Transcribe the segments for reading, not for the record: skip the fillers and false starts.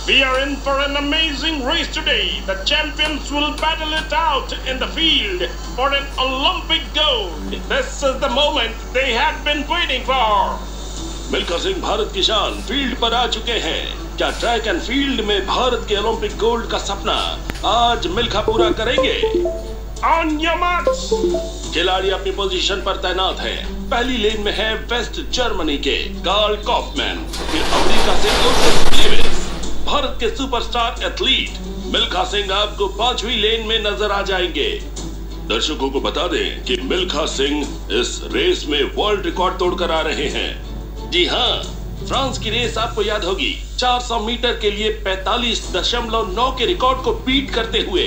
We are in for an amazing race today. The champions will battle it out in the field for an Olympic gold. This is the moment they have been waiting for. Milkha Singh Bharat की शान field पर आ चुके हैं। क्या track and field में भारत के Olympic gold का सपना आज मिल्खा पूरा करेंगे? On your marks. खिलाड़ी अपनी पोजीशन पर तैनात हैं। पहली लेन में है वेस्ट जर्मनी के कार्ल कॉफमैन, फिर अमेरिका से ओटिस डेविस। भारत के सुपरस्टार एथलीट मिल्खा सिंह आपको 5वीं लेन में नजर आ जाएंगे। दर्शकों को बता दें कि मिल्खा सिंह इस रेस में वर्ल्ड रिकॉर्ड तोड़कर आ रहे हैं। जी हाँ, फ्रांस की रेस आपको याद होगी। 400 मीटर के लिए 45.9 के रिकॉर्ड को बीट करते हुए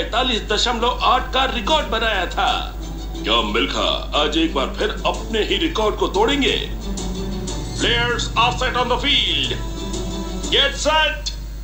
45.8 का रिकॉर्ड बनाया था। क्या मिल्खा आज एक बार फिर अपने ही रिकॉर्ड को तोड़ेंगे? Players are set on the field. Get set.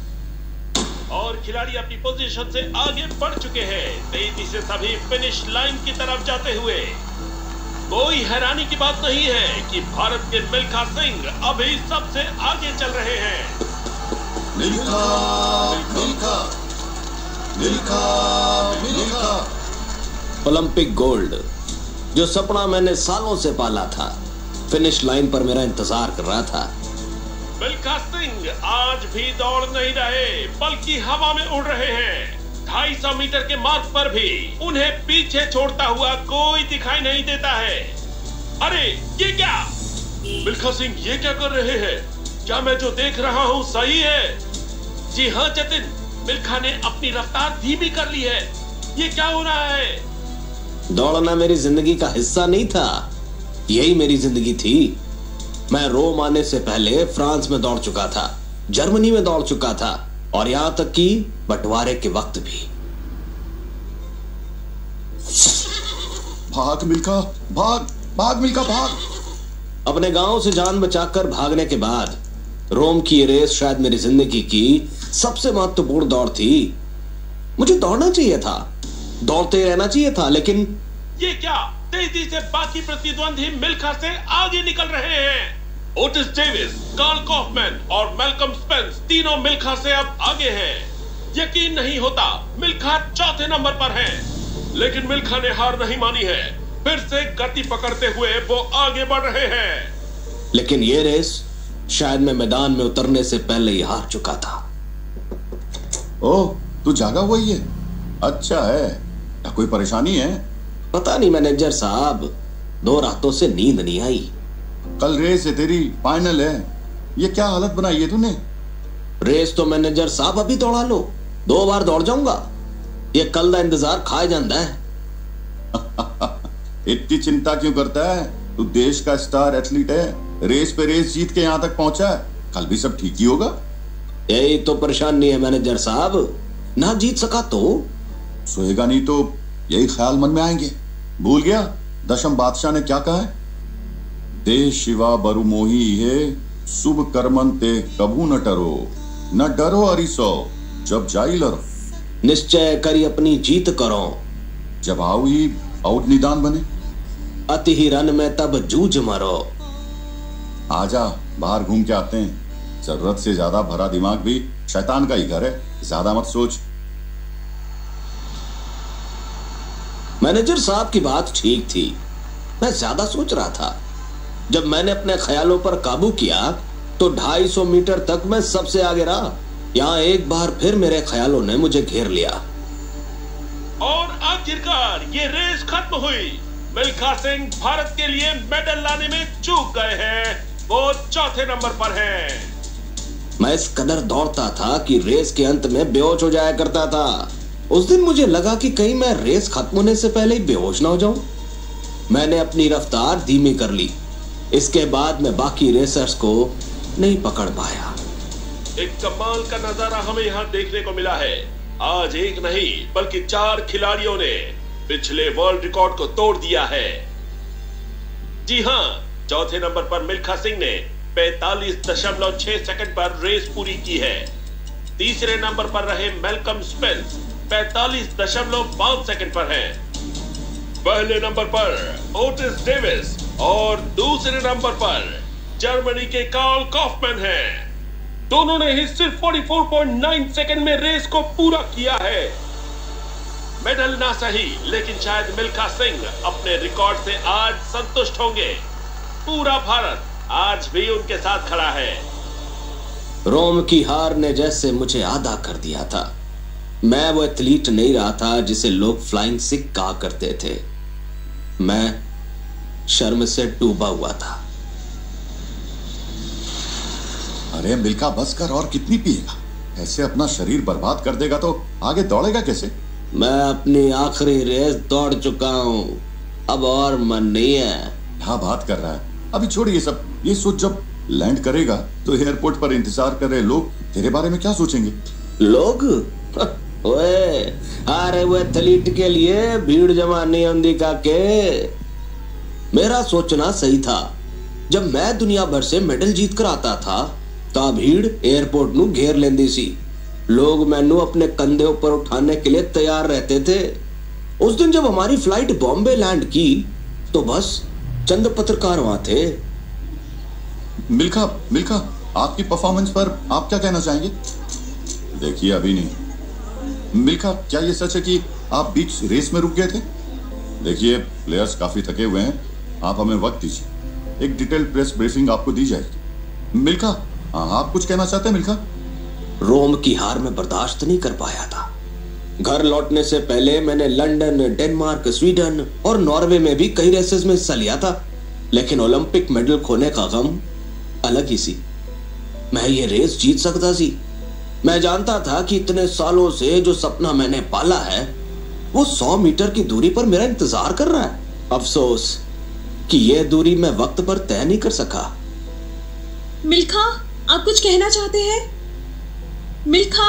और खिलाड़ी अपनी पोजीशन से आगे बढ़ चुके हैं, तेजी से सभी फिनिश लाइन की तरफ जाते हुए। कोई हैरानी की बात नहीं है कि भारत के मिल्खा सिंह अभी सबसे आगे चल रहे हैं। मिल्खा, मिल्खा, मिल्खा, मिल्खा। ओलंपिक गोल्ड, जो सपना मैंने सालों से पाला था, फिनिश लाइन पर मेरा इंतजार कर रहा था। मिल्खा सिंह आज भी दौड़ नहीं रहे, बल्कि हवा में उड़ रहे हैं। 250 मीटर के मार्ग पर भी उन्हें पीछे छोड़ता हुआ कोई दिखाई नहीं देता है। अरे ये क्या? मिल्खा सिंह ये क्या कर रहे हैं? क्या मैं जो देख रहा हूँ सही है? जी हाँ जतिन, मिल्खा ने अपनी रफ्तार धीमी कर ली है। ये क्या हो रहा है? दौड़ना मेरी जिंदगी का हिस्सा नहीं था, यही मेरी जिंदगी थी। मैं रोम आने से पहले फ्रांस में दौड़ चुका था, जर्मनी में दौड़ चुका था, और यहां तक कि बंटवारे के वक्त भी। भाग मिल्खा, भाग, भाग मिल्खा, भाग। अपने गांव से जान बचाकर भागने के बाद रोम की ये रेस शायद मेरी जिंदगी की सबसे महत्वपूर्ण दौड़ थी। मुझे दौड़ना चाहिए था, दौड़ते रहना चाहिए था, लेकिन ये क्या? तेजी से बाकी प्रतिद्वंदी मिल्खा से आगे निकल रहे हैं। ओटिस डेविस, कार्ल कॉफमैन और मैल्कम स्पेंस तीनों मिल्खा से अब आगे हैं। यकीन नहीं होता, मिल्खा चौथे नंबर पर है। लेकिन मिल्खा ने हार नहीं मानी है, फिर से गति पकड़ते हुए वो आगे बढ़ रहे हैं। लेकिन ये रेस शायद मैं मैदान में उतरने से पहले ही हार चुका था। ओह, तू जागा हुआ ही है? अच्छा है। क्या कोई परेशानी है? पता नहीं मैनेजर साहब, 2 रातों से नींद नहीं आई। कल रेस है तेरी, फाइनल है। ये क्या हालत बनाई है तूने? रेस तो मैनेजर साहब अभी दौड़ा लो, 2 बार दौड़ जाऊंगा। ये कल का इंतजार खाए जाता है। इतनी चिंता क्यों करता है? तू देश का स्टार एथलीट है, रेस पे रेस जीत के यहाँ तक पहुंचा है। कल भी सब ठीक ही होगा। यही तो परेशानी है मैनेजर साहब, ना जीत सका तो सोएगा नहीं तो यही ख्याल मन में आएंगे। भूल गया दशम बादशाह ने क्या कहा है? दे शिवा बरु मोही है, शुभ कर्मन ते कभू न डरो, न डरो अरिसो, जब जाई लरो। निश्चय करी अपनी जीत करो, जब आओ ही आउट निदान बने। अति ही रन में तब जूझ मरो। आजा, बाहर घूम के आते हैं। जरूरत से ज्यादा भरा दिमाग भी शैतान का ही घर है, ज्यादा मत सोच। मैनेजर साहब की बात ठीक थी, मैं ज्यादा सोच रहा था। जब मैंने अपने ख्यालों पर काबू किया तो 250 मीटर तक मैं सबसे आगे रहा। यहाँ एक बार फिर मेरे ख्यालों ने मुझे घेर लिया। और आखिरकार ये रेस खत्म हुई। मिल्खा सिंह भारत के लिए मेडल लाने में चूक गए हैं, वो चौथे नंबर पर हैं। मैं इस कदर दौड़ता था कि रेस के अंत में बेहोश हो जाया करता था। उस दिन मुझे लगा कि कहीं मैं रेस खत्म होने से पहले ही बेहोश ना हो जाऊं। मैंने अपनी रफ्तार धीमी कर ली। इसके बाद मैं बाकी रेसर्स को नहीं पकड़ पाया। एक कमाल का नजारा हमें यहाँ देखने को मिला है। आज एक नहीं बल्कि 4 खिलाड़ियों ने पिछले वर्ल्ड रिकॉर्ड को तोड़ दिया है। जी हाँ, चौथे नंबर पर मिल्खा सिंह ने 45.6 सेकंड पर रेस पूरी की है। तीसरे नंबर पर रहे मैल्कम स्पेंस 45.5 सेकंड पर है। पहले नंबर पर ओटिस डेविस और दूसरे नंबर पर जर्मनी के कार्ल कॉफमैन हैं। दोनों ने ही सिर्फ 44.9 सेकंड में रेस को पूरा किया है। मेडल ना सही, लेकिन शायद मिल्खा सिंह अपने रिकॉर्ड से आज संतुष्ट होंगे। पूरा भारत आज भी उनके साथ खड़ा है। रोम की हार ने जैसे मुझे आधा कर दिया था। मैं वो एथलीट नहीं रहा था जिसे लोग फ्लाइंग सिख कहा करते थे। मैं शर्म से डूबा हुआ था। अरे मिल्खा बस कर, और कितनी पिएगा? ऐसे अपना शरीर बर्बाद कर देगा तो आगे दौड़ेगा कैसे? मैं अपनी आखिरी रेस दौड़ चुका हूं, अब और मन नहीं है। क्या बात कर रहा है? अभी छोड़ ये सब। ये सोच, जब लैंड करेगा तो एयरपोर्ट पर इंतजार कर रहे लोग तेरे बारे में क्या सोचेंगे? लोग? ओए, अरे वो एथलीट के लिए भीड़ जमा नहीं होती काके। मेरा सोचना सही था। जब मैं दुनिया भर से मेडल जीत कर आता था ता भीड़ एयरपोर्ट नू घेर लेंदी सी। लोग मैनू अपने कंधे ऊपर उठाने के लिए तैयार रहते थे। उस दिन जब हमारी फ्लाइट बॉम्बे लैंड की तो बस चंद पत्रकार वहां थे। मिल्खा, आपकी परफॉर्मेंस पर आप क्या कहना चाहेंगे? देखिए अभी नहीं। मिल्खा, क्या ये सच है कि आप बीच रेस में रुक गए थे? देखिए प्लेयर्स काफी थके हुए हैं, आप हमें वक्त दीजिए, एक डिटेल्ड प्रेस ब्रीफिंग आपको दी जाएगी। मिल्खा, आप कुछ कहना चाहते हैं? मिल्खा, रोम की हार में बर्दाश्त नहीं कर पाया था। घर लौटने से पहले मैंने लंदन, डेनमार्क, स्वीडन और नॉर्वे में भी कई रेसेस में हिस्सा लिया था, लेकिन ओलंपिक मेडल खोने का गम अलग ही सी। मैं ये रेस जीत सकता सी। मैं जानता था कि इतने सालों से जो सपना मैंने पाला है वो 100 मीटर की दूरी पर मेरा इंतजार कर रहा है। अफसोस कि यह दूरी मैं वक्त पर तय नहीं कर सका। मिल्खा, आप कुछ कहना चाहते हैं? मिल्खा,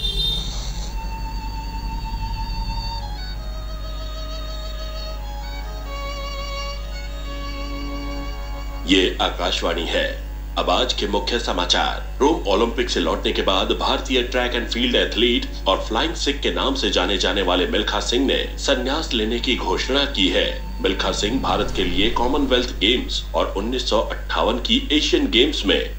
ये आकाशवाणी है। अब आज के मुख्य समाचार। रोम ओलंपिक से लौटने के बाद भारतीय ट्रैक एंड फील्ड एथलीट और फ्लाइंग सिख के नाम से जाने जाने वाले मिल्खा सिंह ने संन्यास लेने की घोषणा की है। मिल्खा सिंह भारत के लिए कॉमनवेल्थ गेम्स और 1958 की एशियन गेम्स में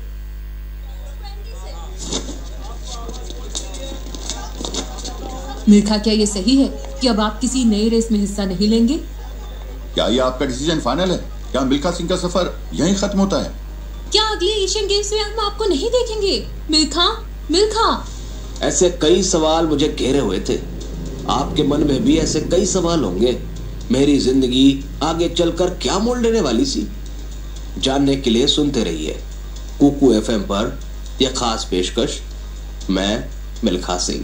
मिल्खा, क्या ये सही है कि अब आप किसी नई रेस में हिस्सा नहीं लेंगे? क्या ये आपका डिसीजन फाइनल है? क्या मिल्खा सिंह का सफर यहीं खत्म होता है? क्या अगले एशियन गेम्स में हम आपको नहीं देखेंगे? मिल्खा। ऐसे कई सवाल मुझे घेरे हुए थे। आपके मन में भी ऐसे कई सवाल होंगे। मेरी जिंदगी आगे चलकर क्या मोड़ लेने वाली सी, जानने के लिए सुनते रहिए कुकू FM पर यह खास पेशकश। मैं मिल्खा सिंह।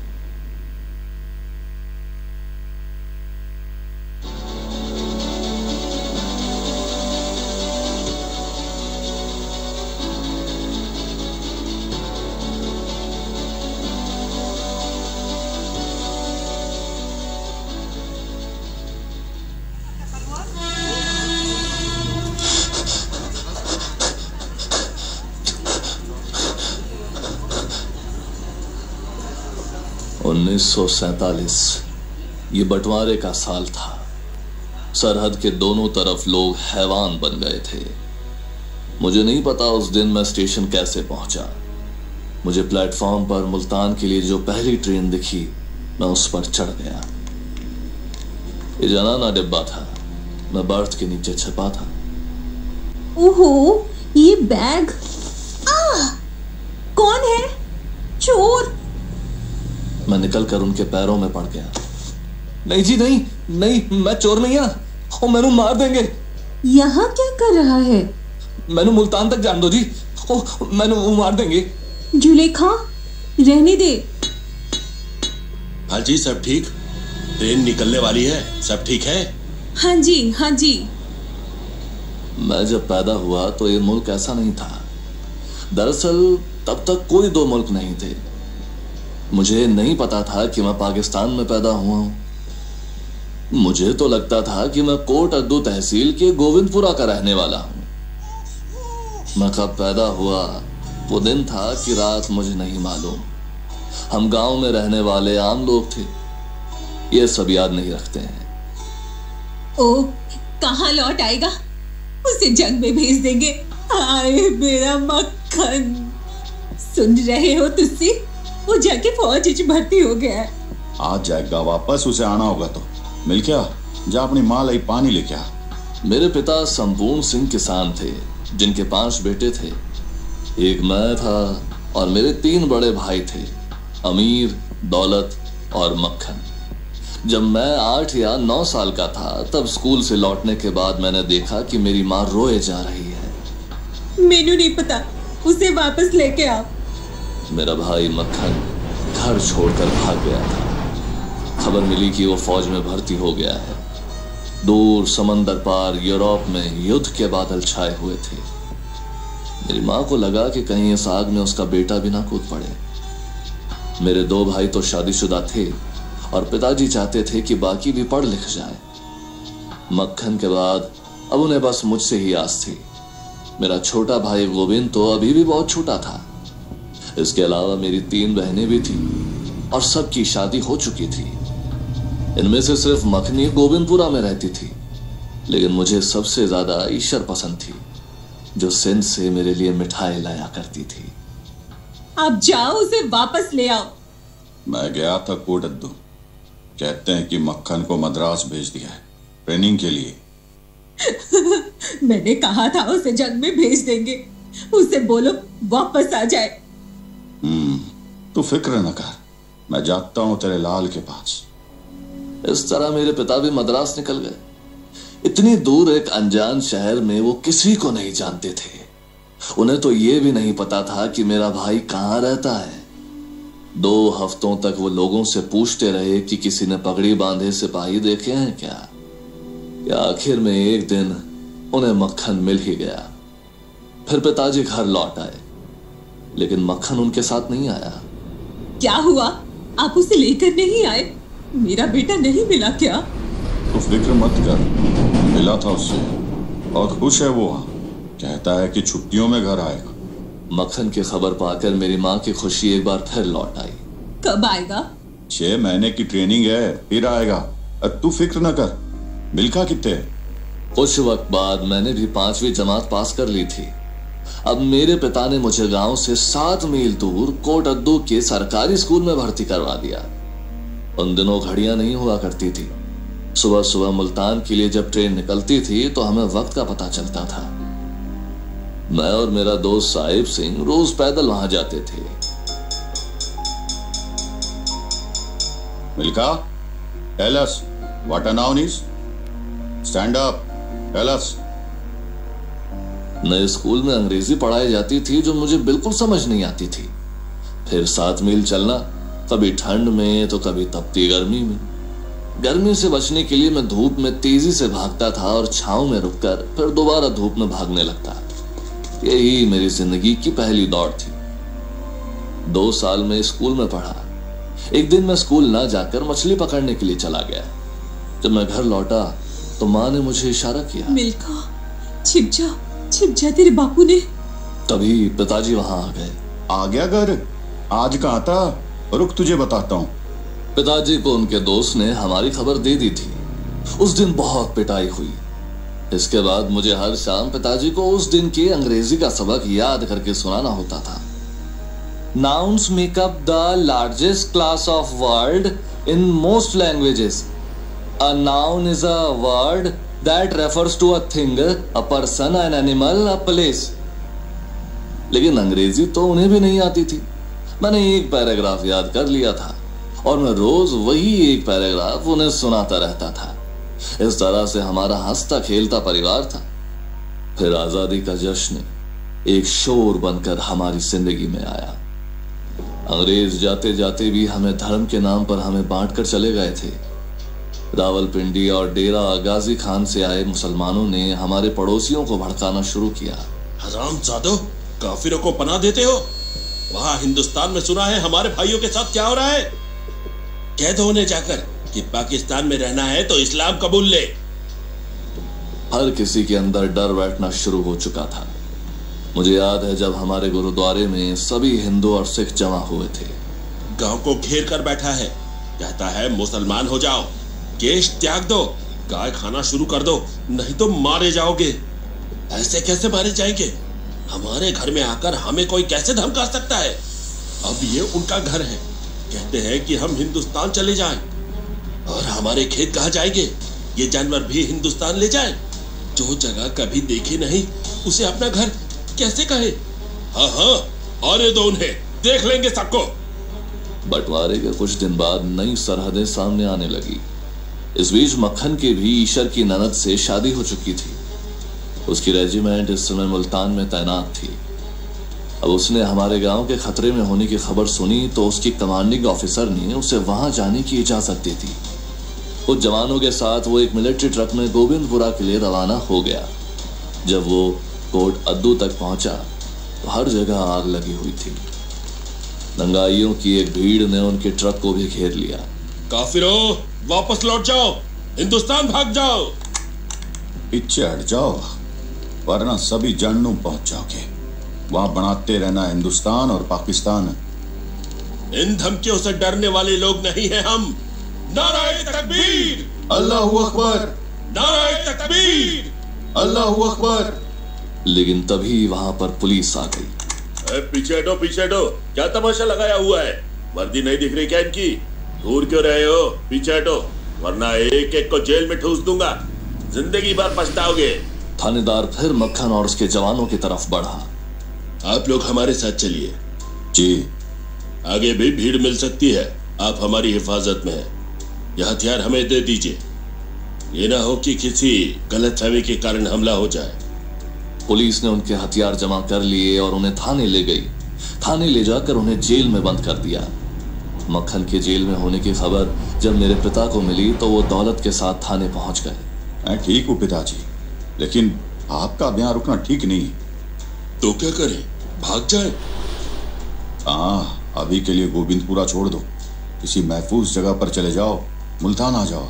ये बंटवारे का साल था। सरहद के दोनों तरफ लोग हैवान बन गए थे। मुझे नहीं पता उस दिन मैं स्टेशन कैसे पहुंचा। मुझे प्लेटफॉर्म पर मुल्तान के लिए जो पहली ट्रेन दिखी, मैं उस पर चढ़ गया। ये जनाना डिब्बा था, मैं बर्थ के नीचे छिपा था। ओहो, ये बैग! कौन है? चोर! मैं निकलकर उनके पैरों में पड़ गया। नहीं जी, नहीं, मैं चोर नहीं हूं। मैनू मार देंगे। यहाँ क्या कर रहा है? मैनू मुल्तान तक जान दो जी। मैनू मार देंगे। जुलेखा, रहने दे। हाँ जी, सब ठीक। ट्रेन निकलने वाली है, सब ठीक है? हाँ जी। मैं जब पैदा हुआ तो ये मुल्क ऐसा नहीं था। दरअसल तब तक कोई दो मुल्क नहीं थे। मुझे नहीं पता था कि मैं पाकिस्तान में पैदा हुआ हूं। मुझे तो लगता था कि मैं कोट अद्दू तहसील के गोविंदपुरा का रहने वाला हूं। मैं कब पैदा हुआ, वो दिन था कि रात, मुझे नहीं मालूम। हम गांव में रहने वाले आम लोग थे, ये सब याद नहीं रखते हैं। ओ, कहां लौट आएगा? उसे जंग में भेज देंगे। आए मेरा मक्खन, सुन रहे हो तुसी? वो जाके फौज च भर्ती हो गया है। आज जाएगा वापस, उसे आना होगा तो। मिल क्या, जा अपनी माँ लाई पानी लेके आ। मेरे पिता संपूर्ण सिंह किसान थे, जिनके 5 बेटे थे। एक मैं था और मेरे 3 बड़े भाई थे, अमीर, दौलत और मक्खन। जब मैं 8 या 9 साल का था, तब स्कूल से लौटने के बाद मैंने देखा कि मेरी माँ रोए जा रही है। मेनू नहीं पता, उसे वापस लेके आओ। मेरा भाई मक्खन घर छोड़कर भाग गया था। खबर मिली कि वो फौज में भर्ती हो गया है। दूर समंदर पार यूरोप में युद्ध के बादल छाए हुए थे। मेरी माँ को लगा कि कहीं इस आग में उसका बेटा भी ना कूद पड़े। मेरे 2 भाई तो शादीशुदा थे और पिताजी चाहते थे कि बाकी भी पढ़ लिख जाए। मक्खन के बाद अब उन्हें बस मुझसे ही आस थी। मेरा छोटा भाई गोविंद तो अभी भी बहुत छोटा था। इसके अलावा मेरी 3 बहनें भी थी और सबकी शादी हो चुकी थी। इनमें से सिर्फ मखनी गोविंदपुरा में रहती थी, लेकिन मुझे सबसे ज्यादा ईश्वर पसंद थी, जो सिंध से मेरे लिए मिठाई लाया करती थी। आप जाओ, उसे वापस ले आओ। मैं गया था कोडद्दू, कहते हैं कि मक्खन को मद्रास भेज दिया है ट्रेनिंग के लिए। मैंने कहा था उसे जंग में भेज देंगे, उसे बोलो वापस आ जाए। तू फिक्र न कर, मैं जाता हूं तेरे लाल के पास। इस तरह मेरे पिता भी मद्रास निकल गए। इतनी दूर एक अनजान शहर में वो किसी को नहीं जानते थे। उन्हें तो ये भी नहीं पता था कि मेरा भाई कहाँ रहता है। 2 हफ्तों तक वो लोगों से पूछते रहे कि किसी ने पगड़ी बांधे सिपाही देखे हैं क्या। या आखिर में एक दिन उन्हें मक्खन मिल ही गया। फिर पिताजी घर लौट आए, लेकिन मक्खन उनके साथ नहीं आया। क्या हुआ, आप उसे लेकर नहीं आए? मेरा बेटा नहीं मिला क्या? तो फिक्र मत कर, मिला था उससे और खुश है वो। कहता है कि छुट्टियों में घर आएगा। मक्खन की खबर पाकर मेरी माँ की खुशी एक बार फिर लौट आई। कब आएगा? 6 महीने की ट्रेनिंग है, फिर आएगा। तू फिक्र न कर। मिल्खा कितने? कुछ वक्त बाद मैंने भी 5वीं जमात पास कर ली थी। अब मेरे पिता ने मुझे गांव से 7 मील दूर कोटद्दू के सरकारी स्कूल में भर्ती करवा दिया। उन दिनों घड़ियां नहीं हुआ करती थी। सुबह सुबह मुल्तान के लिए जब ट्रेन निकलती थी तो हमें वक्त का पता चलता था। मैं और मेरा दोस्त साहिब सिंह रोज पैदल वहां जाते थे। Milkha, tell us what a noun is. Stand up, tell us. नए स्कूल में अंग्रेजी पढ़ाई जाती थी जो मुझे बिल्कुल समझ नहीं आती थी। फिर 7 मील चलना, कभी ठंड में तो कभी तपती गर्मी में। गर्मी से बचने के लिए मैं धूप में तेजी से भागता था और छांव में रुककर फिर दोबारा धूप में भागने लगता। यही मेरी जिंदगी की पहली दौड़ थी। 2 साल में स्कूल में पढ़ा। एक दिन मैं स्कूल ना जाकर मछली पकड़ने के लिए चला गया। जब मैं घर लौटा तो माँ ने मुझे इशारा किया, मिल्खा, छिप जा, तेरे बापू ने। तभी पिताजी वहां आ गए। आ गया घर? आज कहाँ था? रुक, तुझे बताता हूँ। पिताजी को उनके दोस्त ने हमारी खबर दे दी थी। उस दिन बहुत पिटाई हुई। इसके बाद मुझे हर शाम पिताजी को उस दिन के अंग्रेजी का सबक याद करके सुनाना होता था। Nouns make up the largest class of word in most languages. A noun is a word that refers to a thing, a person, an animal, a place. लेकिन अंग्रेजी तो उन्हें भी नहीं आती थी। मैंने एक पैराग्राफ याद कर लिया था और मैं रोज वही एक पैराग्राफ उन्हें सुनाता रहता था। इस तरह से हमारा हंसता खेलता परिवार था। फिर आजादी का जश्न एक शोर बनकर हमारी जिंदगी में आया। अंग्रेज जाते जाते भी हमें धर्म के नाम पर हमें बांटकर चले गए थे। रावलपिंडी और डेरा गाजी खान से आए मुसलमानों ने हमारे पड़ोसियों को भड़काना शुरू किया। हरामजादो, काफिरों को पनाह देते हो? वहां हिंदुस्तान में सुना है हमारे भाइयों के साथ क्या हो रहा है। कह दो उन्हें जाकर कि पाकिस्तान में रहना है तो इस्लाम कबूल ले। हर किसी के अंदर डर बैठना शुरू हो चुका था। मुझे याद है जब हमारे गुरुद्वारे में सभी हिंदू और सिख जमा हुए थे। गांव को घेर कर बैठा है, कहता है मुसलमान हो जाओ, केश त्याग दो, गाय खाना शुरू कर दो, नहीं तो मारे जाओगे। ऐसे कैसे मारे जाएंगे? हमारे घर में आकर हमें कोई कैसे धमका सकता है? अब ये उनका घर है। कहते हैं कि हम हिंदुस्तान चले जाएं। और हमारे खेत कहाँ जाएंगे? ये जानवर भी हिंदुस्तान ले जाए? जो जगह कभी देखी नहीं उसे अपना घर कैसे कहे? हाँ हाँ, आने दो उन्हें, देख लेंगे सबको। बंटवारे के कुछ दिन बाद नई सरहदें सामने आने लगी। इस बीच मक्खन की भी ईशर की ननद से शादी हो चुकी थी। उसकी रेजिमेंट इस समय मुल्तान में तैनात थी। अब उसने हमारे गांव के खतरे में होने की खबर सुनी तो उसकी कमांडिंग ऑफिसर ने उसे वहां जाने की इजाजत दे दी। कुछ जवानों के साथ वो एक मिलिट्री ट्रक में गोविंदपुरा के लिए रवाना हो गया। जब वो कोट अद्दू तक पहुंचा तो हर जगह आग लगी हुई थी। दंगाइयों की एक भीड़ ने उनके ट्रक को भी घेर लिया। काफिरों, वापस लौट जाओ, हिंदुस्तान भाग जाओ। पीछे हट जाओ वरना सभी जहन्नुम पहुंच जाओगे। वहां बनाते रहना हिंदुस्तान और पाकिस्तान। इन धमकियों से डरने वाले लोग नहीं हैं हम। नाराए तकबीर, अल्लाहू अकबर, नाराए तकबीर, अल्लाहू अकबर। लेकिन तभी वहां पर पुलिस आ गई। पीछे हटो, पीछे हटो, क्या तमाशा लगाया हुआ है? वर्दी नहीं दिख रही क्या इनकी? दूर क्यों रहे हो? पीछे हटो वरना एक एक को जेल में ठूस दूंगा, जिंदगी भर पछताओगे। थानेदार फिर मक्खन और उसके जवानों की तरफ बढ़ा। आप लोग हमारे साथ चलिए। जी। आगे भी भीड़ मिल सकती है, आप हमारी हिफाजत में हैं। यह हथियार हमें दे दीजिए, ये ना हो कि किसी गलतफहमी के कारण हमला हो जाए। पुलिस ने उनके हथियार जमा कर लिए और उन्हें थाने ले गई। थाने ले जाकर उन्हें जेल में बंद कर दिया। मक्खन के जेल में होने की खबर जब मेरे पिता को मिली तो वो दौलत के साथ थाने पहुंच गए। मैं ठीक हूँ पिताजी, लेकिन आपका यहाँ रुकना ठीक नहीं। तो क्या करें, भाग जाए? हाँ, अभी के लिए गोविंदपुरा छोड़ दो, किसी महफूज जगह पर चले जाओ, मुल्तान आ जाओ।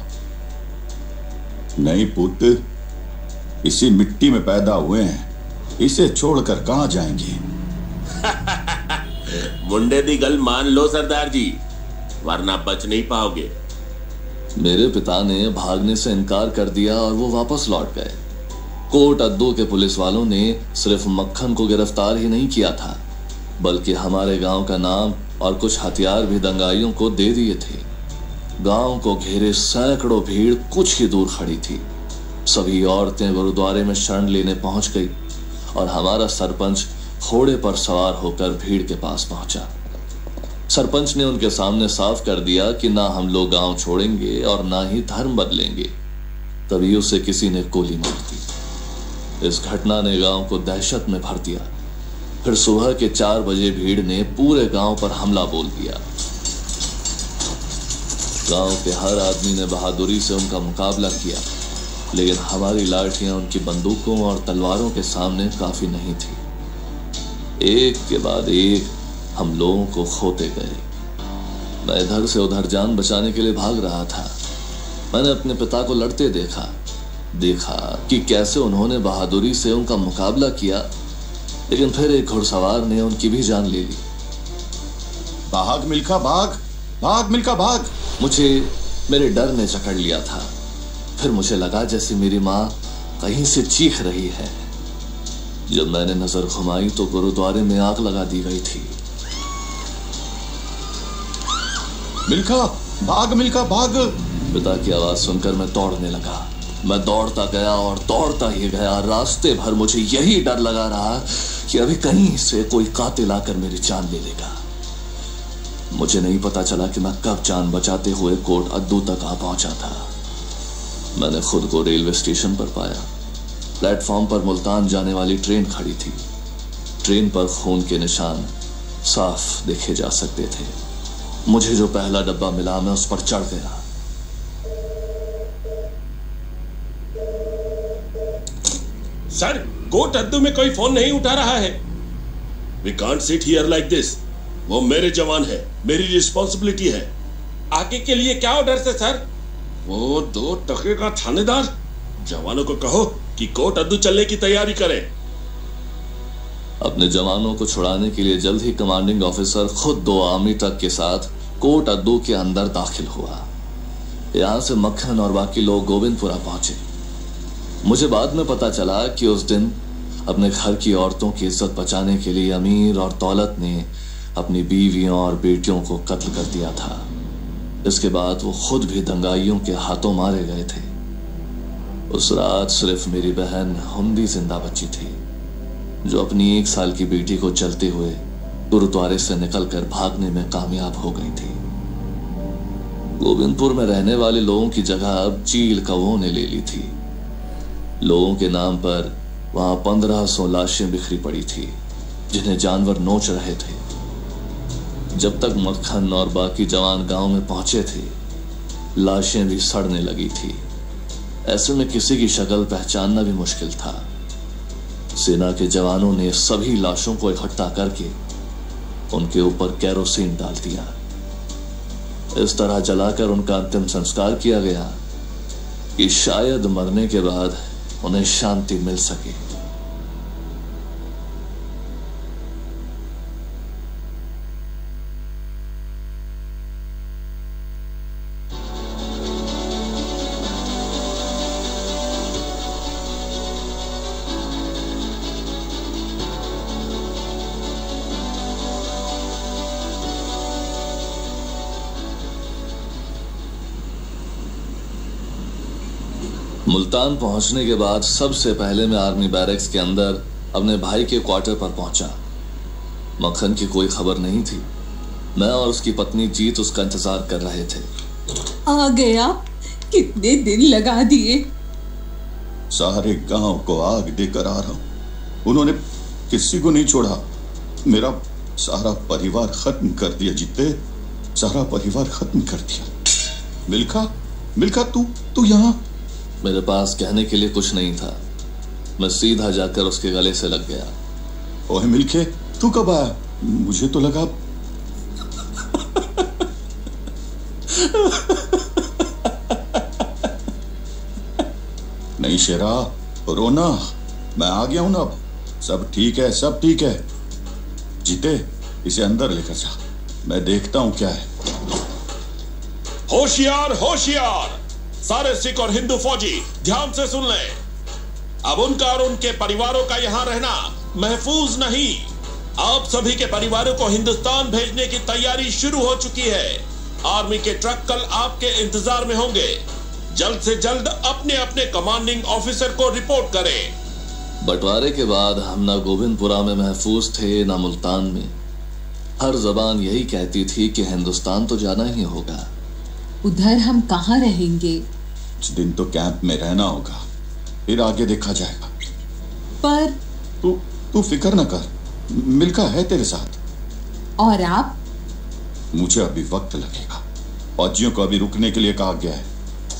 नहीं पुत्र, इसी मिट्टी में पैदा हुए हैं, इसे छोड़कर कहां जाएंगे? मुंडे दी गल मान लो सरदार जी, वरना बच नहीं पाओगे। मेरे पिता ने भागने से इनकार कर दिया और वो वापस लौट गए। कोट अद्दू के पुलिस वालों ने सिर्फ मक्खन को गिरफ्तार ही नहीं किया था, बल्कि हमारे गांव का नाम और कुछ हथियार भी दंगाइयों को दे दिए थे। गांव को घेरे सैकड़ों भीड़ कुछ ही दूर खड़ी थी। सभी औरतें गुरुद्वारे में शरण लेने पहुंच गई और हमारा सरपंच घोड़े पर सवार होकर भीड़ के पास पहुंचा। सरपंच ने उनके सामने साफ कर दिया कि ना हम लोग गांव छोड़ेंगे और ना ही धर्म बदलेंगे। तभी उसे किसी ने गोली मार दी। इस घटना ने गांव को दहशत में भर दिया। फिर सुबह के 4 बजे भीड़ ने पूरे गांव पर हमला बोल दिया। गांव के हर आदमी ने बहादुरी से उनका मुकाबला किया, लेकिन हमारी लाठियां उनकी बंदूकों और तलवारों के सामने काफी नहीं थी। एक के बाद एक हम लोगों को खोते गए। मैं इधर से उधर जान बचाने के लिए भाग रहा था। मैंने अपने पिता को लड़ते देखा कि कैसे उन्होंने बहादुरी से उनका मुकाबला किया, लेकिन फिर एक घुड़सवार ने उनकी भी जान ले ली। भाग मिल्खा, भाग भाग मिल्खा, भाग। मुझे मेरे डर ने जकड़ लिया था। फिर मुझे लगा जैसे मेरी माँ कहीं से चीख रही है। जब मैंने नजर घुमाई तो गुरुद्वारे में आग लगा दी गई थी। मिल्खा, भाग मिल्खा, भाग। पिता की आवाज सुनकर मैं दौड़ने लगा। मैं दौड़ता गया और दौड़ता ही गया। रास्ते भर मुझे यही डर लगा रहा कि अभी कहीं से कोई कातिल आकर मेरी जान ले लेगा। मुझे नहीं पता चला कि मैं कब जान बचाते हुए कोट अद्दू तक आ पहुंचा था। मैंने खुद को रेलवे स्टेशन पर पाया। प्लेटफॉर्म पर मुल्तान जाने वाली ट्रेन खड़ी थी। ट्रेन पर खून के निशान साफ देखे जा सकते थे। मुझे जो पहला डब्बा मिला मैं उस पर चढ़ गया। सर, कोट अद्दू में कोई फोन नहीं उठा रहा है। We can't sit here like this. वो मेरे जवान है, मेरी रिस्पॉन्सिबिलिटी है। आगे के लिए क्या ऑर्डर है सर? वो 2 टके का थानेदार जवानों को कहो कि कोट अद्दू चलने की तैयारी करें। अपने जवानों को छुड़ाने के लिए जल्द ही कमांडिंग ऑफिसर खुद 2 आर्मी ट्रक के साथ कोट अद्दू के अंदर दाखिल हुआ। यहां से मक्खन और बाकी लोग गोविंदपुरा पहुंचे। मुझे बाद में पता चला कि उस दिन अपने घर की औरतों की इज्जत बचाने के लिए अमीर और दौलत ने अपनी बीवियों और बेटियों को कत्ल कर दिया था। इसके बाद वो खुद भी दंगाइयों के हाथों मारे गए थे। उस रात सिर्फ मेरी बहन हुंदी जिंदा बची थी, जो अपनी 1 साल की बेटी को चलते हुए गुरुद्वारे से निकलकर भागने में कामयाब हो गई थी। गोविंदपुर में रहने वाले लोगों की जगह अब चील कौओं ने ले ली थी। लोगों के नाम पर वहां 1500 लाशें बिखरी पड़ी थी, जिन्हें जानवर नोच रहे थे। जब तक मक्खन और बाकी जवान गांव में पहुंचे थे, लाशें भी सड़ने लगी थी। ऐसे में किसी की शक्ल पहचानना भी मुश्किल था। सेना के जवानों ने सभी लाशों को इकट्ठा करके उनके ऊपर केरोसिन डाल दिया। इस तरह जलाकर उनका अंतिम संस्कार किया गया कि शायद मरने के बाद उन्हें शांति मिल सके। मुल्तान पहुंचने के बाद सबसे पहले मैं आर्मी बैरक्स के अंदर अपने भाई के क्वार्टर पर पहुंचा। मक्खन की कोई खबर नहीं थी। मैं और उसकी पत्नी जीत उसका इंतजार कर रहे थे। आ गया? कितने दिन लगा दिए? सारे गांव को आग देकर आ रहा हूं। उन्होंने किसी को नहीं छोड़ा। मेरा सारा परिवार खत्म कर दिया जीते, सारा परिवार खत्म कर दिया। मिल्खा तू यहाँ? मेरे पास कहने के लिए कुछ नहीं था। मैं सीधा जाकर उसके गले से लग गया। ओए मिल्खे, तू कब आया? मुझे तो लगा नहीं शेरा, रोना। मैं आ गया हूं ना, अब सब ठीक है, सब ठीक है। जीते, इसे अंदर लेकर जा, मैं देखता हूं क्या है। होशियार होशियार, सारे सिख और हिंदू फौजी ध्यान से सुन लें। अब उनका और उनके परिवारों का यहां रहना महफूज नहीं। आप सभी के परिवारों को हिंदुस्तान भेजने की तैयारी शुरू हो चुकी है। आर्मी के ट्रक कल आपके इंतजार में होंगे। जल्द से जल्द अपने अपने कमांडिंग ऑफिसर को रिपोर्ट करें। बंटवारे के बाद हम ना गोविंदपुरा में महफूज थे, ना मुल्तान में। हर जबान यही कहती थी कि हिंदुस्तान तो जाना ही होगा। उधर हम कहाँ रहेंगे? कुछ दिन तो कैंप में रहना होगा, फिर आगे देखा जाएगा। पर तू फिक्र न कर, मिल्खा है तेरे साथ। और आप? मुझे अभी वक्त लगेगा। फौजियों को अभी रुकने के लिए कहा गया है।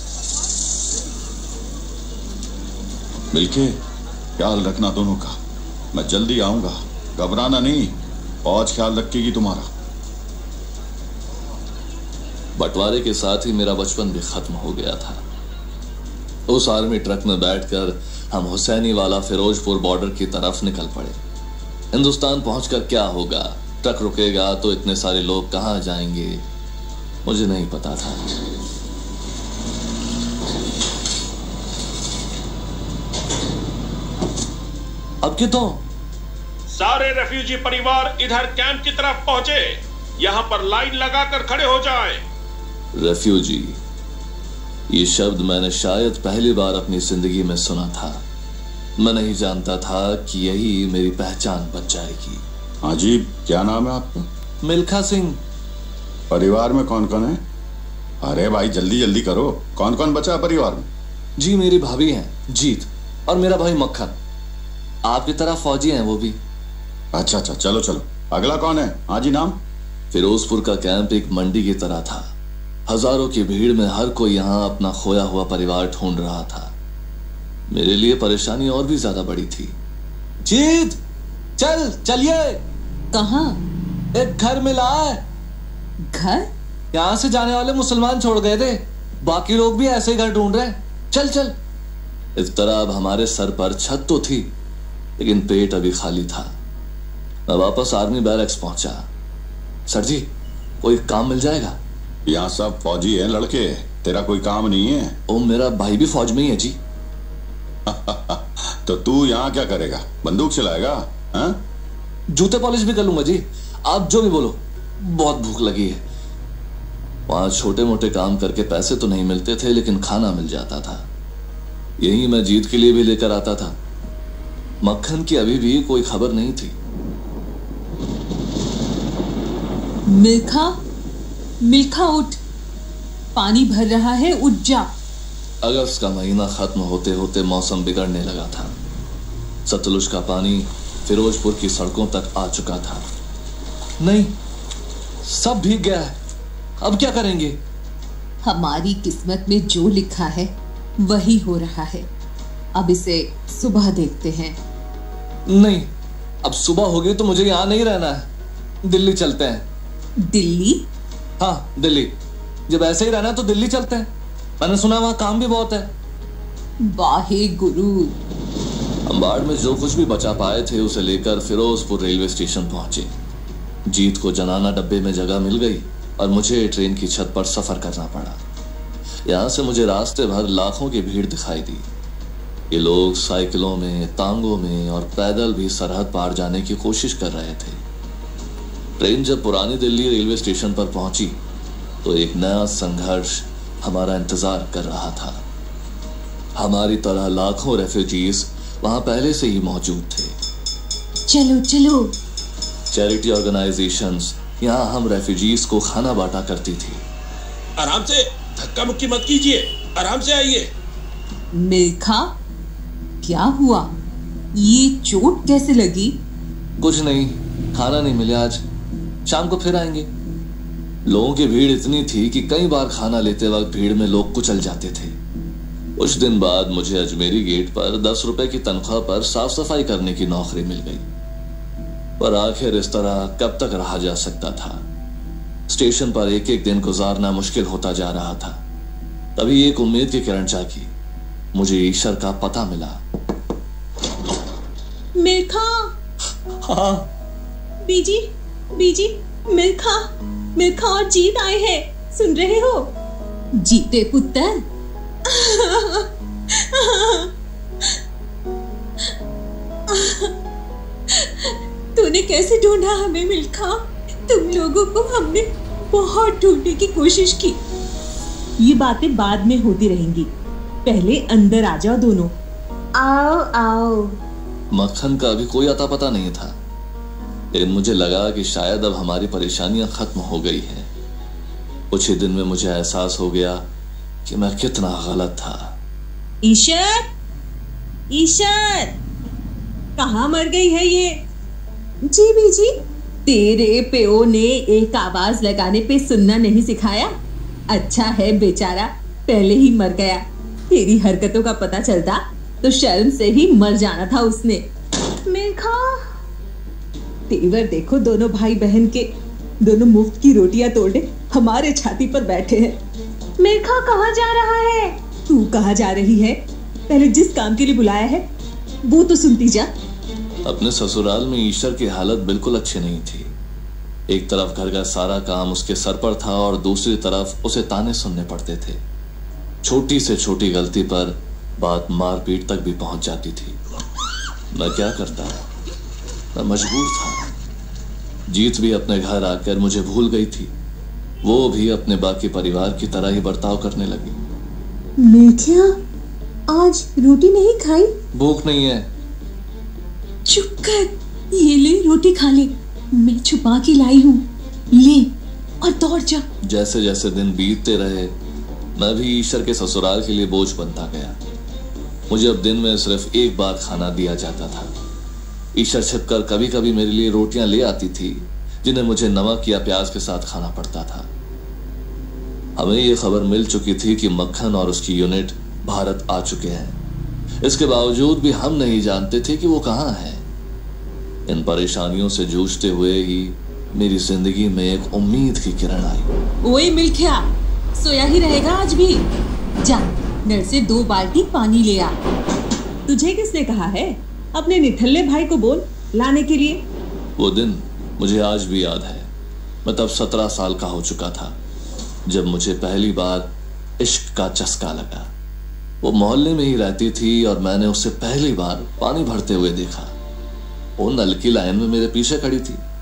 मिल्खे, ख्याल रखना दोनों का। मैं जल्दी आऊंगा, घबराना नहीं। फौज ख्याल रखेगी तुम्हारा। बंटवारे के साथ ही मेरा बचपन भी खत्म हो गया था। उस आर्मी ट्रक में बैठकर हम हुसैनी वाला फिरोजपुर बॉर्डर की तरफ निकल पड़े। हिंदुस्तान पहुंचकर क्या होगा? ट्रक रुकेगा तो इतने सारे लोग कहां जाएंगे, मुझे नहीं पता था। अब कितों सारे रेफ्यूजी परिवार इधर कैंप की तरफ पहुंचे। यहां पर लाइन लगाकर खड़े हो जाएं। रेफ्यूजी, ये शब्द मैंने शायद पहली बार अपनी जिंदगी में सुना था। मैं नहीं जानता था कि यही मेरी पहचान बच जाएगी। हाँ जी, क्या नाम है आपका? मिल्खा सिंह। परिवार में कौन कौन है? अरे भाई जल्दी जल्दी करो, कौन कौन बचा है परिवार में? जी, मेरी भाभी हैं जीत, और मेरा भाई मक्खन। आपकी तरह फौजी हैं वो भी। अच्छा, चलो चलो। अगला कौन है? हाँ जी, नाम? फिरोजपुर का कैंप एक मंडी की तरह था। हजारों की भीड़ में हर कोई यहाँ अपना खोया हुआ परिवार ढूंढ रहा था। मेरे लिए परेशानी और भी ज्यादा बड़ी थी। जीत, चलिए। कहाँ? एक घर मिला है। घर? यहाँ से जाने वाले मुसलमान छोड़ गए थे, बाकी लोग भी ऐसे घर ढूंढ रहे हैं। चल। इस तरह अब हमारे सर पर छत तो थी, लेकिन पेट अभी खाली था। मैं वापस आर्मी बैरक्स पहुंचा। सर जी, कोई काम मिल जाएगा? यहाँ सब फौजी हैं लड़के, तेरा कोई काम नहीं है? ओ, मेरा भाई भी फौज में ही है जी। तो तू यहाँ क्या करेगा? बंदूक चलाएगा? हाँ? जूते पॉलिश भी कर लूंगा जी। आप जो भी बोलो, बहुत भूख लगी है। वहां छोटे मोटे काम करके पैसे तो नहीं मिलते थे, लेकिन खाना मिल जाता था। यही मैं जीत के लिए भी लेकर आता था। मक्खन की अभी भी कोई खबर नहीं थी। मिल्खा, मिल्खा उठ, पानी भर रहा है, उठ जा। अगस्त का महीना खत्म होते होते मौसम बिगड़ने लगा था। सतलुज का पानी फिरोजपुर की सड़कों तक आ चुका था। नहीं, सब भीग गया है। अब क्या करेंगे? हमारी किस्मत में जो लिखा है वही हो रहा है। अब इसे सुबह देखते हैं। नहीं, अब सुबह हो गई तो मुझे यहां नहीं रहना है। दिल्ली चलते हैं। दिल्ली? हाँ, दिल्ली। जब ऐसे ही रहना है तो दिल्ली चलते हैं। मैंने सुना वहां काम भी बहुत है। वाहे गुरु। अंबाड़ में जो कुछ भी बचा पाए थे उसे लेकर फिरोजपुर रेलवे स्टेशन पहुंचे। जीत को जनाना डब्बे में जगह मिल गई और मुझे ट्रेन की छत पर सफर करना पड़ा। यहां से मुझे रास्ते भर लाखों की भीड़ दिखाई दी। ये लोग साइकिलों में, तांगों में और पैदल भी सरहद पार जाने की कोशिश कर रहे थे। ट्रेन जब पुरानी दिल्ली रेलवे स्टेशन पर पहुंची तो एक नया संघर्ष हमारा इंतजार कर रहा था। हमारी तरह लाखों रेफ्यूजीज वहां पहले से ही मौजूद थे। चलो चलो। चैरिटी ऑर्गेनाइजेशंस यहाँ हम रेफ्यूजीज को खाना बांटा करती थी। आराम से, धक्का मुक्की मत कीजिए, आराम से आइए। मिल्खा, क्या हुआ? ये चोट कैसे लगी? कुछ नहीं, खाना नहीं मिला आज, शाम को फिर आएंगे। लोगों की भीड़ इतनी थी कि कई बार खाना लेते वक्त भीड़ में लोग कुचल जाते थे। कुछ दिन बाद मुझे अजमेरी गेट पर 10 रुपए की तनख्वाह पर साफ सफाई करने की नौकरी मिल गई। पर आखिर इस तरह कब तक रहा जा सकता था। स्टेशन पर एक एक दिन गुजारना मुश्किल होता जा रहा था। तभी एक उम्मीद की किरण जागी। मुझे ईश्वर का पता मिला। मिल्खा। हाँ बीजी, बीजी, मिल्खा, मिल्खा और जीत आए हैं, सुन रहे हो? जीते पुत्र। तूने कैसे ढूंढा हमें मिल्खा? तुम लोगों को हमने बहुत ढूंढने की कोशिश की। ये बातें बाद में होती रहेंगी, पहले अंदर आ जाओ दोनों। आओ आओ। मक्खन का अभी कोई अता पता नहीं था, लेकिन मुझे लगा कि शायद अब हमारी परेशानियां खत्म हो गई हैं। कुछ ही दिन में मुझे एहसास हो गया कि मैं कितना गलत था। ईशर, ईशर, कहाँ मर गई है ये? जी बीजी। तेरे प्यो ने एक आवाज लगाने पे सुनना नहीं सिखाया? अच्छा है बेचारा पहले ही मर गया। तेरी हरकतों का पता चलता तो शर्म से ही मर जाना था उसने। मिल्खा, तेवर देखो दोनों भाई बहन के, दोनों मुफ्त की रोटियां तोड़े हमारे छाती पर बैठे हैं। मिल्खा कहाँ जा रहा है? तू कहाँ जा रही है? पहले जिस काम के लिए बुलाया है वो तो सुनती जा। अपने ससुराल में ईश्वर की हालत बिल्कुल अच्छी नहीं थी। एक तरफ घर का सारा काम उसके सर पर था और दूसरी तरफ उसे ताने सुनने पड़ते थे। छोटी से छोटी गलती पर बात मारपीट तक भी पहुंच जाती थी। मैं क्या करता, मैं मजबूर था। जीत भी अपने घर आकर मुझे भूल गई थी। वो भी अपने बाकी परिवार की तरह ही बर्ताव करने लगी। मीठिया, आज रोटी नहीं खाई? भूख नहीं है। चुप कर, ये ले रोटी खा ले, मैं छुपा के लाई हूँ, ले और दौड़ जा। जैसे जैसे दिन बीतते रहे मैं भी ईश्वर के ससुराल के लिए बोझ बनता गया। मुझे अब दिन में सिर्फ एक बार खाना दिया जाता था। ईश्वर छिपकर कभी कभी मेरे लिए रोटियां ले आती थी, जिन्हें मुझे नमक या प्याज के साथ खाना पड़ता था। हमें यह खबर मिल चुकी थी कि मक्खन और उसकी यूनिट भारत आ चुके हैं। इसके बावजूद भी हम नहीं जानते थे कि वो कहाँ है। इन परेशानियों से जूझते हुए ही मेरी जिंदगी में एक उम्मीद की किरण आई। ओए मिल्खिया, सोया ही रहेगा आज भी? जा नल से 2 बाल्टी पानी ले आ। तुझे किसने कहा है? अपने निठल्ले भाई को बोल लाने के लिए। वो दिन मुझे आज भी याद है। मैं तब 17 साल का हो चुका था जब मुझे पहली बार इश्क का चस्का लगा। वो मोहल्ले में ही रहती थी और मैंने उससे पहली बार पानी भरते हुए देखा। वो नल की लाइन में मेरे पीछे खड़ी थी।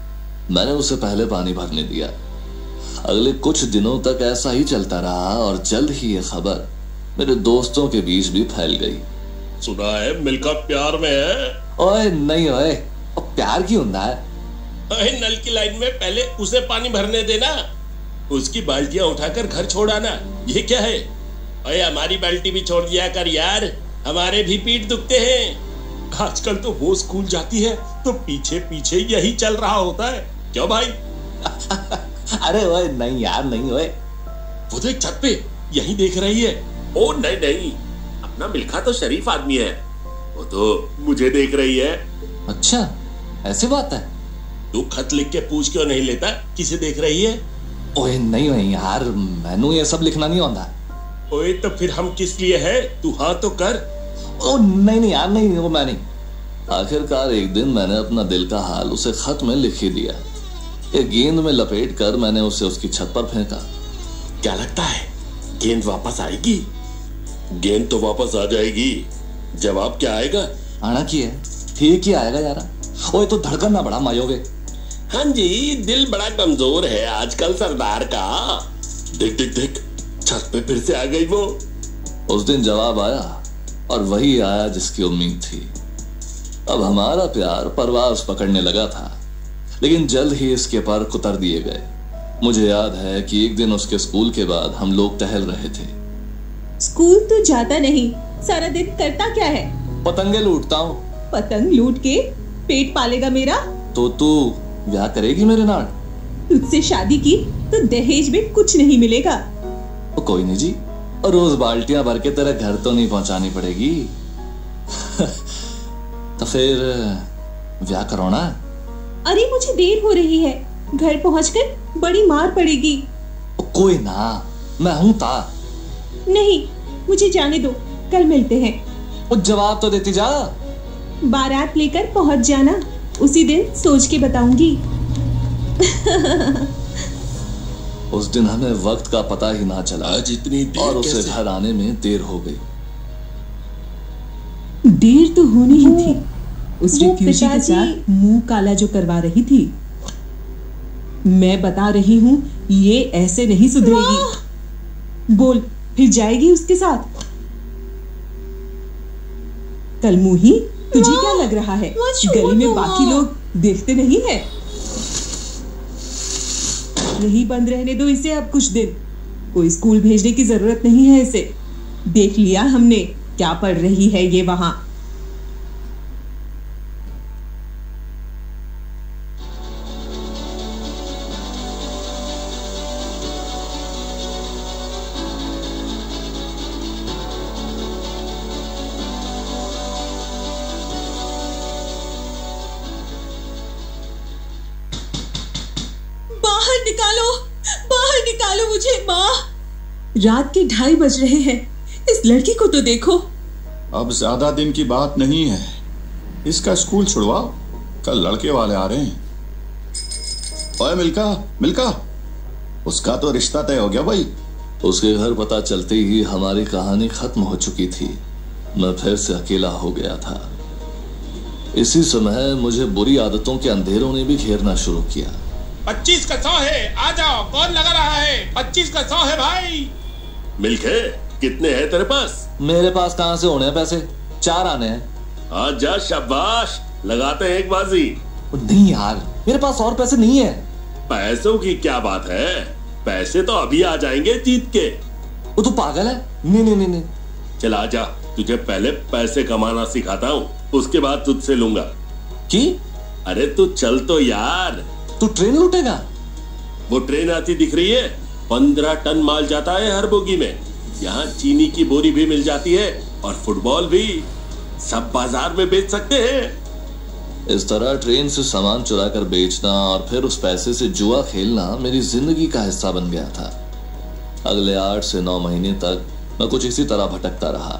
मैंने उसे पहले पानी भरने दिया। अगले कुछ दिनों तक ऐसा ही चलता रहा और जल्द ही ये खबर मेरे दोस्तों के बीच भी फैल गई। सुना है मिल्खा प्यार में है। ओए नहीं ओए, प्यार क्यों होता है? ओए नल की लाइन में पहले उसे पानी भरने देना, उसकी बाल्टियां उठाकर घर छोड़ आना। ये क्या है? ओए हमारी बाल्टी भी छोड़ दिया कर यार, हमारे भी पीठ दुखते हैं। आजकल तो वो स्कूल जाती है तो पीछे पीछे यही चल रहा होता है। क्यों भाई? अरे ओए नहीं यार, नहीं ओए। वो देख छत पे, यही देख रही है। ओ नहीं नहीं, अपना मिल्खा तो शरीफ आदमी है, वो तो मुझे देख रही है। अच्छा ऐसी बात है? तू खत लिख के पूछ क्यों नहीं लेता किसे देख रही है? ओए नहीं नहीं यार, मैनू ये सब लिखना नहीं आता। ओए तो फिर हम किस लिए है? तू हाँ तो कर। ओ नहीं नहीं यार, नहीं वो मैं नहीं। आखिरकार एक दिन मैंने अपना दिल का हाल उसे खत में लिख ही दिया। एक गेंद में लपेट कर मैंने उसे उसकी छत पर फेंका। क्या लगता है गेंद वापस आएगी? गेंद तो वापस आ जाएगी, जवाब क्या आएगा? आना की है, ठीक ही आएगा यार। ओए तो धड़कन ना बड़ा मायोगे। हाँ जी, दिल बड़ा कमजोर है आजकल सरदार का। देख देख देख, छत पे फिर से आ गई वो। उस दिन जवाब आया और वही आया जिसकी उम्मीद थी। अब हमारा प्यार परवास पकड़ने लगा था, लेकिन जल्द ही इसके पर कुतर दिए गए। मुझे याद है कि एक दिन उसके स्कूल के बाद हम लोग टहल रहे थे। स्कूल तो जाता नहीं, सारा दिन करता क्या है? पतंगे लूटता हूँ। पतंग लूट के पेट पालेगा मेरा? तो तू ब्याह करेगी मेरे नाल? तुझसे शादी की तो दहेज में कुछ नहीं मिलेगा। कोई नहीं जी, रोज बाल्टियां भर के तेरे घर तो नहीं पहुंचानी पड़ेगी। तो फिर ब्याह कराना? अरे मुझे देर हो रही है, घर पहुंचकर बड़ी मार पड़ेगी। कोई ना, मैं हूं ता। नहीं, मुझे जाने दो, कल मिलते हैं। वो जवाब तो देती जा। बारात लेकर पहुंच जाना, उसी दिन सोच के बताऊंगी। उस दिन हमें वक्त का पता ही ना चला। आज इतनी देर और उसे घर आने में देर हो गई। देर तो होनी ही थी। उस रिफ्यूजी के साथ मुंह काला जो करवा रही थी। मैं बता रही हूँ, ये ऐसे नहीं सुधरेगी। बोल, फिर जाएगी उसके साथ? कल मुही, तुझे क्या लग रहा है गली में बाकी लोग देखते नहीं है? यही बंद रहने दो इसे अब कुछ दिन। कोई स्कूल भेजने की जरूरत नहीं है इसे। देख लिया हमने क्या पढ़ रही है ये वहां। बाहर निकालो मुझे माँ। रात के 2:30 बज रहे हैं, इस लड़की को तो देखो। अब ज्यादा दिन की बात नहीं है, इसका स्कूल छुड़वाओ, कल लड़के वाले आ रहे हैं। ओए मिल्खा, मिल्खा, उसका तो रिश्ता तय हो गया भाई। उसके घर पता चलते ही हमारी कहानी खत्म हो चुकी थी। मैं फिर से अकेला हो गया था। इसी समय मुझे बुरी आदतों के अंधेरों ने भी घेरना शुरू किया। 25 का 100 है, आ जाओ, कौन लगा रहा है? 25 का 100 है भाई। मिल्खे, कितने हैं तेरे पास? मेरे पास कहां से होने हैं पैसे? 4 आने हैं। आज जा, शाबाश, लगाते हैं एक बाजी। नहीं यार, मेरे पास और पैसे नहीं है। पैसों की क्या बात है, पैसे तो अभी आ जाएंगे जीत के। वो तो पागल है। नहीं नहीं नहीं नहीं। चल आ जा, तुझे पहले पैसे कमाना सिखाता हूँ, उसके बाद तुझसे लूंगा। की? अरे तू चल तो यार। तू ट्रेन लूटेगा? वो ट्रेन आती दिख रही है, 15 टन माल जाता है हर बोगी में। यहाँ चीनी की बोरी भी मिल जाती है और फुटबॉल भी। सब बाजार में बेच सकते हैं। इस तरह ट्रेन से सामान चुरा कर बेचना और फिर उस पैसे से जुआ खेलना मेरी जिंदगी का हिस्सा बन गया था। अगले 8 से 9 महीने तक मैं कुछ इसी तरह भटकता रहा।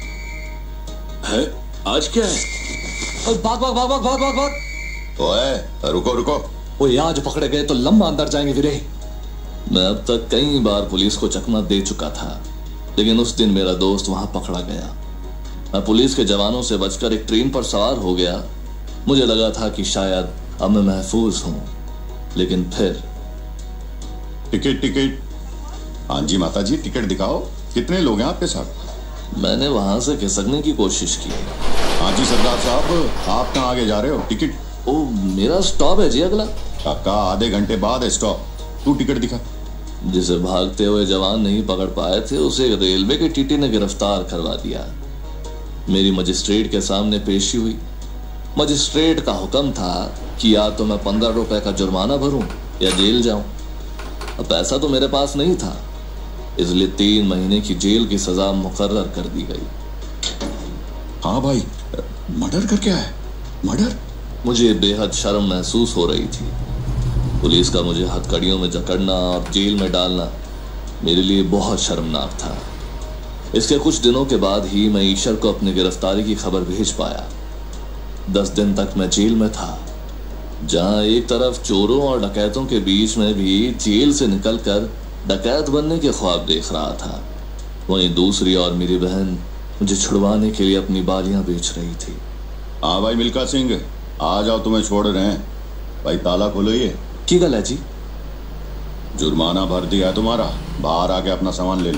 है? आज क्या है? भाग भाग भाग भाग भाग भाग भाग। ओए रुको रुको। वो आज पकड़े गए तो लंबा अंदर जाएंगे वीरे। मैं अब तक कई बार पुलिस को चकमा दे चुका था, लेकिन उस दिन मेरा दोस्त वहां पकड़ा गया। मैं पुलिस के जवानों से बचकर एक ट्रेन पर सवार हो गया। मुझे लगा था कि शायद अब मैं महफूज हूं, लेकिन फिर टिकट। हाँ जी माता जी, टिकट दिखाओ। कितने लोग हैं आपके साथ? मैंने वहां से खिसकने की कोशिश की। हाँ जी सरदार साहब, आप कहाँ आगे जा रहे हो? टिकट। ओ, मेरा स्टॉप है जी अगला। काका, आधे घंटे बाद है स्टॉप। तू टिकट दिखा। जिसे भागते हुए जवान नहीं पकड़ पाए थे, उसे रेलवे के टीटी ने गिरफ्तार करवा दिया। मेरी मजिस्ट्रेट के सामने पेशी हुई। मजिस्ट्रेट का हुक्म था कि या तो मैं 15 रुपए का जुर्माना भरूं या जेल जाऊं। अब पैसा तो मेरे पास नहीं था, इसलिए 3 महीने की जेल की सजा मुकर्रर कर दी गई। हाँ भाई, मर्डर करके आया? मर्डर? मुझे बेहद शर्म महसूस हो रही थी। पुलिस का मुझे हथकड़ियों में जकड़ना और जेल में डालना मेरे लिए बहुत शर्मनाक था। इसके कुछ दिनों के बाद ही मैं ईश्वर को अपनी गिरफ्तारी की खबर भेज पाया। 10 दिन तक मैं जेल में था, जहां एक तरफ चोरों और डकैतों के बीच में भी जेल से निकलकर डकैत बनने के ख्वाब देख रहा था, वहीं दूसरी ओर मेरी बहन मुझे छुड़वाने के लिए अपनी बालियां बेच रही थी। हाँ भाई मिल्खा सिंह, आ जाओ, तुम्हें छोड़ रहे हैं। भाई ताला खोलो। ये की गल है जी? जुर्माना भर दिया है तुम्हारा, बाहर आके अपना सामान ले लो।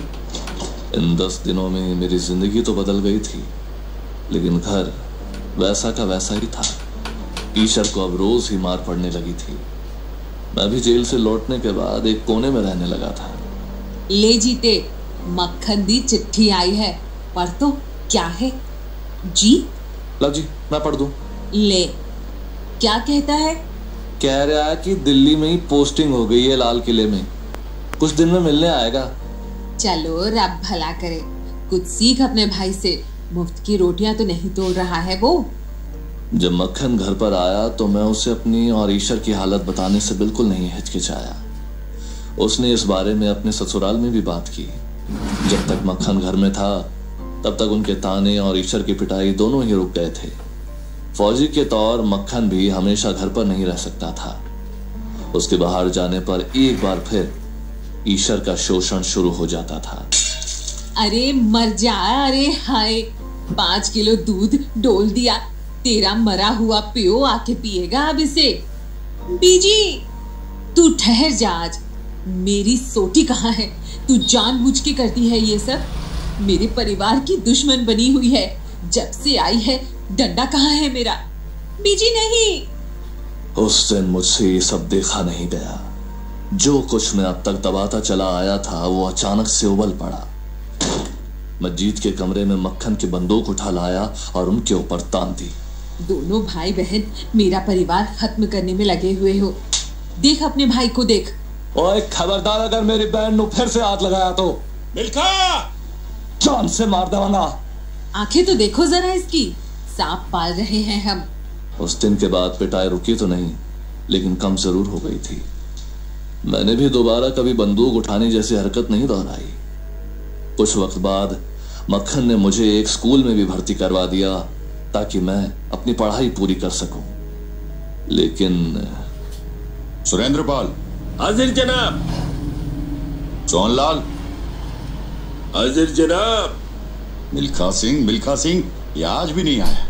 इन 10 दिनों में मेरी जिंदगी तो बदल गई थी, लेकिन घर वैसा का वैसा ही था। ईश्वर को अब रोज ही मार पड़ने लगी थी। मैं भी जेल से लौटने के बाद एक कोने में रहने लगा था। ले जीते, मक्खन दी चिट्ठी आई है, पढ़ तो। क्या है जी? लो जी, मैं पढ़ दूं। ले, क्या कहता है? कह रहा है कि दिल्ली में ही पोस्टिंग हो गई है लाल किले में, कुछ दिन में मिलने आएगा। चलो रब भला करे, कुछ सीख अपने भाई से। मुफ्त की रोटियां तो नहीं तोड़ रहा है वो। जब मक्खन घर पर आया तो मैं उसे अपनी और ईश्वर की हालत बताने से बिल्कुल नहीं हिचकिचाया। उसने इस बारे में अपने ससुराल में भी बात की। जब तक मक्खन घर में था तब तक उनके ताने और ईश्वर की पिटाई दोनों ही रुक गए थे। फौजी के तौर मक्खन भी हमेशा घर पर नहीं रह सकता था। उसके बाहर जाने पर एक बार फिर ईश्वर का शोषण शुरू हो जाता था। अरे मर जा, अरे हाय, 5 किलो दूध डोल दिया, तेरा मरा हुआ प्यो आके पिएगा अब इसे। बीजी, तू ठहर जा। आज मेरी सोटी कहाँ है? तू जानबूझ के करती है ये सब। मेरे परिवार की दुश्मन बनी हुई है जब से आई है। डंडा कहाँ है मेरा? बीजी नहीं। उस दिन मुझसे ये सब देखा नहीं गया। जो कुछ मैं अब तक दबाता चला आया था वो अचानक से उबल पड़ा। मस्जिद के कमरे में मक्खन की बंदूक उठा लाया और उनके ऊपर तान दी। दोनों भाई बहन मेरा परिवार खत्म करने में लगे हुए हो। देख अपने भाई को देख। ओए खबरदार, अगर मेरी बहन ने फिर से हाथ लगाया तो मिल्खा जान से मार देवांगा। आंखें तो देखो जरा इसकी, सांप पाल रहे हैं हम। उस दिन के बाद पिटाई रुकी तो नहीं, लेकिन कम जरूर हो गई थी। मैंने भी दोबारा कभी बंदूक उठाने जैसी हरकत नहीं दोहराई। कुछ वक्त बाद मक्खन ने मुझे एक स्कूल में भी भर्ती करवा दिया ताकि मैं अपनी पढ़ाई पूरी कर सकूं। लेकिन सुरेंद्र पाल। हाजिर जनाब। सोनलाल। हाजिर जनाब। मिल्खा सिंह ये आज भी नहीं आया।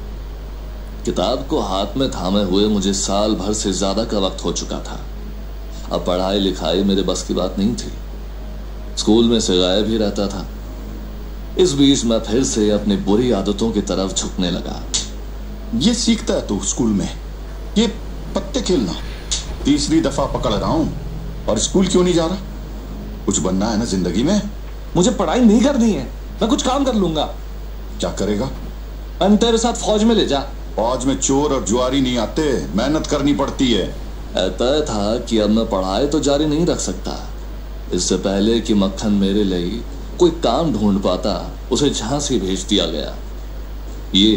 किताब को हाथ में थामे हुए मुझे साल भर से ज्यादा का वक्त हो चुका था। अब पढ़ाई लिखाई मेरे बस की बात नहीं थी। स्कूल में से गायब ही रहता था। इस बीच मैं फिर से अपनी बुरी आदतों की तरफ झुकने लगा। ये सीखता है तू स्कूल में, ये पत्ते खेलना। 3री दफा पकड़ रहा हूं और स्कूल क्यों नहीं जा रहा? कुछ बनना है ना जिंदगी में। मुझे पढ़ाई नहीं करनी है, मैं कुछ काम कर लूंगा। क्या करेगा? हम तेरे साथ फौज में ले जा। फौज में चोर और जुआरी नहीं आते, मेहनत करनी पड़ती है। तय था कि अब मैं पढ़ाई तो जारी नहीं रख सकता। इससे पहले कि मक्खन मेरे लिए कोई काम ढूंढ पाता, उसे झांसी भेज दिया गया। ये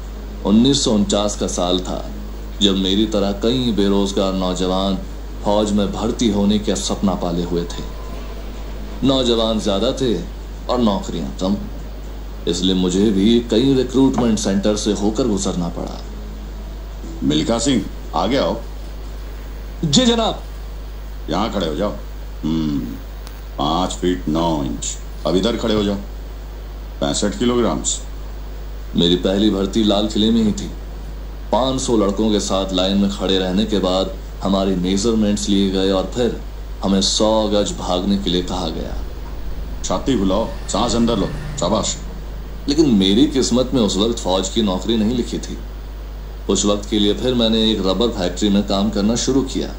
1949 का साल था, जब मेरी तरह कई बेरोजगार नौजवान फौज में भर्ती होने का सपना पाले हुए थे। नौजवान ज्यादा थे और नौकरियां कम, इसलिए मुझे भी कई रिक्रूटमेंट सेंटर से होकर गुजरना पड़ा। मिल्खा सिंह, आगे आओ। जी जनाब। यहां खड़े हो जाओ। 5 फीट 9 इंच। अब इधर खड़े हो जाओ। 65 किलोग्राम। मेरी पहली भर्ती लाल किले में ही थी। 500 लड़कों के साथ लाइन में खड़े रहने के बाद हमारी मेजरमेंट्स लिए गए और फिर हमें 100 गज भागने के लिए कहा गया। छाती बुलाओ, सांस अंदर लो, शाबाश। लेकिन मेरी किस्मत में उस वक्त फौज की नौकरी नहीं लिखी थी। उस वक्त के लिए फिर मैंने एक रबर फैक्ट्री में काम करना शुरू किया।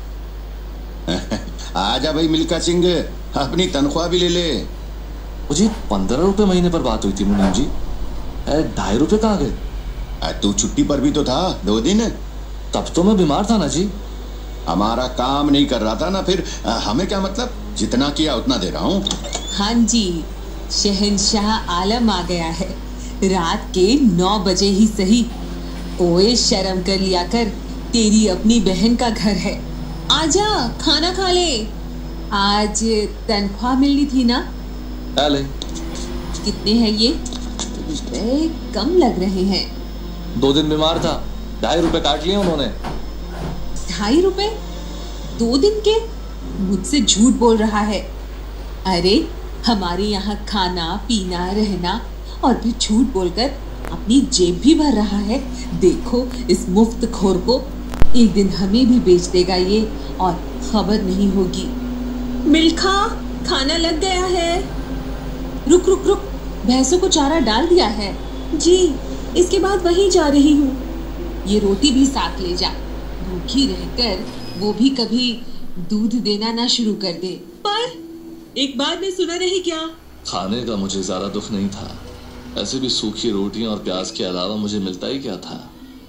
आजा भाई मिल्खा सिंह, अपनी तनख्वाह भी ले ले। मुझे 15 रुपए महीने पर बात हुई थी मुनीम जी। 2.5 रुपए कहाँ गए? तू छुट्टी पर भी तो था 2 दिन। तब तो मैं बीमार था ना जी। हमारा काम नहीं कर रहा था ना, फिर हमें क्या मतलब, जितना किया उतना दे रहा हूँ। हाँ जी, शहंशाह आलम आ गया है। रात के 9 बजे ही सही। ओए शर्म कर लिया कर, तेरी अपनी बहन का घर है। आजा खाना खा ले। आज तनख्वाह मिलनी थी ना? ले। कितने हैं ये? रुपए कम लग रहे हैं। 2 दिन बीमार था, 2.5 रुपए काट लिए उन्होंने। 2.5 रुपए 2 दिन के? मुझसे झूठ बोल रहा है। अरे हमारे यहाँ खाना पीना रहना, और भी झूठ बोलकर अपनी जेब भी भर रहा है। देखो इस मुफ्त खोर को, एक दिन हमें भी बेच देगा ये और खबर नहीं होगी। मिल्खा, खाना लग गया है। रुक रुक रुक, भैंसों को चारा डाल दिया है जी, इसके बाद वहीं जा रही हूँ। ये रोटी भी साथ ले जा, भूखी रहकर वो भी कभी दूध देना ना शुरू कर दे। पर एक बात में सुना नहीं क्या? खाने का मुझे ज्यादा दुख नहीं था, ऐसे भी सूखी रोटियां और प्याज के अलावा मुझे मिलता ही क्या था।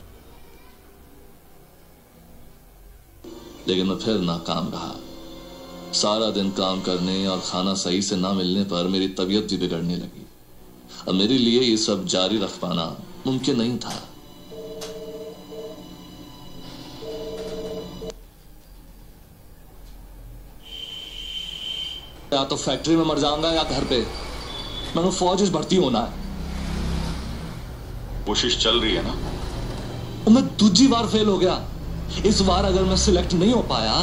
लेकिन मैं फिर नाकाम रहा। सारा दिन काम करने और खाना सही से ना मिलने पर मेरी तबीयत भी बिगड़ने लगी। अब मेरे लिए ये सब जारी रख पाना मुमकिन नहीं था। या तो फैक्ट्री में मर जाऊंगा या घर पे। मैंने फौज भर्ती होना है। कोशिश चल रही है ना? और मैं दूसरी बार फेल हो गया। इस बार अगर मैं सिलेक्ट नहीं हो पाया,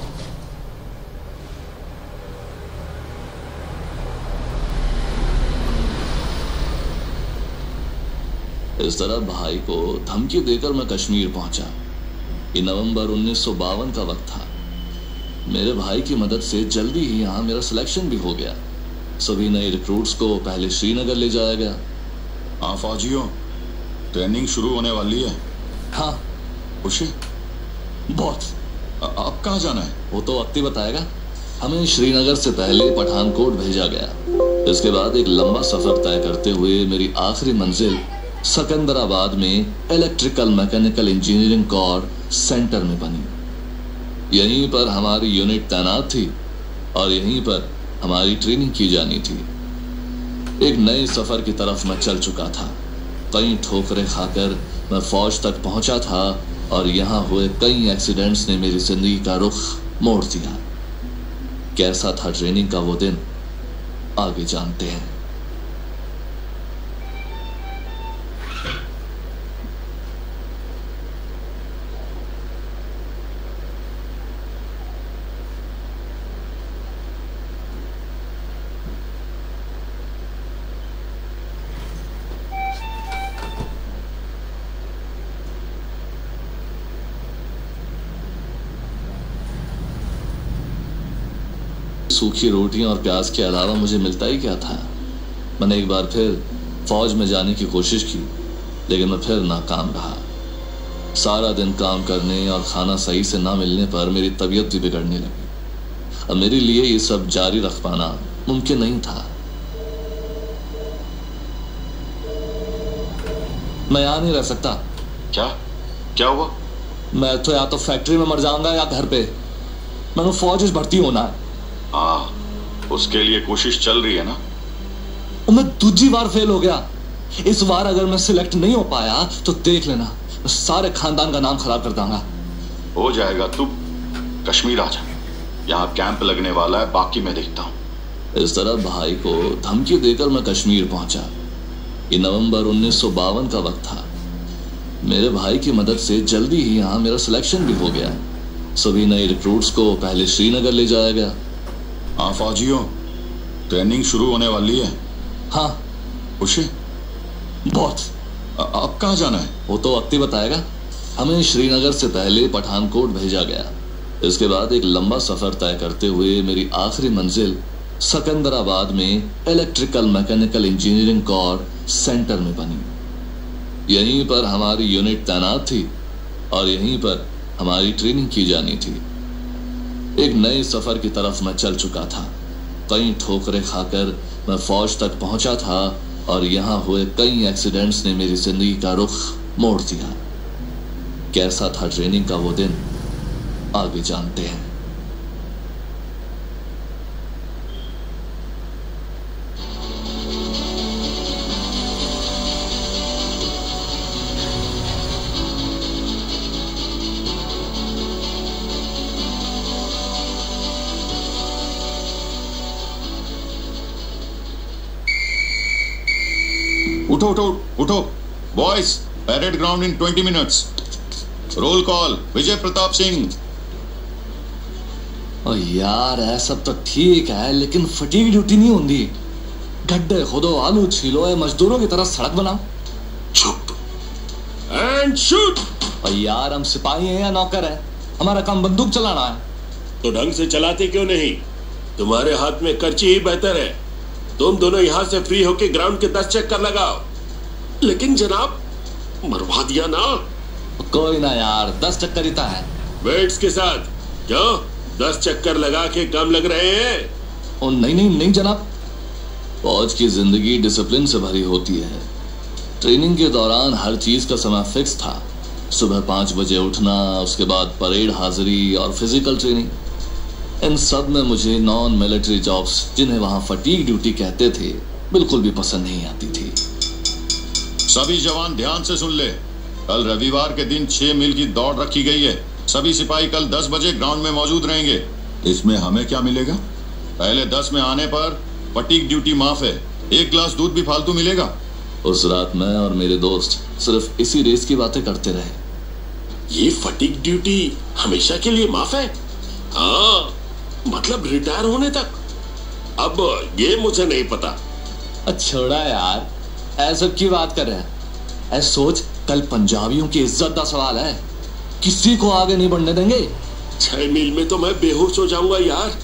इस तरह भाई को धमकी देकर मैं कश्मीर पहुंचा। ये नवंबर 1952 का वक्त था। मेरे भाई की मदद से जल्दी ही यहां मेरा सिलेक्शन भी हो गया। सभी नए रिक्रूट्स को पहले श्रीनगर ले जाया गया। हाँ फौजियों, ट्रेनिंग शुरू होने वाली है। हाँ। खुशी? बहुत। अब कहाँ जाना है? वो तो अक्ति बताएगा। हमें श्रीनगर से पहले पठानकोट भेजा गया। इसके बाद एक लंबा सफर तय करते हुए मेरी आखिरी मंजिल सिकंदराबाद में electrical mechanical engineering core centre में बनी। यहीं पर हमारी यूनिट तैनात थी और यहीं पर हमारी ट्रेनिंग की जानी थी। एक नए सफर की तरफ मैं चल चुका था। कई ठोकरें खाकर मैं फौज तक पहुंचा था और यहां हुए कई एक्सीडेंट्स ने मेरी जिंदगी का रुख मोड़ दिया। कैसा था ट्रेनिंग का वो दिन, आगे जानते हैं। सूखी रोटियां और प्याज के अलावा मुझे मिलता ही क्या था। मैंने एक बार फिर फौज में जाने की कोशिश की, लेकिन मैं फिर नाकाम रहा। सारा दिन काम करने और खाना सही से ना मिलने पर मेरी तबीयत भी बिगड़ने लगी। अब मेरे लिए ये सब जारी रख पाना मुमकिन नहीं था। मैं यहां नहीं रह सकता। क्या हुआ? मैं तो या तो फैक्ट्री में मर जाऊंगा या घर पे। मैंने फौज भर्ती होना है। हाँ, उसके लिए कोशिश चल रही है ना? मैं दूसरी बार फेल हो गया। इस बार अगर मैं सिलेक्ट नहीं हो पाया तो देख लेना, मैं सारे खानदान का नाम खराब कर दूंगा। हो जाएगा, तू कश्मीर आ जा। यहाँ कैंप लगने वाला है, बाकी मैं देखता हूँ। इस तरह भाई को धमकी देकर मैं कश्मीर पहुंचा। ये नवंबर 1952 का वक्त था। मेरे भाई की मदद से जल्दी ही यहाँ मेरा सिलेक्शन भी हो गया। सभी नए रिक्रूट्स को पहले श्रीनगर ले जाया गया। हाँ फौजियों, ट्रेनिंग शुरू होने वाली है। हाँ। खुशी? बहुत। अब कहाँ जाना है? वो तो अक्ति बताएगा। हमें श्रीनगर से पहले पठानकोट भेजा गया। इसके बाद एक लंबा सफर तय करते हुए मेरी आखिरी मंजिल सिकंदराबाद में electrical mechanical engineering core centre में बनी। यहीं पर हमारी यूनिट तैनात थी और यहीं पर हमारी ट्रेनिंग की जानी थी। एक नए सफर की तरफ मैं चल चुका था। कई ठोकरें खाकर मैं फौज तक पहुंचा था और यहां हुए कई एक्सीडेंट्स ने मेरी जिंदगी का रुख मोड़ दिया। कैसा था ट्रेनिंग का वो दिन, आगे जानते हैं। उठो उठो उठो boys, parade ground in 20 minutes. Roll call Vijay Pratap Singh. और यार ऐसा तो ठीक है, लेकिन फटीग ड्यूटी नहीं होती। गड्ढे खोदो, आलू छीलो, मजदूरों की तरह सड़क बनाओ। चुप एंड शूट। और यार हम सिपाही हैं या नौकर हैं? हमारा काम बंदूक चलाना है। तो ढंग से चलाते क्यों नहीं? तुम्हारे हाथ में करची ही बेहतर है। तुम दोनों यहाँ से फ्री होके ग्राउंड के 10 चक्कर लगाओ। लेकिन जनाब, मरवा दिया ना। कोई ना यार, 10 चक्कर ही था है। वेट्स के साथ क्यों 10 चक्कर लगा के कम लग रहे हैं? ओ नहीं नहीं नहीं जनाब, फौज की जिंदगी डिसिप्लिन से भरी होती है। ट्रेनिंग के दौरान हर चीज का समय फिक्स था। सुबह 5 बजे उठना, उसके बाद परेड हाजिरी और फिजिकल ट्रेनिंग। इन सब में मुझे नॉन मिलिट्री जॉब्स, जिन्हें वहां फटीग ड्यूटी कहते थे, बिल्कुल भी पसंद नहीं आती थी। सभी जवान ध्यान से सुन ले, कल रविवार के दिन 6 मील की दौड़ रखी गई है। सभी सिपाही कल 10 बजे ग्राउंड में मौजूद रहेंगे। इसमें हमें क्या मिलेगा? पहले 10 में आने पर फटीग ड्यूटी माफ है, 1 गिलास दूध भी फालतू मिलेगा। उस रात मैं और मेरे दोस्त सिर्फ इसी रेस की बातें करते रहे। ये फटीग ड्यूटी हमेशा के लिए माफ है? हाँ, मतलब रिटायर होने तक? अब ये मुझे नहीं पता। छोड़ा यार, ऐसा की बात कर रहे हैं? ऐसा सोच, कल पंजाबियों की इज्जत का सवाल है, किसी को आगे नहीं बढ़ने देंगे। 6 मील में तो मैं बेहोश हो जाऊंगा यार।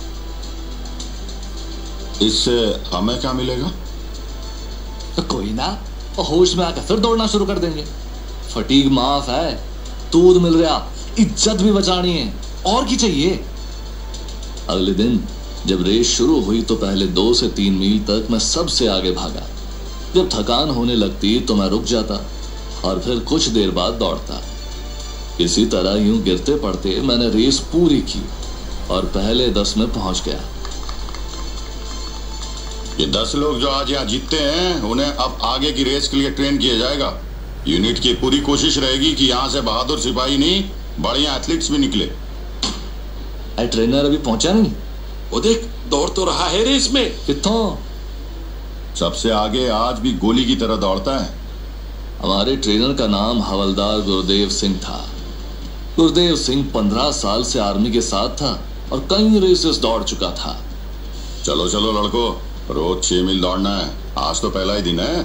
इससे हमें क्या मिलेगा? तो कोई ना, होश में आकर फिर दौड़ना शुरू कर देंगे। फटीग माफ है, दूध मिल रहा, इज्जत भी बचानी है, और की चाहिए। अगले दिन जब रेस शुरू हुई तो पहले 2 से 3 मील तक मैं सबसे आगे भागा। जब थकान होने लगती तो मैं रुक जाता और फिर कुछ देर बाद दौड़ता। इसी तरह यूं गिरते पड़ते मैंने रेस पूरी की और पहले 10 में पहुंच गया। ये 10 लोग जो आज यहाँ जीतते हैं, उन्हें अब आगे की रेस के लिए ट्रेन किया जाएगा। यूनिट की पूरी कोशिश रहेगी कि यहाँ से बहादुर सिपाही नहीं, बढ़िया एथलीट्स भी निकले। ट्रेनर अभी पहुंचा नहीं? वो देख, दौड़ तो रहा है रेस में। कितना? सबसे आगे आज भी गोली की तरह दौड़ता है। हमारे ट्रेनर का नाम हवलदार गुरुदेव सिंह था। गुरुदेव सिंह 15 साल से आर्मी के साथ था और कई रेसेस दौड़ चुका था। चलो चलो लड़को, रोज 6 मील दौड़ना है। आज तो पहला ही दिन है।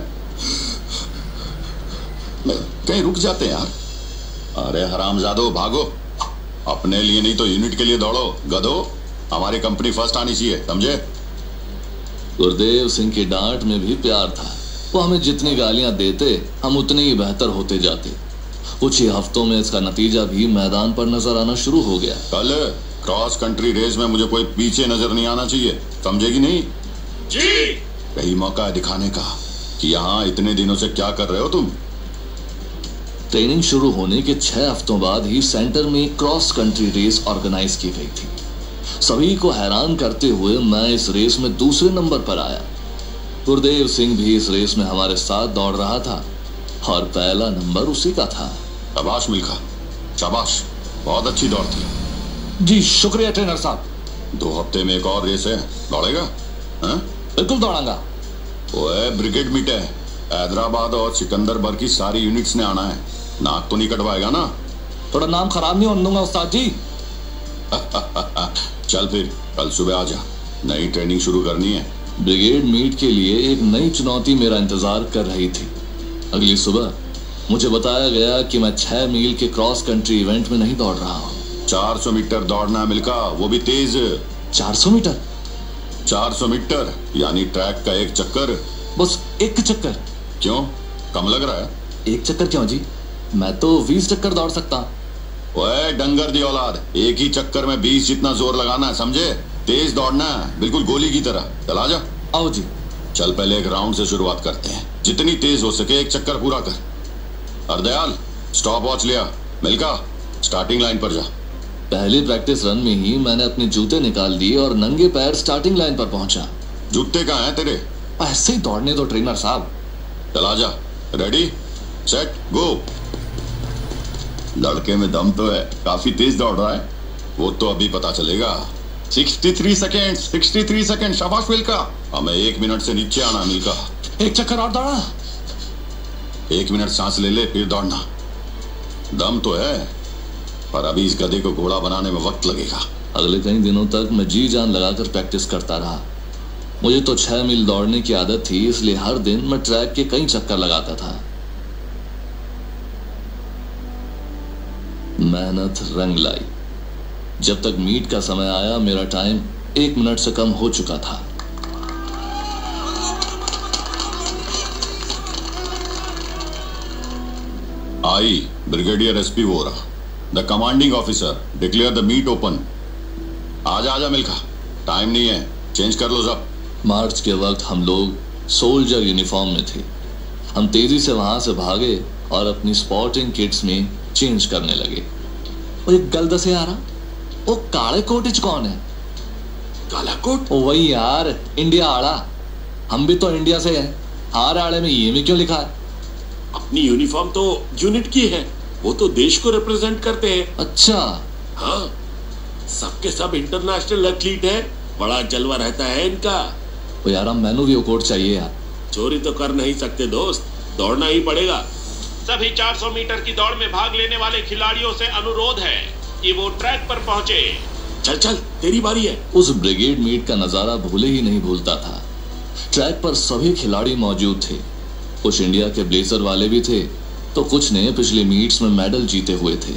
कहीं रुक जाते हैं यार। अरे हरामजादो, भागो। अपने लिए नहीं तो यूनिट के लिए दौड़ो। गधो, हमारी कंपनी फर्स्ट आनी चाहिए, समझे? गुरुदेव सिंह की डांट में भी प्यार था। वो हमें जितनी गालियां देते, हम उतने ही बेहतर होते जाते। कुछ ही हफ्तों में इसका नतीजा भी मैदान पर नजर आना शुरू हो गया। कल क्रॉस कंट्री रेस में मुझे कोई पीछे नजर नहीं आना चाहिए, समझेगी नहीं? जी। यही मौका है दिखाने का कि यहाँ इतने दिनों से क्या कर रहे हो तुम। ट्रेनिंग शुरू होने के 6 हफ्तों बाद ही सेंटर में क्रॉस कंट्री रेस ऑर्गेनाइज की गई थी। सभी को हैरान करते हुए मैं इस रेस में दूसरे नंबर पर आया। गुरुदेव सिंह भी इस रेस में हमारे साथ दौड़ रहा था और पहला नंबर उसी का था। शाबाश मिल्खा, शाबाश, बहुत अच्छी दौड़ थी। जी शुक्रिया ट्रेनर साहब। 2 हफ्ते में एक और रेस है, दौड़ेगा? बिल्कुल दौड़ांगा। वो है ब्रिगेड मीट है, हैदराबाद और सिकंदरबर्ग की सारी यूनिट्स ने आना है। नाक तो नहीं कटवाएगा ना? थोड़ा नाम खराब नहीं होने दूंगा उस्ताद जी। चल फिर कल सुबह आ जा, नई ट्रेनिंग शुरू करनी है। ब्रिगेड मीट के लिए एक नई चुनौती मेरा इंतजार कर रही थी। अगली सुबह मुझे बताया गया कि मैं 6 मील के क्रॉस कंट्री इवेंट में नहीं दौड़ रहा हूँ, 400 मीटर दौड़ना है मिल्खा, वो भी तेज। 400 मीटर? 400 मीटर यानी ट्रैक का एक चक्कर। बस एक चक्कर? क्यों, कम लग रहा है? एक चक्कर क्यों जी, मैं तो 20 चक्कर दौड़ सकता। ओए डंगर दी औलाद, एक ही चक्कर में 20 जितना जोर लगाना है, समझे? तेज दौड़ना है, बिल्कुल गोली की तरह। चल आजा। आओ जी। चल पहले एक राउंड से शुरुआत करते हैं, जितनी तेज हो सके एक चक्कर पूरा कर। हरदयाल स्टॉप वॉच लिया। मिल्खा स्टार्टिंग लाइन पर जा। पहली प्रैक्टिस रन में ही मैंने अपने जूते निकाल दिए और नंगे पैर स्टार्टिंग लाइन पर पहुंचा। जूते कहाँ हैं तेरे? ऐसे ही दौड़ने दो ट्रेनर साहब। चल आजा। Ready set go. लड़के में दम तो है, काफी तेज दौड़ रहा है, वो तो अभी पता चलेगा। 63 सेकेंड, 63 सेकेंड। शाबाश मिल्खा। हमें 1 मिनट से नीचे आना मिल्खा। एक चक्कर और दौड़ा। 1 मिनट सांस ले ले फिर दौड़ना। दम तो है, पर अभी इस गधे को घोड़ा बनाने में वक्त लगेगा। अगले कई दिनों तक मैं जी जान लगाकर प्रैक्टिस करता रहा। मुझे तो 6 मील दौड़ने की आदत थी, इसलिए हर दिन मैं ट्रैक के कई चक्कर लगाता था। मेहनत रंग लाई। जब तक मीट का समय आया मेरा टाइम 1 मिनट से कम हो चुका था। I brigadier S P Vohra, the commanding officer, declare the meet open. आजा आजा मिल्खा, टाइम नहीं है, चेंज कर लो सब। मार्च के वक्त हम लोग सोल्जर यूनिफॉर्म में थे। हम तेजी से वहां से भागे और अपनी स्पॉटिंग किट्स में चेंज करने लगे। और एक गलत से आ रहा, वो काले कोट कौन है? काला कोट? वही यार, इंडिया आड़ा। हम भी तो इंडिया से हैं। हार आड़े में ये में क्यों लिखा है? अपनी यूनिफॉर्म तो यूनिट की है, वो तो देश को रिप्रेजेंट करते हैं। अच्छा। हाँ, सबके सब इंटरनेशनल एथलीट है, बड़ा जलवा रहता है इनका। तो यार मैनू भी वो कोट चाहिए यार। चोरी तो कर नहीं सकते दोस्त, दौड़ना ही पड़ेगा। सभी 400 मीटर की दौड़ में भाग लेने वाले खिलाड़ियों से अनुरोध है कि वो ट्रैक पर पहुंचे। चल चल तेरी बारी है। उस ब्रिगेड मीट का नजारा भूले ही नहीं भूलता था। ट्रैक पर सभी खिलाड़ी मौजूद थे। कुछ इंडिया के ब्लेजर वाले भी थे, तो कुछ ने पिछले मीट्स में मेडल जीते हुए थे।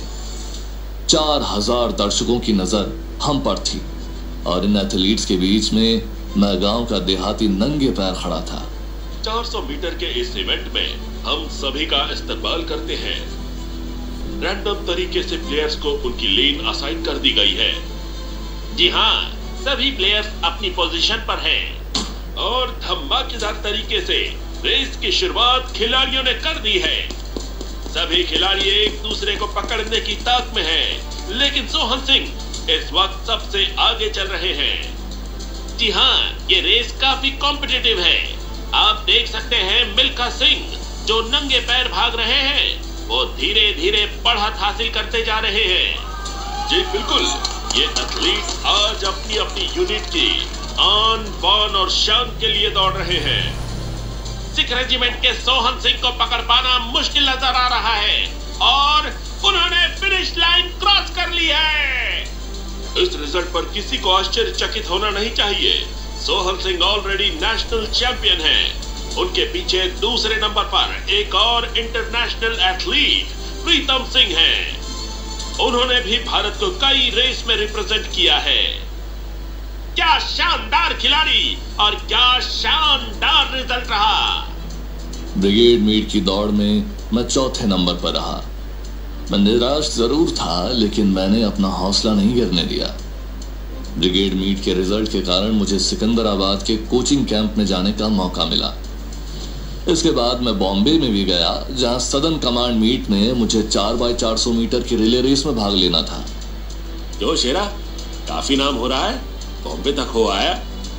4000 दर्शकों की नजर हम पर थी और इन एथलीट्स के बीच में मैं गांव का देहाती नंगे पैर खड़ा था। 400 मीटर के इस इवेंट में हम सभी का इस्तेमाल करते हैं। रैंडम तरीके से प्लेयर्स को उनकी लेन असाइन कर दी गई है। जी हाँ, सभी प्लेयर्स अपनी पोजीशन पर हैं और धमाकेदार तरीके से रेस की शुरुआत खिलाड़ियों ने कर दी है। सभी खिलाड़ी एक दूसरे को पकड़ने की ताक में हैं, लेकिन सोहन सिंह इस वक्त सबसे आगे चल रहे हैं। जी हाँ, ये रेस काफी कॉम्पिटिटिव है। आप देख सकते हैं मिल्खा सिंह जो नंगे पैर भाग रहे हैं, वो धीरे धीरे बढ़त हासिल करते जा रहे हैं। जी बिल्कुल, ये एथलीट्स आज अपनी अपनी यूनिट की आन बान और शान के लिए दौड़ रहे हैं। सिख रेजिमेंट के सोहन सिंह को पकड़ पाना मुश्किल नजर आ रहा है और उन्होंने फिनिश लाइन क्रॉस कर ली है। इस रिजल्ट पर किसी को आश्चर्यचकित होना नहीं चाहिए। Sohan Singh already national champion हैं। उनके पीछे दूसरे नंबर पर एक और इंटरनेशनल एथलीट प्रीतम सिंह हैं। उन्होंने भी भारत को कई रेस में रिप्रेजेंट किया है। क्या शानदार खिलाड़ी और क्या शानदार रिजल्ट रहा। ब्रिगेड मीट की दौड़ में मैं चौथे नंबर पर रहा। मैं निराश जरूर था, लेकिन मैंने अपना हौसला नहीं गिरने दिया। ब्रिगेड मीट के रिजल्ट के कारण मुझे सिकंदराबाद के कोचिंग कैंप में जाने का मौका मिला। इसके बाद मैं बॉम्बे में भी गया, जहां सदर्न कमांड मीट में मुझे 4x400 मीटर की रिले रेस में भाग लेना था। जो शेरा, काफी नाम हो रहा है, बॉम्बे तक हो आया।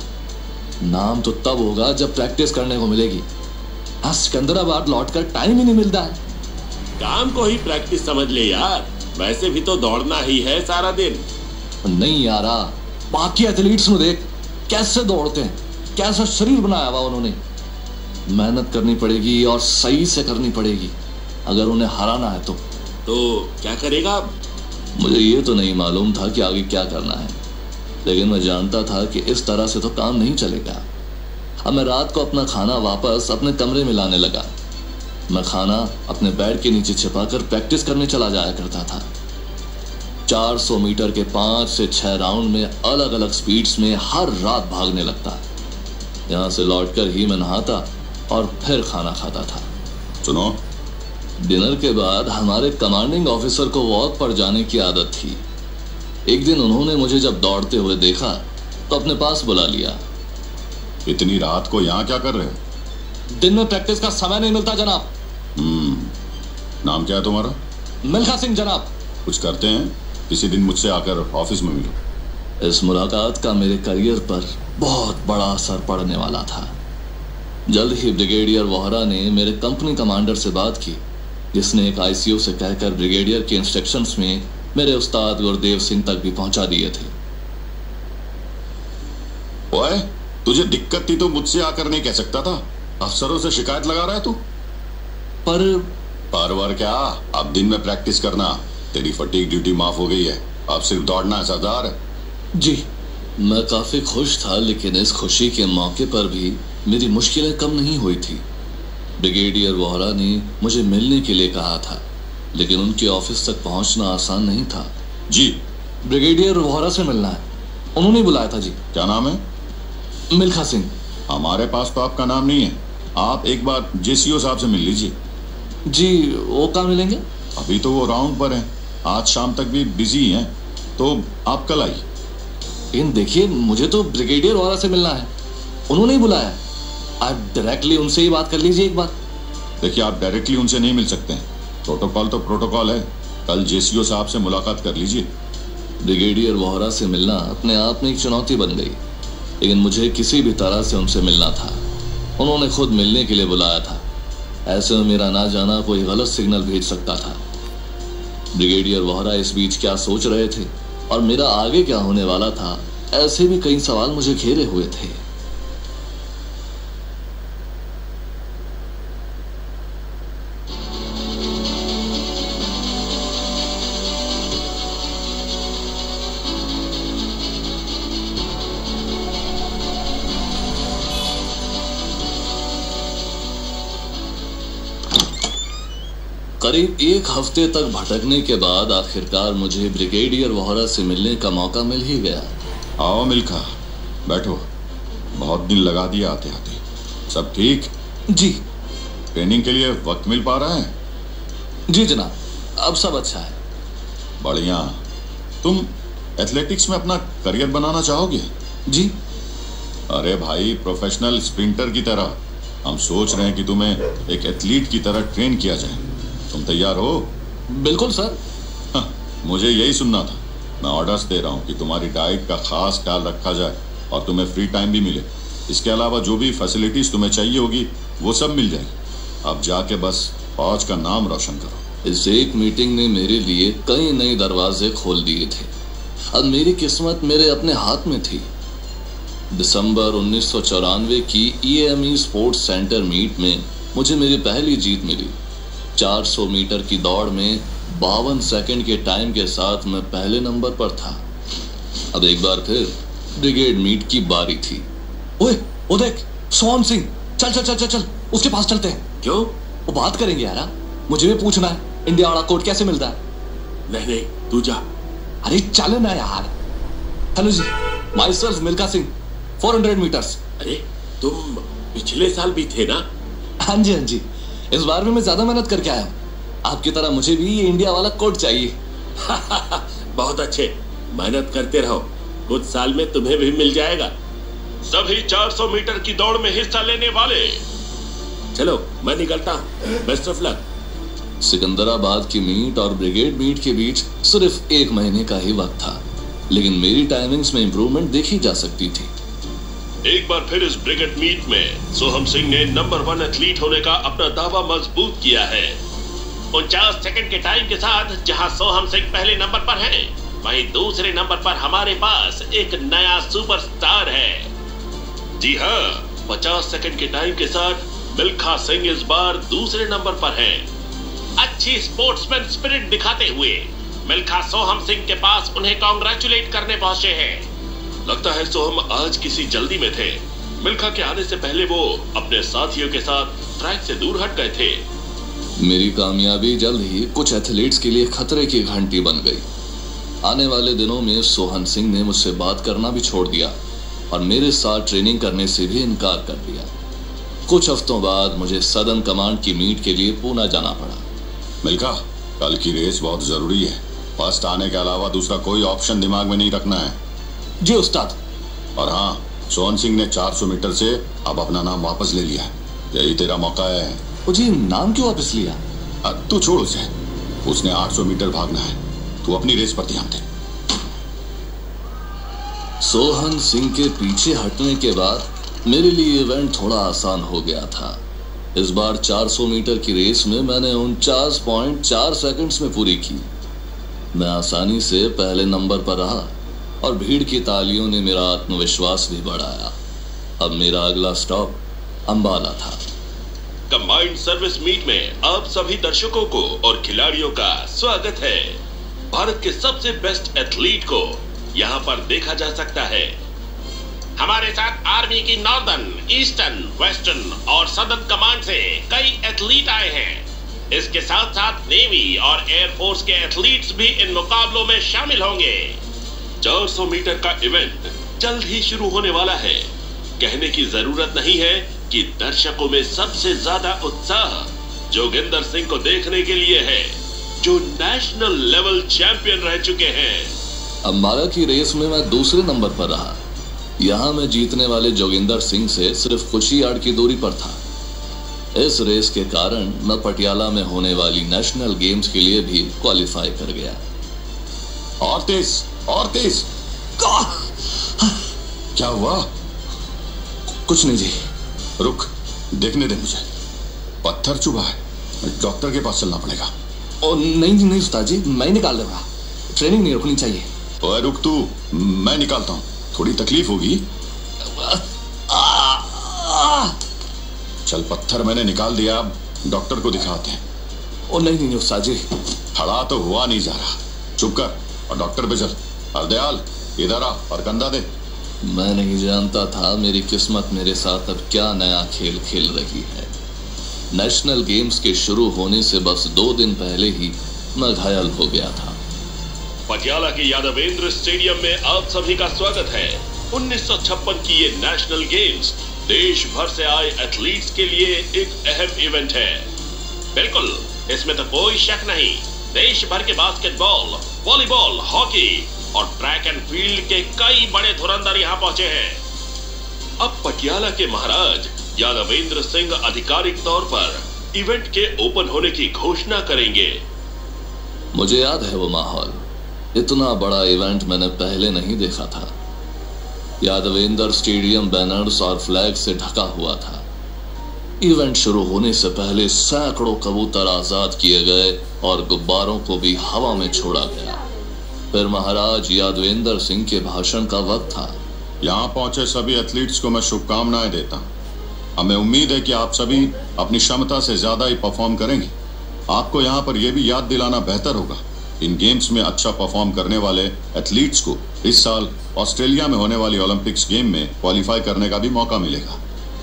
नाम तो तब होगा जब प्रैक्टिस करने को मिलेगी। हाँ, सिकंदराबाद लौटकर टाइम ही नहीं मिलता है। काम को ही प्रैक्टिस समझ ले यार, वैसे भी तो दौड़ना ही है सारा दिन। नहीं यारा, बाकी एथलीट्स में देख कैसे दौड़ते हैं, कैसा शरीर बनाया हुआ उन्होंने। मेहनत करनी पड़ेगी और सही से करनी पड़ेगी अगर उन्हें हराना है तो क्या करेगा? मुझे ये तो नहीं मालूम था कि आगे क्या करना है, लेकिन मैं जानता था कि इस तरह से तो काम नहीं चलेगा। अब मैं रात को अपना खाना वापस अपने कमरे में लाने लगा। मैं खाना अपने बेड के नीचे छिपाकर प्रैक्टिस करने चला जाया करता था। 400 मीटर के 5 से 6 राउंड में अलग अलग स्पीड्स में हर रात भागने लगता। यहां से लौटकर ही मैं नहाता और फिर खाना खाता था। सुनो, डिनर के बाद हमारे कमांडिंग ऑफिसर को वॉक पर जाने की आदत थी। एक दिन उन्होंने मुझे जब दौड़ते हुए देखा तो अपने पास बुला लिया। इतनी रात को यहाँ क्या कर रहे हो? दिन में प्रैक्टिस का समय नहीं मिलता जनाब। नाम क्या है तुम्हारा? मिल्खा सिंह जनाब। कुछ करते हैं, किसी दिन मुझसे आकर ऑफिस में मिलो। इस मुलाकात का मेरे करियर पर बहुत बड़ा असर पड़ने वाला था। जल्द ही ब्रिगेडियर वोहरा ने मेरे कंपनी कमांडर से बात की, जिसने एक आईसीयू से कहकर ब्रिगेडियर के इंस्ट्रक्शंस में मेरे उस्ताद गुरदेव सिंह तक भी पहुंचा दिए थे। ओए, तुझे दिक्कत थी तो मुझसे आकर नहीं कह सकता था? अफसरों से शिकायत लगा रहा है तू? पर क्या, अब दिन में प्रैक्टिस करना। तेरी फटीग ड्यूटी माफ हो गई है, अब सिर्फ दौड़ना है सरदार। जी, मैं काफी खुश था, लेकिन इस खुशी के मौके पर भी मेरी मुश्किलें कम नहीं हुई थी। ब्रिगेडियर वोहरा ने मुझे मिलने के लिए कहा था, लेकिन उनके ऑफिस तक पहुंचना आसान नहीं था। जी, ब्रिगेडियर वोहरा से मिलना है, उन्होंने बुलाया था। जी, क्या नाम है? मिल्खा सिंह। हमारे पास तो आपका नाम नहीं है, आप एक बार जेसीओ साहब से मिल लीजिए। जी, वो कहाँ मिलेंगे? अभी तो वो राउंड पर हैं, आज शाम तक भी बिजी हैं, तो आप कल आइए। लेकिन देखिए, मुझे तो ब्रिगेडियर वोहरा से मिलना है, उन्होंने ही बुलाया। आप डायरेक्टली उनसे ही बात कर लीजिए एक बार। देखिए, आप डायरेक्टली उनसे नहीं मिल सकते हैं, प्रोटोकॉल तो प्रोटोकॉल है। कल जेसीओ साहब से मुलाकात कर लीजिए। ब्रिगेडियर वोहरा से मिलना अपने आप में एक चुनौती बन गई, लेकिन मुझे किसी भी तरह से उनसे मिलना था। उन्होंने खुद मिलने के लिए बुलाया था। ऐसे में मेरा ना जाना कोई गलत सिग्नल भेज सकता था। ब्रिगेडियर वोहरा इस बीच क्या सोच रहे थे और मेरा आगे क्या होने वाला था, ऐसे भी कई सवाल मुझे घेरे हुए थे। करीब एक हफ्ते तक भटकने के बाद आखिरकार मुझे ब्रिगेडियर वोहरा से मिलने का मौका मिल ही गया। आओ मिल्खा, बैठो। बहुत दिन लगा दिया आते आते। सब ठीक? जी। ट्रेनिंग के लिए वक्त मिल पा रहा है? जी जनाब, अब सब अच्छा है। बढ़िया। तुम एथलेटिक्स में अपना करियर बनाना चाहोगे? जी। अरे भाई, प्रोफेशनल स्प्रिंटर की तरह हम सोच रहे हैं कि तुम्हें एक एथलीट की तरह ट्रेन किया जाए। तुम तैयार हो? बिल्कुल सर। मुझे यही सुनना था। मैं ऑर्डर्स दे रहा हूँ कि तुम्हारी डाइट का खास ख्याल रखा जाए और तुम्हें फ्री टाइम भी मिले। इसके अलावा जो भी फैसिलिटीज तुम्हें चाहिए होगी वो सब मिल जाएगी। अब जाके बस फौज का नाम रोशन करो। इस एक मीटिंग ने मेरे लिए कई नए दरवाजे खोल दिए थे। अब मेरी किस्मत मेरे अपने हाथ में थी। दिसंबर 1994 की EME स्पोर्ट्स सेंटर मीट में मुझे मेरी पहली जीत मिली। 400 मीटर की दौड़ में 52 सेकंड के टाइम के साथ मैं पहले नंबर पर था। अब एक बार फिर ब्रिगेड मीट की बारी थी। ओए, वो देख, सोहन सिंह, चल चल चल चल चल, उसके पास चलते हैं। क्यों? वो बात करेंगे यार, मुझे भी पूछना है इंडिया वाला कोड कैसे मिलता है। नहीं, तू जा। अरे चल ना यार। हेलो जी, my self Milkha Singh, 400 metres. अरे तुम पिछले साल भी थे ना? हाँ जी हाँ जी, इस बार में मैं ज्यादा मेहनत करके आया हूँ। आपकी तरह मुझे भी ये इंडिया वाला कोड चाहिए। बहुत अच्छे, मेहनत करते रहो, कुछ साल में तुम्हें भी मिल जाएगा। सभी 400 मीटर की दौड़ में हिस्सा लेने वाले, चलो मैं निकलता हूँ। Best of luck. सिकंदराबाद की मीट और ब्रिगेड मीट के बीच सिर्फ 1 महीने का ही वक्त था, लेकिन मेरी टाइमिंग्स में इंप्रूवमेंट देखी जा सकती थी। एक बार फिर इस ब्रिगेड मीट में सोहम सिंह ने नंबर 1 एथलीट होने का अपना दावा मजबूत किया है। 49 सेकंड के टाइम के साथ जहां सोहम सिंह पहले नंबर पर है, वहीं दूसरे नंबर पर हमारे पास एक नया सुपरस्टार है। जी हाँ, 50 सेकंड के टाइम के साथ मिल्खा सिंह इस बार दूसरे नंबर पर है। अच्छी स्पोर्ट्समैन स्पिरिट दिखाते हुए मिल्खा सोहम सिंह के पास उन्हें कांग्रेचुलेट करने पहुंचे हैं। लगता है सोहम आज किसी जल्दी में थे। मिल्खा के आने से पहले वो अपने साथियों के साथ ट्रैक से दूर हट गए थे। मेरी कामयाबी जल्द ही कुछ एथलीट्स के लिए खतरे की घंटी बन गई। आने वाले दिनों में सोहन सिंह ने मुझसे बात करना भी छोड़ दिया और मेरे साथ ट्रेनिंग करने से भी इनकार कर दिया। कुछ हफ्तों बाद मुझे सदर्न कमांड की मीट के लिए पूना जाना पड़ा। मिल्खा, कल की रेस बहुत जरूरी है। फर्स्ट आने के अलावा दूसरा कोई ऑप्शन दिमाग में नहीं रखना है। जी उस्ताद। और हाँ, सोहन सिंह ने 400 मीटर से अब अपना नाम वापस ले लिया। यही तेरा मौका है। जी, नाम क्यों वापस लिया? तू छोड़ उसे, उसने 800 मीटर भागना है। तू अपनी रेस पर ध्यान दे। सोहन सिंह के पीछे हटने के बाद मेरे लिए इवेंट थोड़ा आसान हो गया था। इस बार 400 मीटर की रेस में मैंने 49.4 सेकंड्स में पूरी की। मैं आसानी से पहले नंबर पर रहा और भीड़ की तालियों ने मेरा आत्मविश्वास भी बढ़ाया। अब मेरा अगला स्टॉप अंबाला था। कंबाइंड सर्विस मीट में आप सभी दर्शकों को और खिलाड़ियों का स्वागत है। भारत के सबसे बेस्ट एथलीट को यहाँ पर देखा जा सकता है। हमारे साथ आर्मी की नॉर्दर्न, ईस्टर्न, वेस्टर्न और सदर्न कमांड से कई एथलीट आए हैं। इसके साथ साथ नेवी और एयरफोर्स के एथलीट्स भी इन मुकाबलों में शामिल होंगे। 400 मीटर का इवेंट जल्द ही शुरू होने वाला है। कहने की जरूरत नहीं है कि दर्शकों में सबसे ज्यादा उत्साह जोगिंदर सिंह को देखने के लिए है, जो नेशनल लेवल चैंपियन रह चुके हैं। अंबाला की रेस में मैं दूसरे नंबर पर रहा। यहाँ मैं जीतने वाले जोगिंदर सिंह से सिर्फ कुछ ही यार्ड की दूरी पर था। इस रेस के कारण मैं पटियाला में होने वाली नेशनल गेम्स के लिए भी क्वालिफाई कर गया। और तेज, और तेज। क्या हुआ? कुछ नहीं जी। रुक, देखने दे मुझे। पत्थर चुभा है, डॉक्टर के पास चलना पड़ेगा। ओ नहीं नहीं उस्ताद जी, मैं निकाल दूंगा। ट्रेनिंग नहीं रुकनी चाहिए। ओए रुक तू, मैं निकालता हूँ। थोड़ी तकलीफ होगी। चल, पत्थर मैंने निकाल दिया, डॉक्टर को दिखाते हैं। ओ नहीं नहीं उस्ताद जी। खड़ा तो हुआ नहीं जा रहा। चुप कर और डॉक्टर पे चल। हरदयाल, इधर आ और कंधा दे। मैं नहीं जानता था मेरी किस्मत मेरे साथ अब क्या नया खेल खेल रही है। नेशनल गेम्स के शुरू होने से बस 2 दिन पहले ही मैं घायल हो गया था। पटियाला के यादवेंद्र स्टेडियम में आप सभी का स्वागत है। 1956 की ये नेशनल गेम्स देश भर से आए एथलीट्स के लिए एक अहम इवेंट है। बिल्कुल, इसमें तो कोई शक नहीं। देश भर के बास्केटबॉल, वॉलीबॉल, हॉकी और ट्रैक एंड फील्ड के कई बड़े धुरंधर यहाँ पहुंचे हैं। अब पटियाला के महाराज यादवेंद्र सिंह आधिकारिक तौर पर इवेंट के ओपन होने की घोषणा करेंगे। मुझे याद है वो माहौल। इतना बड़ा इवेंट मैंने पहले नहीं देखा था। यादवेंद्र स्टेडियम बैनर्स और फ्लैग से ढका हुआ था। इवेंट शुरू होने से पहले सैकड़ों कबूतर आजाद किए गए और गुब्बारों को भी हवा में छोड़ा गया। फिर महाराज यादवेंद्र सिंह के भाषण का वक्त था। यहाँ पहुंचे सभी एथलीट्स को मैं शुभकामनाएं देता हूँ। हमें उम्मीद है कि आप सभी अपनी क्षमता से ज्यादा ही परफॉर्म करेंगे। आपको यहाँ पर यह भी याद दिलाना बेहतर होगा, इन गेम्स में अच्छा परफॉर्म करने वाले एथलीट्स को इस साल ऑस्ट्रेलिया में होने वाली ओलंपिक्स गेम में क्वालिफाई करने का भी मौका मिलेगा।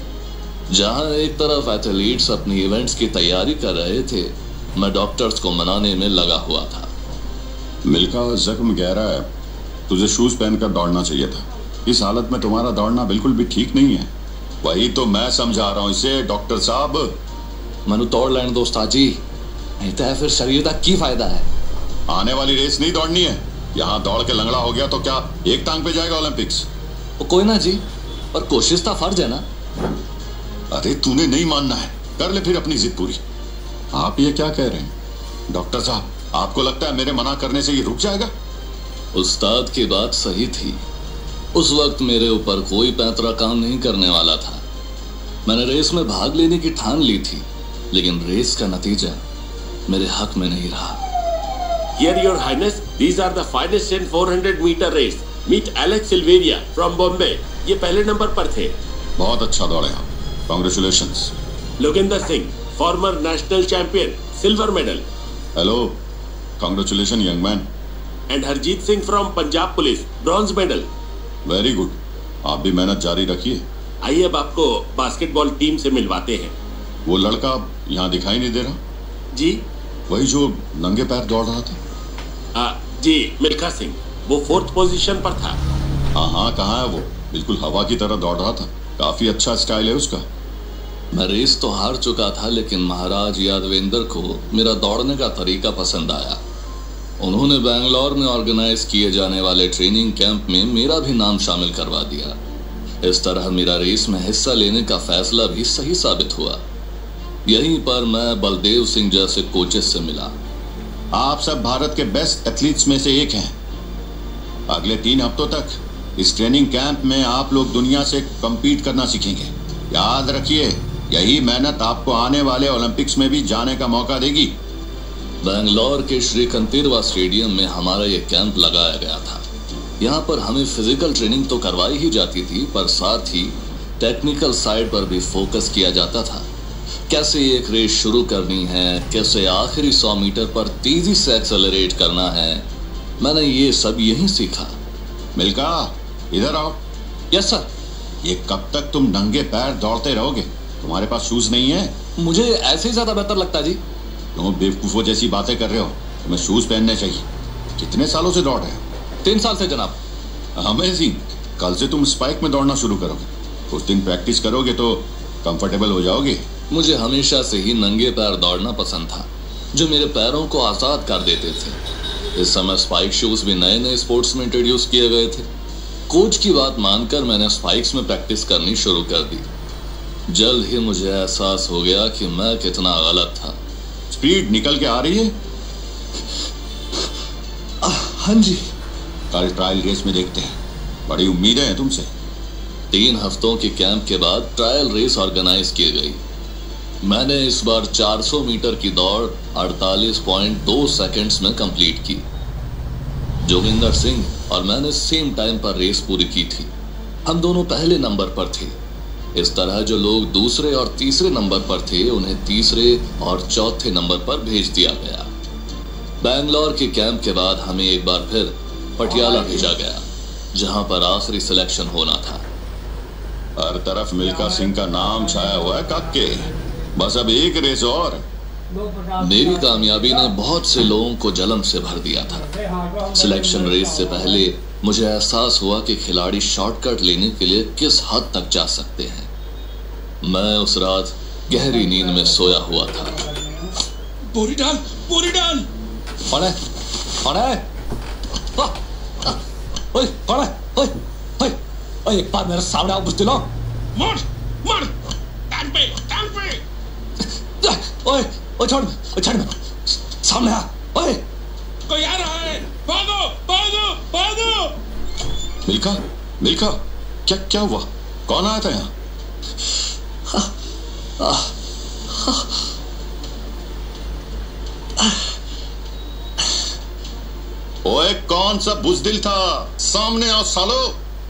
जहां एक तरफ एथलीट्स अपनी इवेंट्स की तैयारी कर रहे थे, मैं डॉक्टर्स को मनाने में लगा हुआ था। मिल्खा, जख्म गहरा है, तुझे शूज पहनकर दौड़ना चाहिए था। इस हालत में तुम्हारा दौड़ना बिल्कुल भी ठीक नहीं है। वही तो मैं समझा रहा हूँ इसे, डॉक्टर साहब। मनु तोड़ लेने दो उस्ताद जी, नहीं तो फिर शरीर का की फायदा है। आने वाली रेस नहीं दौड़नी है। यहाँ दौड़ के लंगड़ा हो गया तो क्या एक टांग पे जाएगा ओलंपिक्स? कोई ना जी, पर कोशिश तो फर्ज है ना। अरे तूने नहीं मानना है, कर ले फिर अपनी जिद पूरी। आप ये क्या कह रहे हैं डॉक्टर साहब? आपको लगता है मेरे मना करने से ये रुक जाएगा? उस्ताद की बात सही थी। उस वक्त मेरे ऊपर कोई पैंतरा काम नहीं करने वाला था। मैंने रेस में भाग लेने की ठान ली थी, लेकिन रेस का नतीजा मेरे हक में नहीं रहा। Here, Your Highness, these are the finest in 400 meter race. Meet Alex Silveria from Bombay. ये पहले नंबर पर थे। बहुत अच्छा दौड़े आप, congratulations. Lokendra Singh, former national champion, silver medal. Hello, congratulation young man. And Harjeet Singh from Punjab police, bronze medal. Very good, आप भी मेहनत जारी रखिए। आइए अब आपको बास्केटबॉल टीम से मिलवाते हैं। वो लड़का यहाँ दिखाई नहीं दे रहा? जी, वही जो नंगे पैर दौड़ रहा था। जी मिल्खा सिंह, वो 4th पोजीशन पर था। हाँ, कहाँ है वो? बिल्कुल हवा की तरह दौड़ रहा था। काफी अच्छा स्टाइल है उसका। मैं रेस तो हार चुका था, लेकिन महाराज यादवेंद्र को मेरा दौड़ने का तरीका पसंद आया। उन्होंने बैंगलोर में ऑर्गेनाइज किए जाने वाले ट्रेनिंग कैंप में मेरा भी नाम शामिल करवा दिया। इस तरह मेरा रेस में हिस्सा लेने का फैसला भी सही साबित हुआ। यहीं पर मैं बलदेव सिंह जैसे कोचेस से मिला। आप सब भारत के बेस्ट एथलीट्स में से एक हैं। अगले 3 हफ्तों तक इस ट्रेनिंग कैंप में आप लोग दुनिया से कम्पीट करना सीखेंगे। याद रखिए, यही मेहनत आपको आने वाले ओलंपिक्स में भी जाने का मौका देगी। बैंगलोर के श्री कंतीरवा स्टेडियम में हमारा ये कैंप लगाया गया था। यहाँ पर हमें फिजिकल ट्रेनिंग तो करवाई ही जाती थी, पर साथ ही टेक्निकल साइड पर भी फोकस किया जाता था। कैसे एक रेस शुरू करनी है, कैसे आखिरी 100 मीटर पर तेजी से एक्सेलरेट करना है, मैंने ये सब यहीं सीखा। मिल्खा, इधर आओ। Yes sir. ये कब तक तुम नंगे पैर दौड़ते रहोगे? तुम्हारे पास शूज नहीं है? मुझे ऐसे ही ज्यादा बेहतर लगता जी। तुम बेवकूफों जैसी बातें कर रहे हो। तुम्हें शूज पहनने चाहिए। कितने सालों से दौड़ रहे हो? 3 साल से जनाब। अमेजिंग। कल से तुम स्पाइक में दौड़ना शुरू करोगे। कुछ दिन प्रैक्टिस करोगे तो कंफर्टेबल हो जाओगे। मुझे हमेशा से ही नंगे पैर दौड़ना पसंद था, जो मेरे पैरों को आजाद कर देते थे। इस समय स्पाइक शूज भी नए नए स्पोर्ट्स में इंट्रोड्यूस किए गए थे। कोच की बात मानकर मैंने स्पाइक्स में प्रैक्टिस करनी शुरू कर दी। जल्द ही मुझे एहसास हो गया कि मैं कितना गलत था। स्पीड निकल के आ रही है? हाँ जी। कल ट्रायल रेस में देखते हैं। बड़ी उम्मीदें हैं तुमसे। 3 हफ्तों के कैंप के बाद ट्रायल रेस ऑर्गेनाइज की गई। मैंने इस बार 400 मीटर की दौड़ 48.2 सेकंड्स में कंप्लीट की। जोगिंदर सिंह और मैंने सेम टाइम पर रेस पूरी की थी। हम दोनों पहले नंबर पर थे। इस तरह जो लोग दूसरे और तीसरे नंबर पर थे, उन्हें तीसरे और चौथे नंबर पर भेज दिया गया। बैंगलोर के कैंप के बाद हमें एक बार फिर पटियाला भेजा गया, जहां पर आखिरी सिलेक्शन होना था। हर तरफ मिल्खा सिंह का नाम छाया हुआ है काके। बस अब एक रेस और। मेरी कामयाबी ने बहुत से लोगों को जलन से भर दिया था। सिलेक्शन रेस से पहले मुझे एहसास हुआ कि खिलाड़ी शॉर्टकट लेने के लिए किस हद तक जा सकते हैं। मैं उस रात गहरी नींद में सोया हुआ था। बोरी डाल, बोरी डाल। कौन है? कौन है? ओए, कौन है? ओए, ओए, ओए, एक बार मेरे सामने आओ, बुझदिलो। मार, मार, टांग पे। ओए, ओए, छोड़ सामने आ। ओए, कोई आ रहा है। भागो, भागो, भागो। मिल्खा, मिल्खा, क्या हुआ? कौन आया था यहाँ? ओए, कौन सा बुजदिल था? सामने आओ सालो।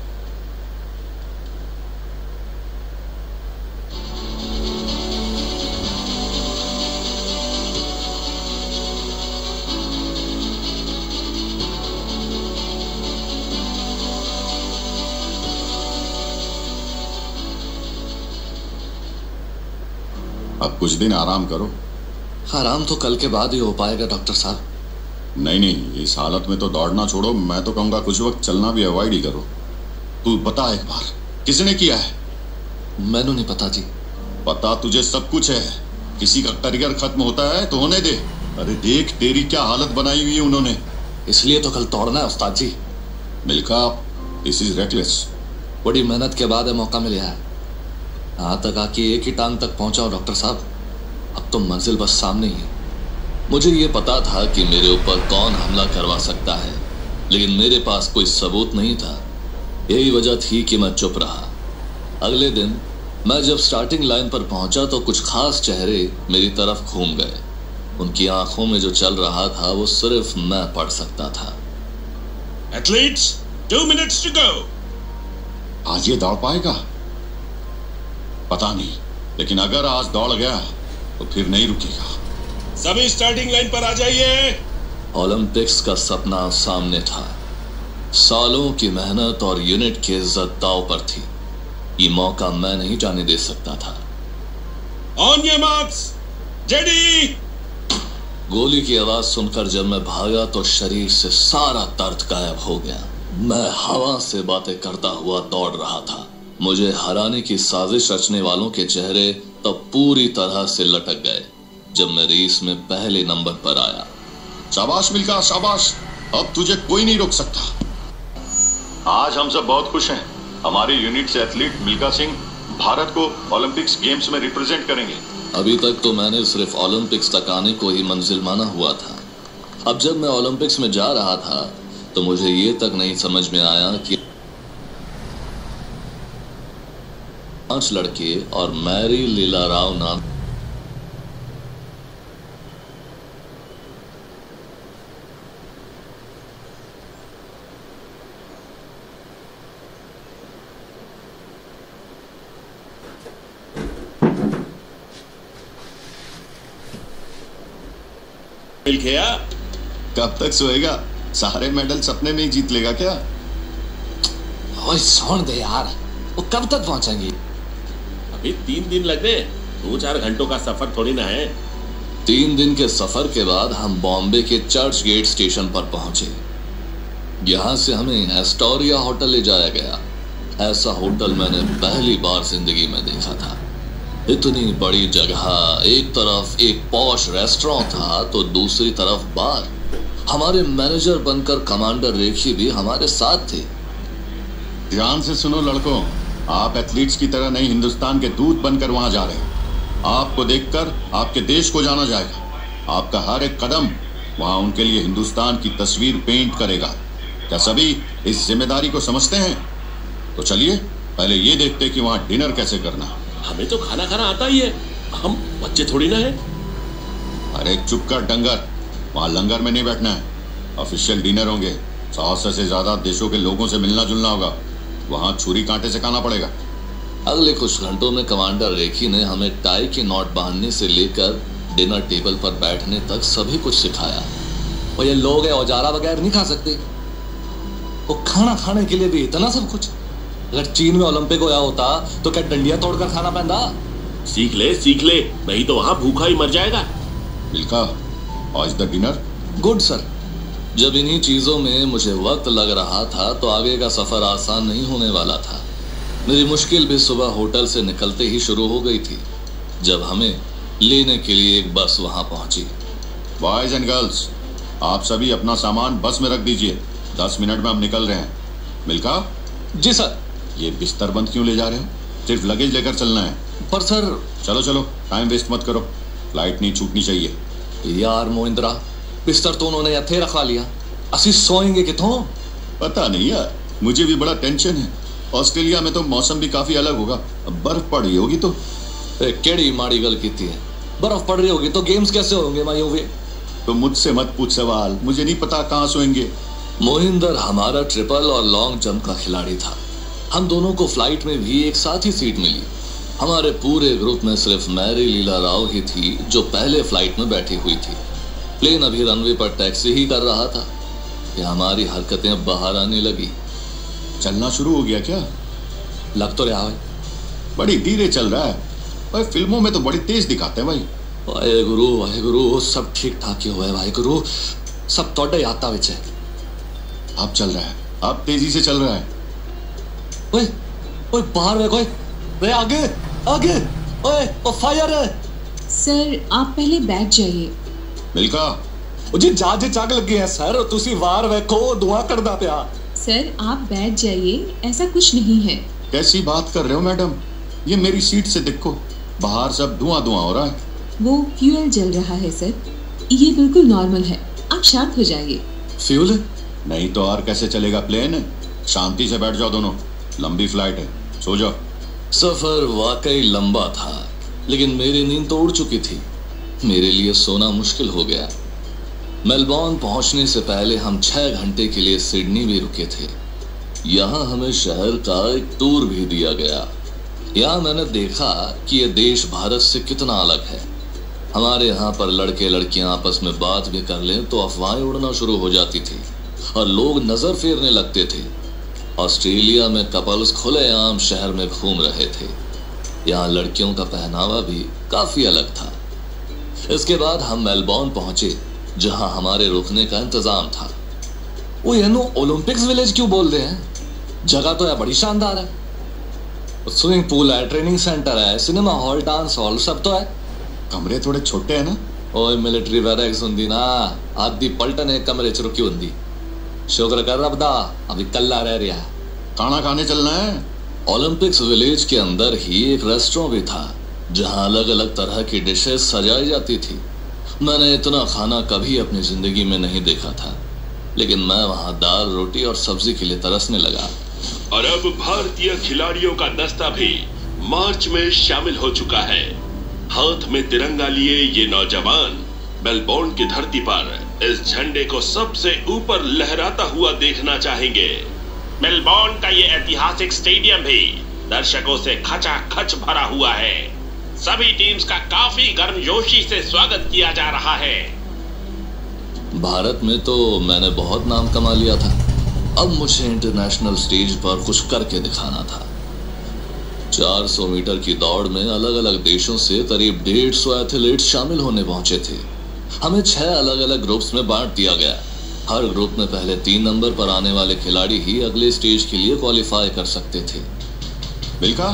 अब कुछ दिन आराम करो। आराम तो कल के बाद ही हो पाएगा डॉक्टर साहब। नहीं, इस हालत में तो दौड़ना छोड़ो। मैं तो कहूंगा कुछ वक्त चलना भी अवॉइड ही करो। तू बता एक बार, किसने किया है? मैनू नहीं पता जी। पता तुझे सब कुछ है। किसी का करियर खत्म होता है तो होने दे। अरे देख, तेरी क्या हालत बनाई हुई है उन्होंने। इसलिए तो कल दौड़ना है उस्ताद जी। Milkha, this is reckless. बड़ी मेहनत के बाद मौका मिला है। यहाँ तक आके एक ही टांग तक पहुंचाओ डॉक्टर साहब। अब तो मंजिल बस सामने ही है। मुझे ये पता था कि मेरे ऊपर कौन हमला करवा सकता है, लेकिन मेरे पास कोई सबूत नहीं था। यही वजह थी कि मैं चुप रहा। अगले दिन मैं जब स्टार्टिंग लाइन पर पहुंचा तो कुछ खास चेहरे मेरी तरफ घूम गए। उनकी आंखों में जो चल रहा था वो सिर्फ मैं पढ़ सकता था। Athletes, 2 minutes to go। आज ये दौड़ पाएगा? पता नहीं, लेकिन अगर आज दौड़ गया तो फिर नहीं रुकेगा। सभी स्टार्टिंग लाइन पर आ जाइए। ओलंपिक्स का सपना सामने था। सालों की मेहनत और यूनिट की इज्जत दांव पर थी। ये मौका मैं नहीं जाने दे सकता था। ऑन योर मार्क्स, रेडी, गोली की आवाज सुनकर जब मैं भागा तो शरीर से सारा दर्द गायब हो गया। मैं हवा से बातें करता हुआ दौड़ रहा था। मुझे हराने की साजिश रचने वालों के चेहरे तब पूरी तरह से लटक गए जब मैं रेस में पहले नंबर पर आया। शाबाश मिल्खा, शाबाश। अब तुझे कोई नहीं रोक सकता। आज हम सब बहुत खुश हैं। हमारे यूनिट से एथलीट मिल्खा सिंह भारत को ओलंपिक्स गेम्स में रिप्रेजेंट करेंगे। अभी तक तो मैंने सिर्फ ओलंपिक्स तक आने को ही मंजिल माना हुआ था। अब जब मैं ओलंपिक्स में जा रहा था तो मुझे ये तक नहीं समझ में आया कि 5 लड़के और मैरी लीला राव नाम मिल गया। कब तक सोएगा? सारे मेडल सपने में ही जीत लेगा क्या? ओए सोन दे यार, वो कब तक पहुंचेंगे? अभी 3 दिन लगने, 2-4 घंटों का सफर थोड़ी ना है। 3 दिन के सफर के बाद हम बॉम्बे के चर्च गेट स्टेशन पर पहुंचे। यहां से हमें एस्टोरिया होटल ले जाया गया। ऐसा होटल मैंने पहली बार जिंदगी में देखा था। इतनी बड़ी जगह, एक तरफ एक पॉश रेस्टोरेंट था तो दूसरी तरफ बार। हमारे मैनेजर बनकर कमांडर रेखी भी हमारे साथ थे। ध्यान से सुनो लड़कों, आप एथलीट्स की तरह नहीं, हिंदुस्तान के दूत बनकर वहां जा रहे हैं। आपको देखकर आपके देश को जाना जाएगा। आपका हर एक कदम वहां उनके लिए हिंदुस्तान की तस्वीर पेंट करेगा। क्या सभी इस जिम्मेदारी को समझते हैं? तो चलिए पहले ये देखते कि वहां डिनर कैसे करना। हमें तो खाना खाना आता ही है, हम बच्चे थोड़ी ना है। अरे चुप कर डंगर, वहां लंगर में नहीं बैठना है। ऑफिशियल डिनर होंगे। 100 से ज्यादा देशों के लोगों से मिलना जुलना होगा। वहां छुरी कांटे से खाना पड़ेगा। अगले कुछ घंटों में कमांडर रेखी ने हमें टाई की नॉट बांधने से लेकर डिनर टेबल पर बैठने तक सभी कुछ सिखाया। और ये लोग औजारा बगैर नहीं खा सकते। वो खाना खाने के लिए भी इतना सब कुछ। अगर चीन में ओलंपिक होया होता तो क्या डंडिया तोड़कर खाना पैंदा? सीख ले, नहीं तो वहां भूखा ही मर जाएगा। मिल्खा, आज द डिनर। Good sir. जब इन्हीं चीजों में मुझे वक्त लग रहा था तो आगे का सफर आसान नहीं होने वाला था। मेरी मुश्किल भी सुबह होटल से निकलते ही शुरू हो गई थी जब हमें लेने के लिए एक बस वहां पहुंची। बॉयज एंड गर्ल्स, आप सभी अपना सामान बस में रख दीजिए। 10 मिनट में हम निकल रहे हैं। मिल्खा। जी सर। ये बिस्तर बंद क्यों ले जा रहे हो? सिर्फ लगेज लेकर चलना है। पर सर। चलो टाइम वेस्ट मत करो, फ्लाइट नहीं छूटनी चाहिए। यार मोहिंद्रा, बिस्तर तो उन्होंने यथे रखवा लिया, असी सोएंगे कितों? पता नहीं यार, मुझे भी बड़ा टेंशन है। ऑस्ट्रेलिया में तो मौसम भी काफी अलग होगा। बर्फ पड़ रही होगी तो। केड़ी माड़ी गल की है। बर्फ पड़ रही होगी तो गेम्स कैसे होंगे माई होंगे? तो मुझसे मत पूछ सवाल, मुझे नहीं पता कहाँ सोएंगे। मोहिंदर हमारा ट्रिपल और लॉन्ग जंप का खिलाड़ी था। हम दोनों को फ्लाइट में भी एक साथ ही सीट मिली। हमारे पूरे ग्रुप में सिर्फ मैरी लीला राव ही थी जो पहले फ्लाइट में बैठी हुई थी। प्लेन अभी रनवे पर टैक्सी ही कर रहा था कि हमारी हरकतें बाहर आने लगी। चलना शुरू हो गया क्या? लग तो रहा है। बड़ी धीरे चल रहा है भाई, फिल्मों में तो बड़ी तेज दिखाते हैं भाई। वाहे गुरु, सब ठीक ठाक ही हुआ है भाई गुरु, सब तोड़े आता विच है। अब चल रहा है, अब तेजी से चल रहा है। ओए ओए बाहर वे कोई, वे आगे आगे, ओए ओ फायर है। सर आप पहले बैठ जाइए। मिल्खा। जी जाज जग लगे हैं सर, तुसी वार वेखो धुआं करदा पिया। सर आप बैठ जाइए, ऐसा कुछ नहीं है। कैसी बात कर रहे हो मैडम? ये मेरी सीट से देखो, बाहर सब धुआं हो रहा है। वो फ्यूल जल रहा है सर, ये बिल्कुल नॉर्मल है, आप शांत हो जाइए। फ्यूल? नहीं तो और कैसे चलेगा प्लेन? शांति से बैठ जाओ दोनों, लंबी फ्लाइट है, सो जाओ। सफर वाकई लंबा था लेकिन मेरी नींद तो उड़ चुकी थी। मेरे लिए सोना मुश्किल हो गया। मेलबॉर्न पहुंचने से पहले हम 6 घंटे के लिए सिडनी भी रुके थे। यहाँ हमें शहर का एक टूर भी दिया गया। यहाँ मैंने देखा कि यह देश भारत से कितना अलग है। हमारे यहाँ पर लड़के लड़कियां आपस में बात भी कर लें तो अफवाहें उड़ना शुरू हो जाती थी और लोग नजर फेरने लगते थे। ऑस्ट्रेलिया में कपल्स खुलेआम शहर में घूम रहे थे। यहाँ लड़कियों का पहनावा भी काफी अलग था। इसके बाद हम मेलबोर्न पहुंचे, जहां हमारे रुकने का इंतजाम था। वो येनो ओलंपिक्स विलेज क्यों बोल रहे हैं? जगह तो है बड़ी शानदार है। स्विमिंग पूल है, ट्रेनिंग सेंटर है, सिनेमा हॉल, डांस हॉल, सब तो है। कमरे थोड़े छोटे हैं ना? ओए मिलिट्री बैरक्स हुंदी ना, आधी पलटन एक कमरे च रुकी हुंदी। शुक्र कर रब दा अभी कल्ला रह रहा है। खाना खाने चलना है। ओलंपिक्स विलेज के अंदर ही एक रेस्टोरेंट भी था, जहां अलग अलग तरह की डिशेस सजाई जाती थी। मैंने इतना खाना कभी अपनी जिंदगी में नहीं देखा था, लेकिन मैं वहां दाल, रोटी और सब्जी के लिए तरसने लगा। और अब भारतीय खिलाड़ियों का दस्ता भी मार्च में शामिल हो चुका है। हाथ में तिरंगा लिए ये नौजवान मेलबोर्न की धरती पर इस झंडे को सबसे ऊपर लहराता हुआ देखना चाहेंगे। मेलबोर्न का ये ऐतिहासिक स्टेडियम भी दर्शकों से खचाखच भरा हुआ है। सभी टीम्स का काफी गर्मजोशी से स्वागत किया जा रहा है। भारत में तो मैंने बहुत नाम कमा लिया था, अब मुझे इंटरनेशनल स्टेज पर कुछ करके दिखाना था। 400 मीटर की दौड़ में अलग अलग देशों से करीब 150 एथलीट्स शामिल होने पहुंचे थे। हमें 6 अलग अलग ग्रुप्स में बांट दिया गया। हर ग्रुप में पहले 3 नंबर पर आने वाले खिलाड़ी ही अगले स्टेज के लिए क्वालिफाई कर सकते थे। मिल्खा,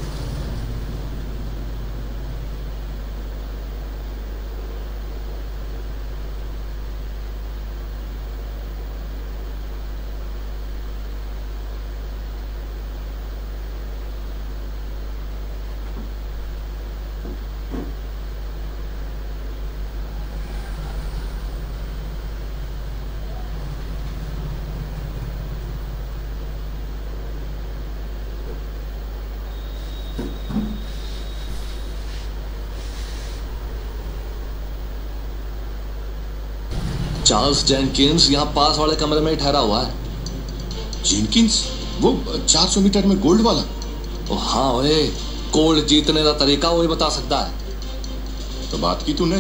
चार्ल्स जेनकिंस यहाँ पास वाले कमरे में ही ठहरा हुआ है। जेनकिंस? वो 400 मीटर में गोल्ड वाला? ओ हाँ, ओए गोल्ड जीतने का तरीका वही बता सकता है। तो बात की तूने?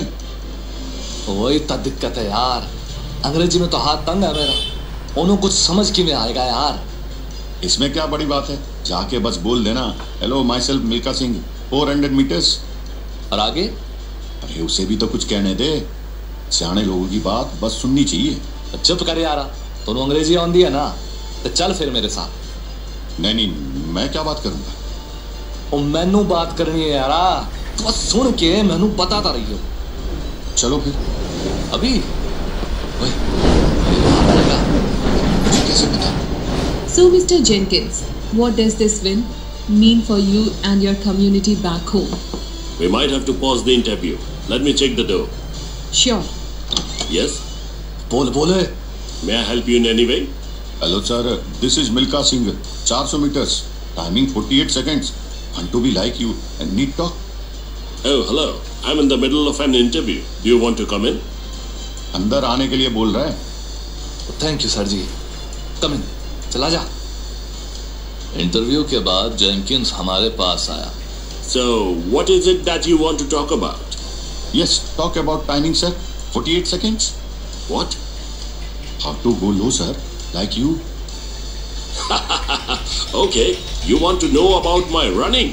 वही तो दिक्कत है यार, अंग्रेजी में तो हाथ तंग है मेरा, उन्हें कुछ समझ के में आएगा यार। इसमें क्या बड़ी बात है, जाके बस बोल देना, hello my self Milkha Singh, 400 metres. और आगे? अरे उसे भी तो कुछ कहने दे, सियाने लोगों की बात बस सुननी चाहिए। चुप कर यार, तुम अंग्रेजी आंदी है ना, तो चल फिर मेरे साथ। नहीं, मैं क्या बात करूंगा? ओ मैनू बात करनी है यार, तो बस सुन के मैनू बताता रही हो। चलो फिर। अभी ओए, आएगा मुझे कैसे पता? So Mr. Jenkins, what does this win mean for you and your community back home? We might have to pause the interview. Let me check the door. Sure. Yes? बोले। May I help you in any way? Hello sir, this is Milkha Singh, 400 metres, timing 48 seconds. Want to be like you and need talk. Oh, hello. I'm in the middle of an interview. Do you want to come in? अंदर आने के लिए बोल रहा है। Thank you sir जी, come in, चला जा। इंटरव्यू के बाद जेनकिंस हमारे पास आया। So, what is it that you want to talk about? Yes, talk about timing, sir. 48 seconds. What? How to go low, sir? Like you. Okay, you want to know about my running?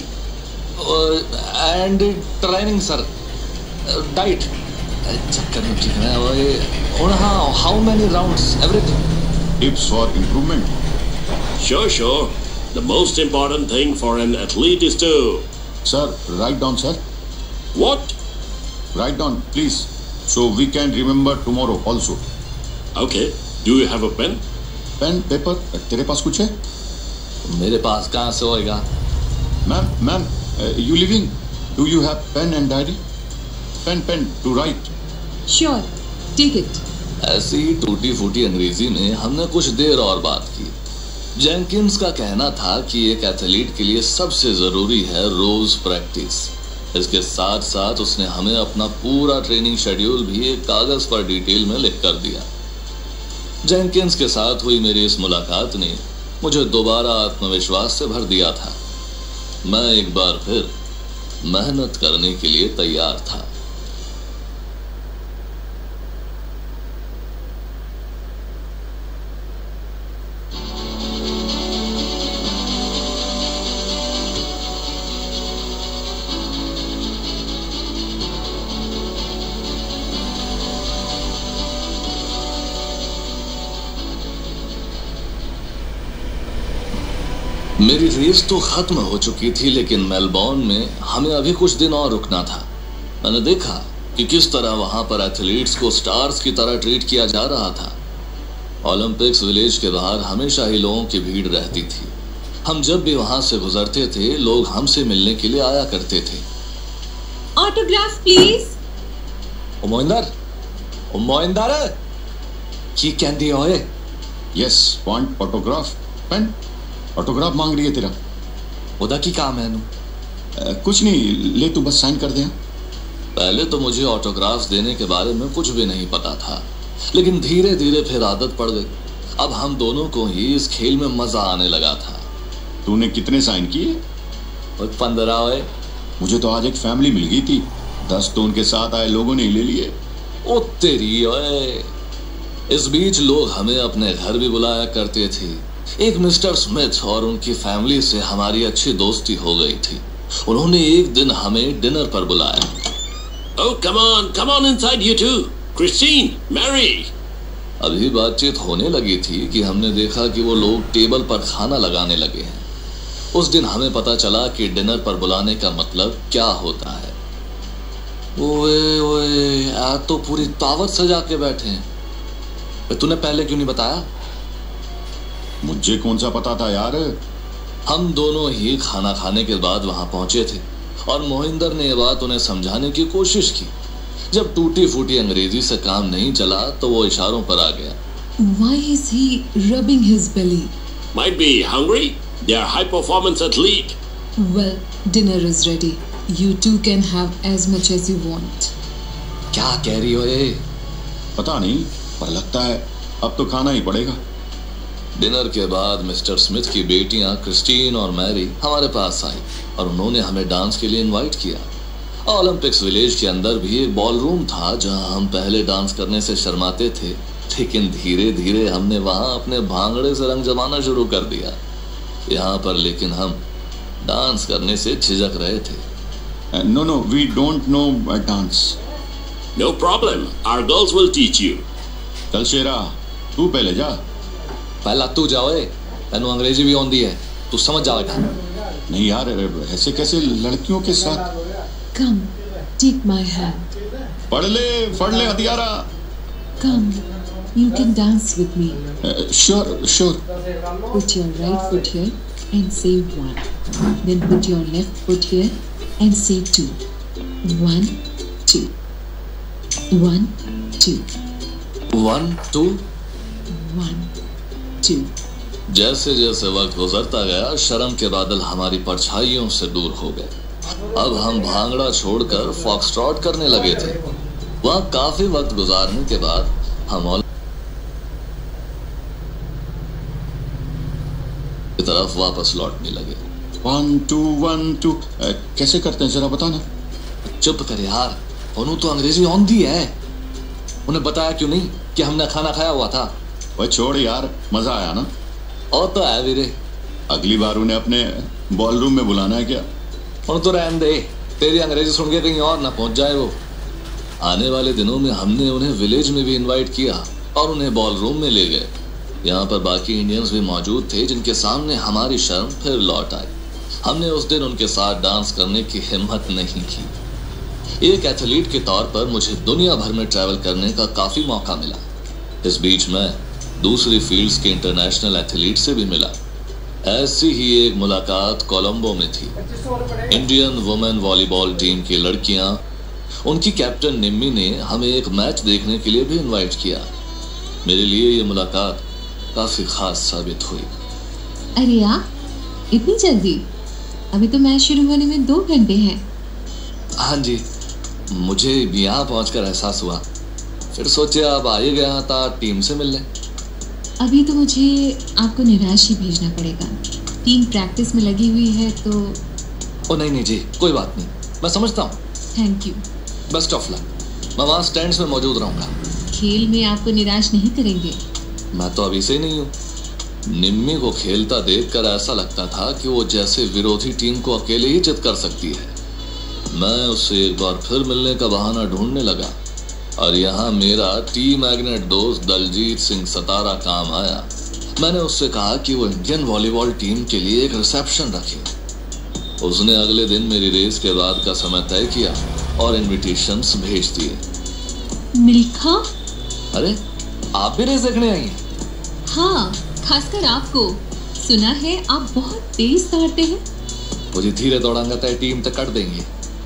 And training, sir. Diet. चक्कर में ठीक है वो ये। और हाँ, how many rounds? Everything. Tips for improvement. Sure. The most important thing for an athlete is to... Sir, write down, sir. What? Write down, please, so we can remember tomorrow also. Okay. Do you have a pen? Pen, paper, तेरे पास कुछ है? मेरे पास कहाँ से होएगा? Ma'am, you living? Do you have pen and diary? Pen to write. Sure, take it. ऐसी ही टूटी फूटी अंग्रेजी में हमने कुछ देर और बात की। जेनकिंस का कहना था कि एक एथलीट के लिए सबसे जरूरी है रोज प्रैक्टिस। इसके साथ साथ उसने हमें अपना पूरा ट्रेनिंग शेड्यूल भी एक कागज पर डिटेल में लिख कर दिया। जेनकिंस के साथ हुई मेरी इस मुलाकात ने मुझे दोबारा आत्मविश्वास से भर दिया था। मैं एक बार फिर मेहनत करने के लिए तैयार था। मेरी रेस तो खत्म हो चुकी थी, लेकिन मेलबोर्न में हमें अभी कुछ दिन और रुकना था। मैंने देखा कि किस तरह वहां पर एथलीट्स को स्टार्स की तरह ट्रीट किया जा रहा था। ओलंपिक्स विलेज के बाहर हमेशा ही लोगों की भीड़ रहती थी। हम जब भी वहां से गुजरते थे, लोग हमसे मिलने के लिए आया करते थे। Autograph please. मोइंदर की कहती होए? Yes, want autograph. Pen autograph मांग रही है तेरा। ओदा की काम है? कुछ नहीं, ले तू बस साइन कर दे। पहले तो मुझे ऑटोग्राफ्स देने के बारे में कुछ भी नहीं पता था, लेकिन धीरे धीरे फिर आदत पड़ गई। अब हम दोनों को ही इस खेल में मजा आने लगा था। तूने कितने साइन किए? 15 हुए। मुझे तो आज एक फैमिली मिल गई थी, 10 तो उनके साथ आए लोगों ने ले लिए। ओ तेरी ओए। इस बीच लोग हमें अपने घर भी बुलाया करते थे। एक मिस्टर स्मिथ और उनकी फैमिली से हमारी अच्छी दोस्ती हो गई थी। उन्होंने एक दिन हमें डिनर पर बुलाया। Oh, come on inside you two. Christine, Mary. अभी बातचीत होने लगी थी कि हमने देखा कि वो लोग टेबल पर खाना लगाने लगे हैं। उस दिन हमें पता चला कि डिनर पर बुलाने का मतलब क्या होता है। ओए ओए, आज तो पूरी दावत सजा के बैठे हैं। तूने पहले क्यों नहीं बताया? मुझे कौन सा पता था यार। हम दोनों ही खाना खाने के बाद वहां पहुंचे थे और मोहिंदर ने यह बात उन्हें समझाने की कोशिश की। जब टूटी फूटी अंग्रेजी से काम नहीं चला तो वो इशारों पर आ गया। Why is he rubbing his belly? Might be hungry. They are high performance athlete. Well, dinner is ready. You two can have as much as you want. क्या कह रही हो ये? पता नहीं, पर लगता है अब तो खाना ही पड़ेगा। डिनर के बाद मिस्टर स्मिथ की बेटियां क्रिस्टीन और मैरी हमारे पास आई और उन्होंने हमें डांस के लिए इनवाइट किया। ओलंपिक्स विलेज के अंदर भी एक बॉल रूम था जहां हम पहले डांस करने से शर्माते थे, लेकिन धीरे धीरे हमने वहां अपने भांगड़े से रंग जमाना शुरू कर दिया। यहाँ पर लेकिन हम डांस करने से झिझक रहे थे। No, we don't know dance. No problem. Our girls will teach you. चल शेरा, तू पहले जा। पहला तू जाओ, तेनू अंग्रेजी भी आउंदी है, तू समझ जाएगा। नहीं यार, ऐसे कैसे लड़कियों के साथ। Come, take my hand. पढ़ ले हथियारा। Come, you can dance with me. Sure. Put your right foot here and say 1. Then put your left foot here and say 2. 1, 2. 1, 2. 1, 2. 1, 2. जैसे जैसे वक्त गुजरता गया, शर्म के बादल हमारी परछाइयों से दूर हो गए। अब हम भांगड़ा छोड़कर फॉक्सट्रॉट करने लगे थे। वहां काफी वक्त गुजारने के बाद हम की तरफ वापस लौटने लगे। 1, 2, 1, 2। कैसे करते हैं जरा बताना। चुप कर यार, उन्होंने तो अंग्रेजी आंधी है। उन्हें बताया क्यों नहीं कि हमने खाना खाया हुआ था? वह छोड़ यार, मजा आया ना? और तो है वीरे। अगली बार उन्हें अपने बॉल रूम में बुलाना है क्या? और तो रहने दे, तेरी अंग्रेजी सुन के कहीं और ना पहुंच जाए वो। आने वाले दिनों में हमने उन्हें विलेज में भी इनवाइट किया और उन्हें बॉल रूम में ले गए। यहाँ पर बाकी इंडियंस भी मौजूद थे जिनके सामने हमारी शर्म फिर लौट आई। हमने उस दिन उनके साथ डांस करने की हिम्मत नहीं की। एक एथलीट के तौर पर मुझे दुनिया भर में ट्रैवल करने का काफी मौका मिला। इस बीच मैं दूसरी फील्ड्स के इंटरनेशनल एथलीट से भी मिला। ऐसी ही एक मुलाकात कोलंबो में थी। इंडियन वुमेन वॉलीबॉल टीम की लड़कियां, उनकी कैप्टन निम्मी ने हमें एक मैच देखने के लिए भी इनवाइट किया। मेरे लिए ये मुलाकात काफी खास साबित हुई। अरे यार, इतनी जल्दी? अभी तो मैच शुरू होने में 2 घंटे हैं। हाँ जी, मुझे यहाँ पहुंचकर एहसास हुआ। फिर सोचे अब आ ही गया था, टीम से मिल लें। अभी तो मुझे आपको निराश ही भेजना पड़ेगा। टीम प्रैक्टिस में लगी हुई है तो। ओ नहीं जी, कोई बात नहीं, मैं समझता हूँ। Thank you. Best of luck. मैं वहाँ स्टैंड्स में मौजूद रहूंगा। खेल में आपको निराश नहीं करेंगे। मैं तो अभी से ही नहीं हूँ। निम्मी को खेलता देखकर ऐसा लगता था कि वो जैसे विरोधी टीम को अकेले ही चित कर सकती है। मैं उससे एक बार फिर मिलने का बहाना ढूंढने लगा और यहाँ मेरा टी मैग्नेट दोस्त दलजीत सिंह सतारा काम आया। मैंने उससे कहा कि वो इंडियन वॉलीबॉल टीम के लिए एक रिसेप्शन रखे। उसने अगले दिन मेरी रेस के बाद का समय तय किया और इनविटेशंस भेज दिए। मिल्खा, अरे आप भी रेस देखने आई हैं? हाँ, खासकर आपको। सुना है आप बहुत तेज दौड़ते हैं। मुझे धीरे दौड़ाऊंगा तो टीम तक कट देंगे।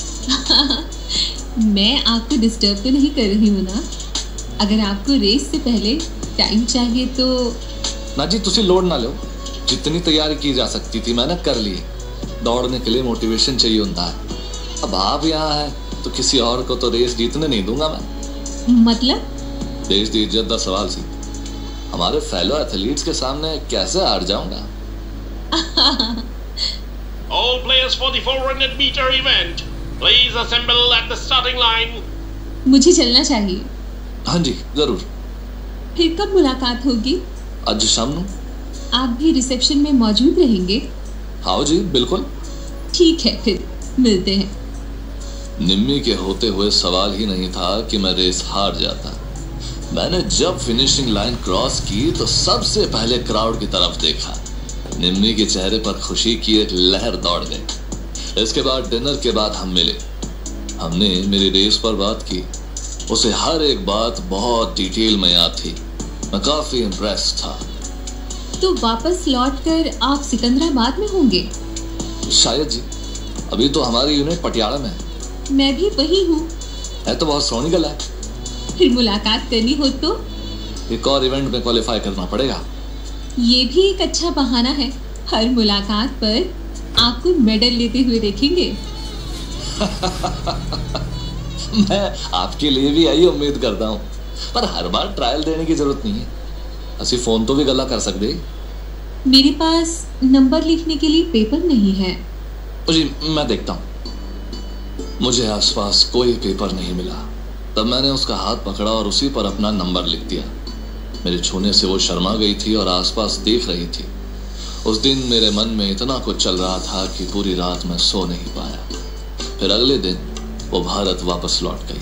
मैं आपको डिस्टर्ब तो नहीं कर रही हूँ ना? अगर आपको रेस से पहले टाइम चाहिए तो। ना जी, तुसी लोड ना लो। जितनी तैयारी की जा सकती थी मैंने कर ली। दौड़ने के लिए मोटिवेशन चाहिए होता है। अब आप यहाँ हैं तो किसी और को तो रेस जीतने नहीं दूंगा मैं। मतलब? देश की इज्जत का सवाल सी। हमारे फेलो एथलीट्स के सामने कैसे हार जाऊंगा? All players for the 400 meter event, please assemble at the starting line. मुझे चलना चाहिए। हाँ जी, जरूर। फिर कब मुलाकात होगी? आज शाम को। आप भी रिसेप्शन में मौजूद रहेंगे? हाँ जी, बिल्कुल। ठीक है, फिर मिलते हैं। निम्मी के होते हुए सवाल ही नहीं था कि मैं रेस हार जाता। मैंने जब फिनिशिंग लाइन क्रॉस की तो सबसे पहले क्राउड की तरफ देखा। निम्मी के चेहरे पर खुशी की एक लहर दौड़ गई। इसके बाद डिनर के बाद हम मिले। हमने मेरी रेस पर बात की। उसे हर एक बात बहुत डिटेल में याद थी। मैं काफी इम्प्रेस्ड था। तो वापस लौटकर आप सिकंदराबाद में होंगे? शायद जी। अभी तो हमारी यूनिट पटियाला में है। मैं भी वही हूँ। है तो बहुत सोहनी गला है। फिर मुलाकात करनी हो तो? एक और इवेंट में क्वालिफाई करना पड़ेगा। ये भी एक अच्छा बहाना है। हर मुलाकात पर आपको मेडल लेते हुए देखेंगे। मैं आपके लिए भी यही उम्मीद करता हूँ, पर हर बार ट्रायल देने की जरूरत नहीं है। असि फोन तो भी गला कर सकते। मेरे पास नंबर लिखने के लिए पेपर नहीं है। जी, मैं देखता हूँ। मुझे आसपास कोई पेपर नहीं मिला। तब मैंने उसका हाथ पकड़ा और उसी पर अपना नंबर लिख दिया। मेरे छूने से वो शर्मा गई थी और आसपास देख रही थी। उस दिन मेरे मन में इतना कुछ चल रहा था कि पूरी रात मैं सो नहीं पाया। फिर अगले दिन वो भारत वापस लौट गई।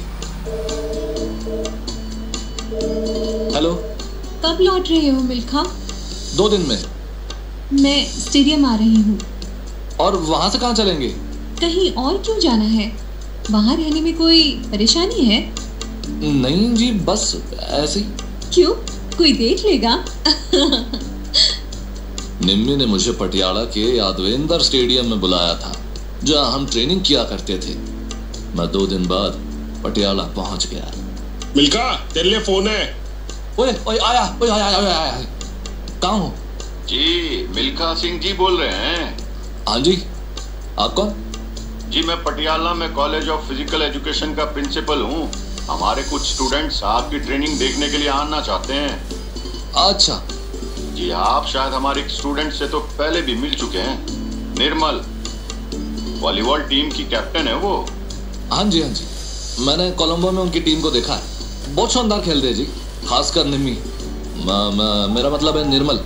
हेलो, कब लौट रहे हो मिल्खा? 2 दिन में। मैं स्टेडियम आ रही हूँ। और वहां से कहाँ चलेंगे? कहीं और क्यों जाना है? वहां रहने में कोई परेशानी है? नहीं जी, बस ऐसे ही। क्यों, कोई देख लेगा? निम्मी ने मुझे पटियाला के यादवेंद्र स्टेडियम में बुलाया था, जहां हम ट्रेनिंग किया करते थे। मैं 2 दिन बाद पटियाला पहुंच गया। मिल्खा, तेरे लिए फोन है। ओए ओए, आया। कहाँ हो? जी, मिल्खा सिंह जी बोल रहे हैं? हाँ जी, आप कौन? जी, मैं पटियाला में कॉलेज ऑफ फिजिकल एजुकेशन का प्रिंसिपल हूँ। हमारे कुछ स्टूडेंट्स आपकी ट्रेनिंग देखने के लिए आना चाहते हैं। अच्छा जी, आप शायद हमारे स्टूडेंट से तो पहले भी मिल चुके हैं। निर्मल, वॉलीबॉल टीम की कैप्टन है वो। हाँ जी, मैंने कोलंबो में उनकी टीम को देखा है। बहुत शानदार खेलते हैं जी, खासकर निम्मी। मेरा मतलब है निर्मल।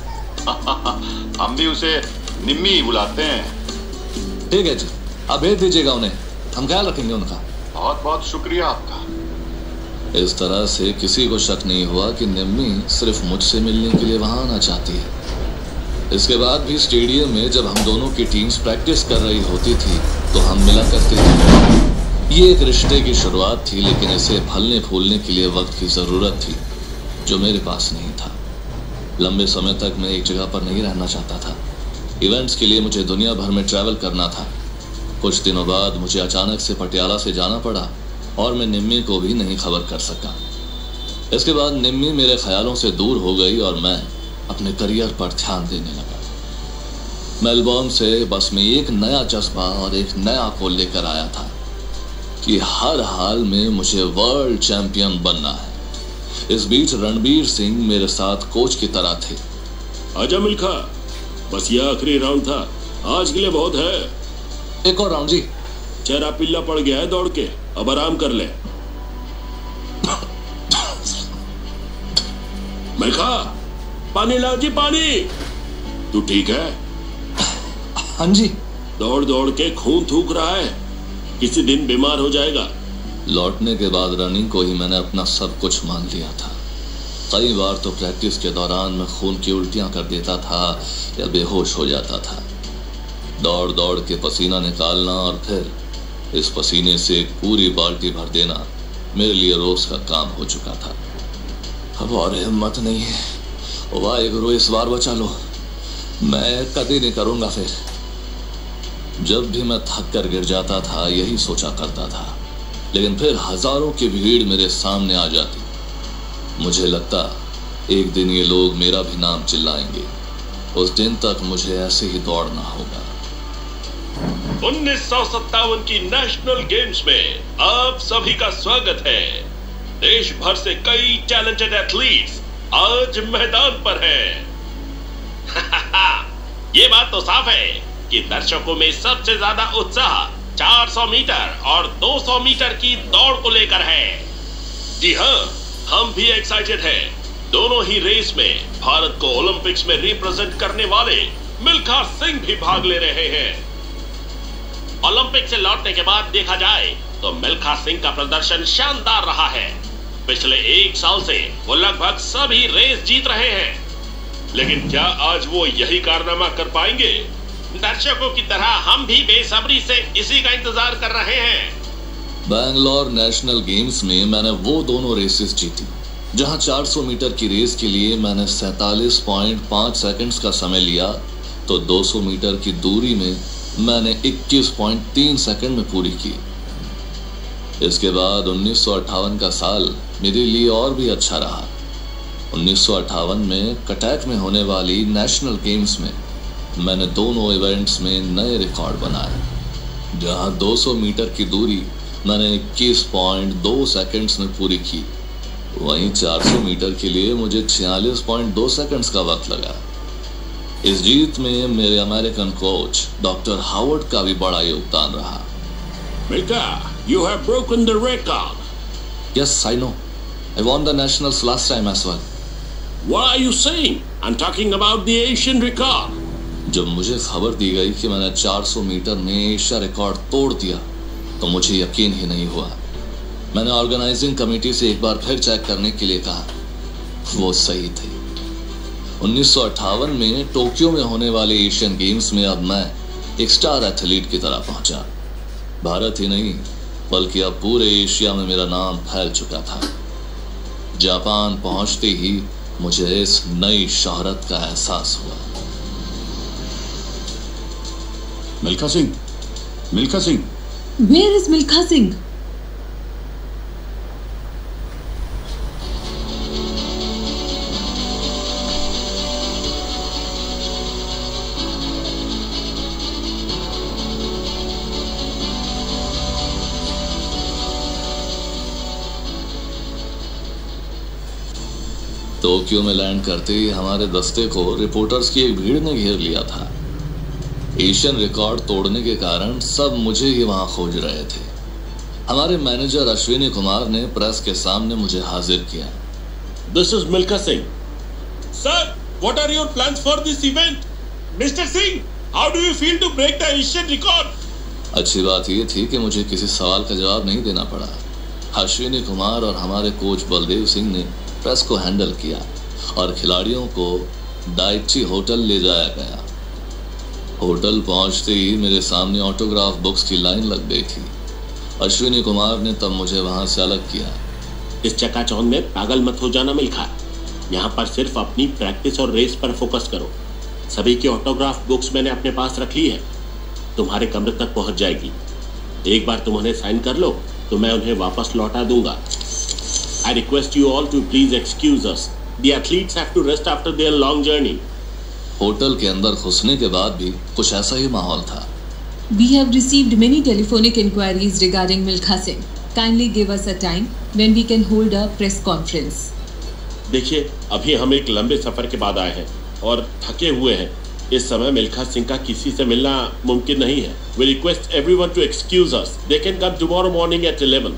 हम भी उसे निम्मी ही बुलाते हैं। ठीक है जी, आप भेज दीजिएगा उन्हें, हम ख्याल रखेंगे उनका। बहुत बहुत शुक्रिया आपका। इस तरह से किसी को शक नहीं हुआ कि निम्मी सिर्फ मुझसे मिलने के लिए वहां आना चाहती है। इसके बाद भी स्टेडियम में जब हम दोनों की टीम्स प्रैक्टिस कर रही होती थी तो हम मिला करते थे। ये एक रिश्ते की शुरुआत थी, लेकिन इसे फलने फूलने के लिए वक्त की जरूरत थी, जो मेरे पास नहीं था। लंबे समय तक मैं एक जगह पर नहीं रहना चाहता था। इवेंट्स के लिए मुझे दुनिया भर में ट्रैवल करना था। कुछ दिनों बाद मुझे अचानक से पटियाला से जाना पड़ा और मैं निम्मी को भी नहीं खबर कर सका। इसके बाद निम्मी मेरे ख्यालों से दूर हो गई और मैं अपने करियर पर ध्यान देने लगा। मेलबोर्न से बस में एक नया जज्बा और एक नया गोल लेकर आया था कि हर हाल में मुझे वर्ल्ड चैंपियन बनना है। इस बीच रणबीर सिंह मेरे साथ कोच की तरह थे। आजा मिल्खा, बस ये आखिरी राउंड था, आज के लिए बहुत है। एक और राउंड जी। चेहरा पीला पड़ गया है दौड़ के, अब आराम कर ले। मिल्खा, पानी लाओ जी, पानी। तू ठीक है? हाँ जी। दौड़ दौड़ के खून थूक रहा है, किसी दिन बीमार हो जाएगा। लौटने के बाद रनिंग को ही मैंने अपना सब कुछ मान लिया था। कई बार तो प्रैक्टिस के दौरान मैं खून की उल्टियां कर देता था या बेहोश हो जाता था। दौड़ दौड़ के पसीना निकालना और फिर इस पसीने से एक पूरी बाल्टी भर देना मेरे लिए रोज का काम हो चुका था। अब और हिम्मत नहीं है। वाहेगुरु इस बार बचा लो, मैं कभी नहीं करूंगा फिर। जब भी मैं थक कर गिर जाता था यही सोचा करता था, लेकिन फिर हजारों की भीड़ मेरे सामने आ जाती। मुझे लगता एक दिन ये लोग मेरा भी नाम चिल्लाएंगे। उस दिन तक मुझे ऐसे ही दौड़ना होगा। 1957 की नेशनल गेम्स में आप सभी का स्वागत है। देश भर से कई टैलेंटेड एथलीट्स आज मैदान पर हैं। ये बात तो साफ है कि दर्शकों में सबसे ज्यादा उत्साह 400 मीटर और 200 मीटर की दौड़ को लेकर है। जी हाँ, हम भी एक्साइटेड हैं। दोनों ही रेस में भारत को ओलंपिक्स में रिप्रेजेंट करने वाले मिल्खा सिंह भी भाग ले रहे हैं। ओलंपिक से लौटने के बाद देखा जाए तो मिल्खा सिंह का प्रदर्शन शानदार रहा है। पिछले 1 साल से वो लगभग सभी रेस जीत रहे हैं। लेकिन क्या आज वो यही कारनामा कर पाएंगे? दर्शकों की तरह हम भी बेसब्री से इसी का इंतजार कर रहे हैं। बैंगलोर नेशनल गेम्स में मैंने वो दोनों रेसेस जीती जहां 400 मीटर की रेस के लिए मैंने 47.5 सेकंड्स का समय लिया, तो 200 मीटर की दूरी में मैंने 21.3 सेकंड में पूरी की। इसके बाद 1958 का साल मेरे लिए और भी अच्छा रहा। 1958 में कटक में होने वाली नेशनल गेम्स में मैंने दोनों इवेंट्स में नए रिकॉर्ड बनाए। जहां 200 मीटर की दूरी मैंने 21.2 सेकंड्स में पूरी की, वहीं 400 मीटर के लिए मुझे 46.2 सेकंड्स का वक्त लगा। इस जीत में मेरे अमेरिकन कोच डॉक्टर हावर्ड का भी बड़ा योगदान रहा। Milkha, you have broken the record. Yes, I know. I won the nationals last time as well. What are you saying? I'm talking about the Asian record. जब मुझे खबर दी गई कि मैंने 400 मीटर में एशिया रिकॉर्ड तोड़ दिया तो मुझे यकीन ही नहीं हुआ। मैंने ऑर्गेनाइजिंग कमेटी से एक बार फिर चेक करने के लिए कहा। वो सही थे। 1958 में टोक्यो में होने वाले एशियन गेम्स में अब मैं एक स्टार एथलीट की तरह पहुंचा। भारत ही नहीं बल्कि अब पूरे एशिया में मेरा नाम फैल चुका था। जापान पहुंचते ही मुझे इस नई शोहरत का एहसास हुआ। Milkha Singh, Milkha Singh. Where is Milkha Singh? Tokyo में लैंड करते ही हमारे दस्ते को रिपोर्टर्स की एक भीड़ ने घेर लिया था। एशियन रिकॉर्ड तोड़ने के कारण सब मुझे ही वहां खोज रहे थे। हमारे मैनेजर अश्विनी कुमार ने प्रेस के सामने मुझे हाजिर किया। This is Milkha Singh. Sir, what are your plans for this event? Mr. Singh, how do you feel to break the Asian record? अच्छी बात यह थी कि मुझे किसी सवाल का जवाब नहीं देना पड़ा। अश्विनी कुमार और हमारे कोच बलदेव सिंह ने प्रेस को हैंडल किया और खिलाड़ियों को डाइची होटल ले जाया गया। होटल पहुंचते ही मेरे सामने ऑटोग्राफ बुक्स की लाइन लग गई थी। अश्विनी कुमार ने तब मुझे वहां से अलग किया। इस चकाचौंध में पागल मत हो जाना मिल्खा। यहाँ पर सिर्फ अपनी प्रैक्टिस और रेस पर फोकस करो। सभी की ऑटोग्राफ बुक्स मैंने अपने पास रख ली है, तुम्हारे कमरे तक पहुंच जाएगी। एक बार तुम उन्हें साइन कर लो तो मैं उन्हें वापस लौटा दूंगा। I request you all to please excuse us. The athletes have to rest after their long journey. Hotel के अंदर घुसने के बाद भी कुछ ऐसा ही माहौल था। We have received many telephonic inquiries regarding Milkha Singh. Kindly give us a time when we can hold a press conference. देखिए, अभी हम एक लंबे सफर के बाद आए हैं और थके हुए हैं। इस समय मिल्खा सिंह का किसी से मिलना मुमकिन नहीं है। We request everyone to excuse us. They can come tomorrow morning at 11.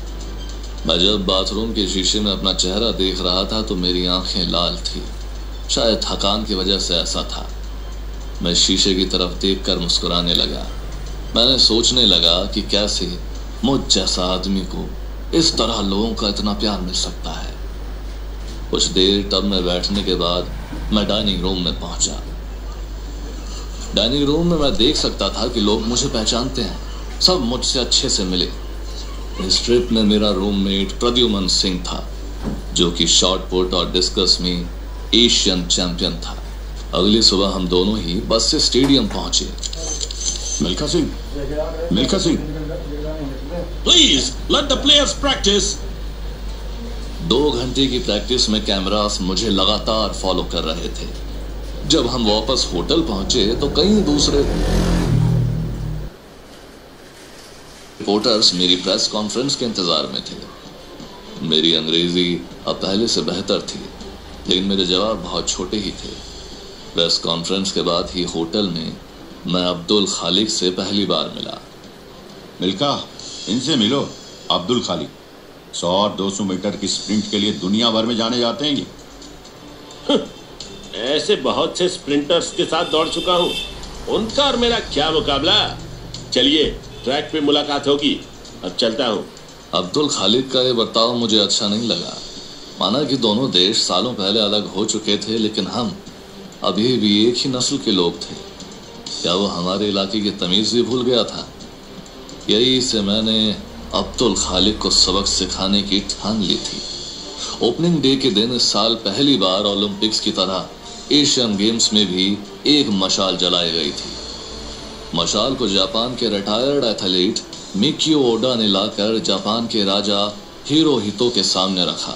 मैं जब बाथरूम के शीशे में अपना चेहरा देख रहा था तो मेरी आंखें लाल थी। शायद थकान की वजह से ऐसा था। मैं शीशे की तरफ देखकर मुस्कुराने लगा। मैंने सोचने लगा कि कैसे मुझ जैसा आदमी को इस तरह लोगों का इतना प्यार मिल सकता है। कुछ देर टब में बैठने के बाद मैं डाइनिंग रूम में पहुंचा। डाइनिंग रूम में मैं देख सकता था कि लोग मुझे पहचानते हैं, सब मुझसे अच्छे से मिले। इस ट्रिप में मेरा रूममेट प्रद्युमन सिंह था, जो कि शॉट पुट और डिस्कस में एशियन चैंपियन था। अगली सुबह हम दोनों ही बस से स्टेडियम पहुंचे। Milkha Singh, please let the players practise. 2 घंटे की प्रैक्टिस में कैमरास मुझे लगातार फॉलो कर रहे थे। जब हम वापस होटल पहुंचे तो कई दूसरे रिपोर्टर्स मेरी प्रेस कॉन्फ्रेंस के इंतजार में थे। मेरी अंग्रेजी अब पहले से बेहतर थी, लेकिन मेरे जवाब बहुत छोटे ही थे। प्रेस कॉन्फ्रेंस के बाद ही होटल में मैं अब्दुल खालिक से पहली बार मिला। मिल्खा, इनसे मिलो। अब्दुल खालिक 100 और 200 मीटर की स्प्रिंट के लिए दुनिया भर में जाने जाते हैं ये। ऐसे बहुत से स्प्रिंटर्स के साथ दौड़ चुका हूँ, उनका और मेरा क्या मुकाबला। चलिए ट्रैक पे मुलाकात होगी, अब चलता हूँ। अब्दुल खालिक का ये बर्ताव मुझे अच्छा नहीं लगा। माना कि दोनों देश सालों पहले अलग हो चुके थे, लेकिन हम अभी भी एक ही नस्ल के लोग थे। क्या वो हमारे इलाके की तमीज भी भूल गया था? यही से मैंने अब्दुल खालिक को सबक सिखाने की ठान ली थी। ओपनिंग डे के दिन इस साल पहली बार ओलंपिक्स की तरह एशियन गेम्स में भी एक मशाल जलाई गई थी। मशाल को जापान के रिटायर्ड एथलीट मिकियो ओडा ने लाकर जापान के राजा हिरोहितो के सामने रखा।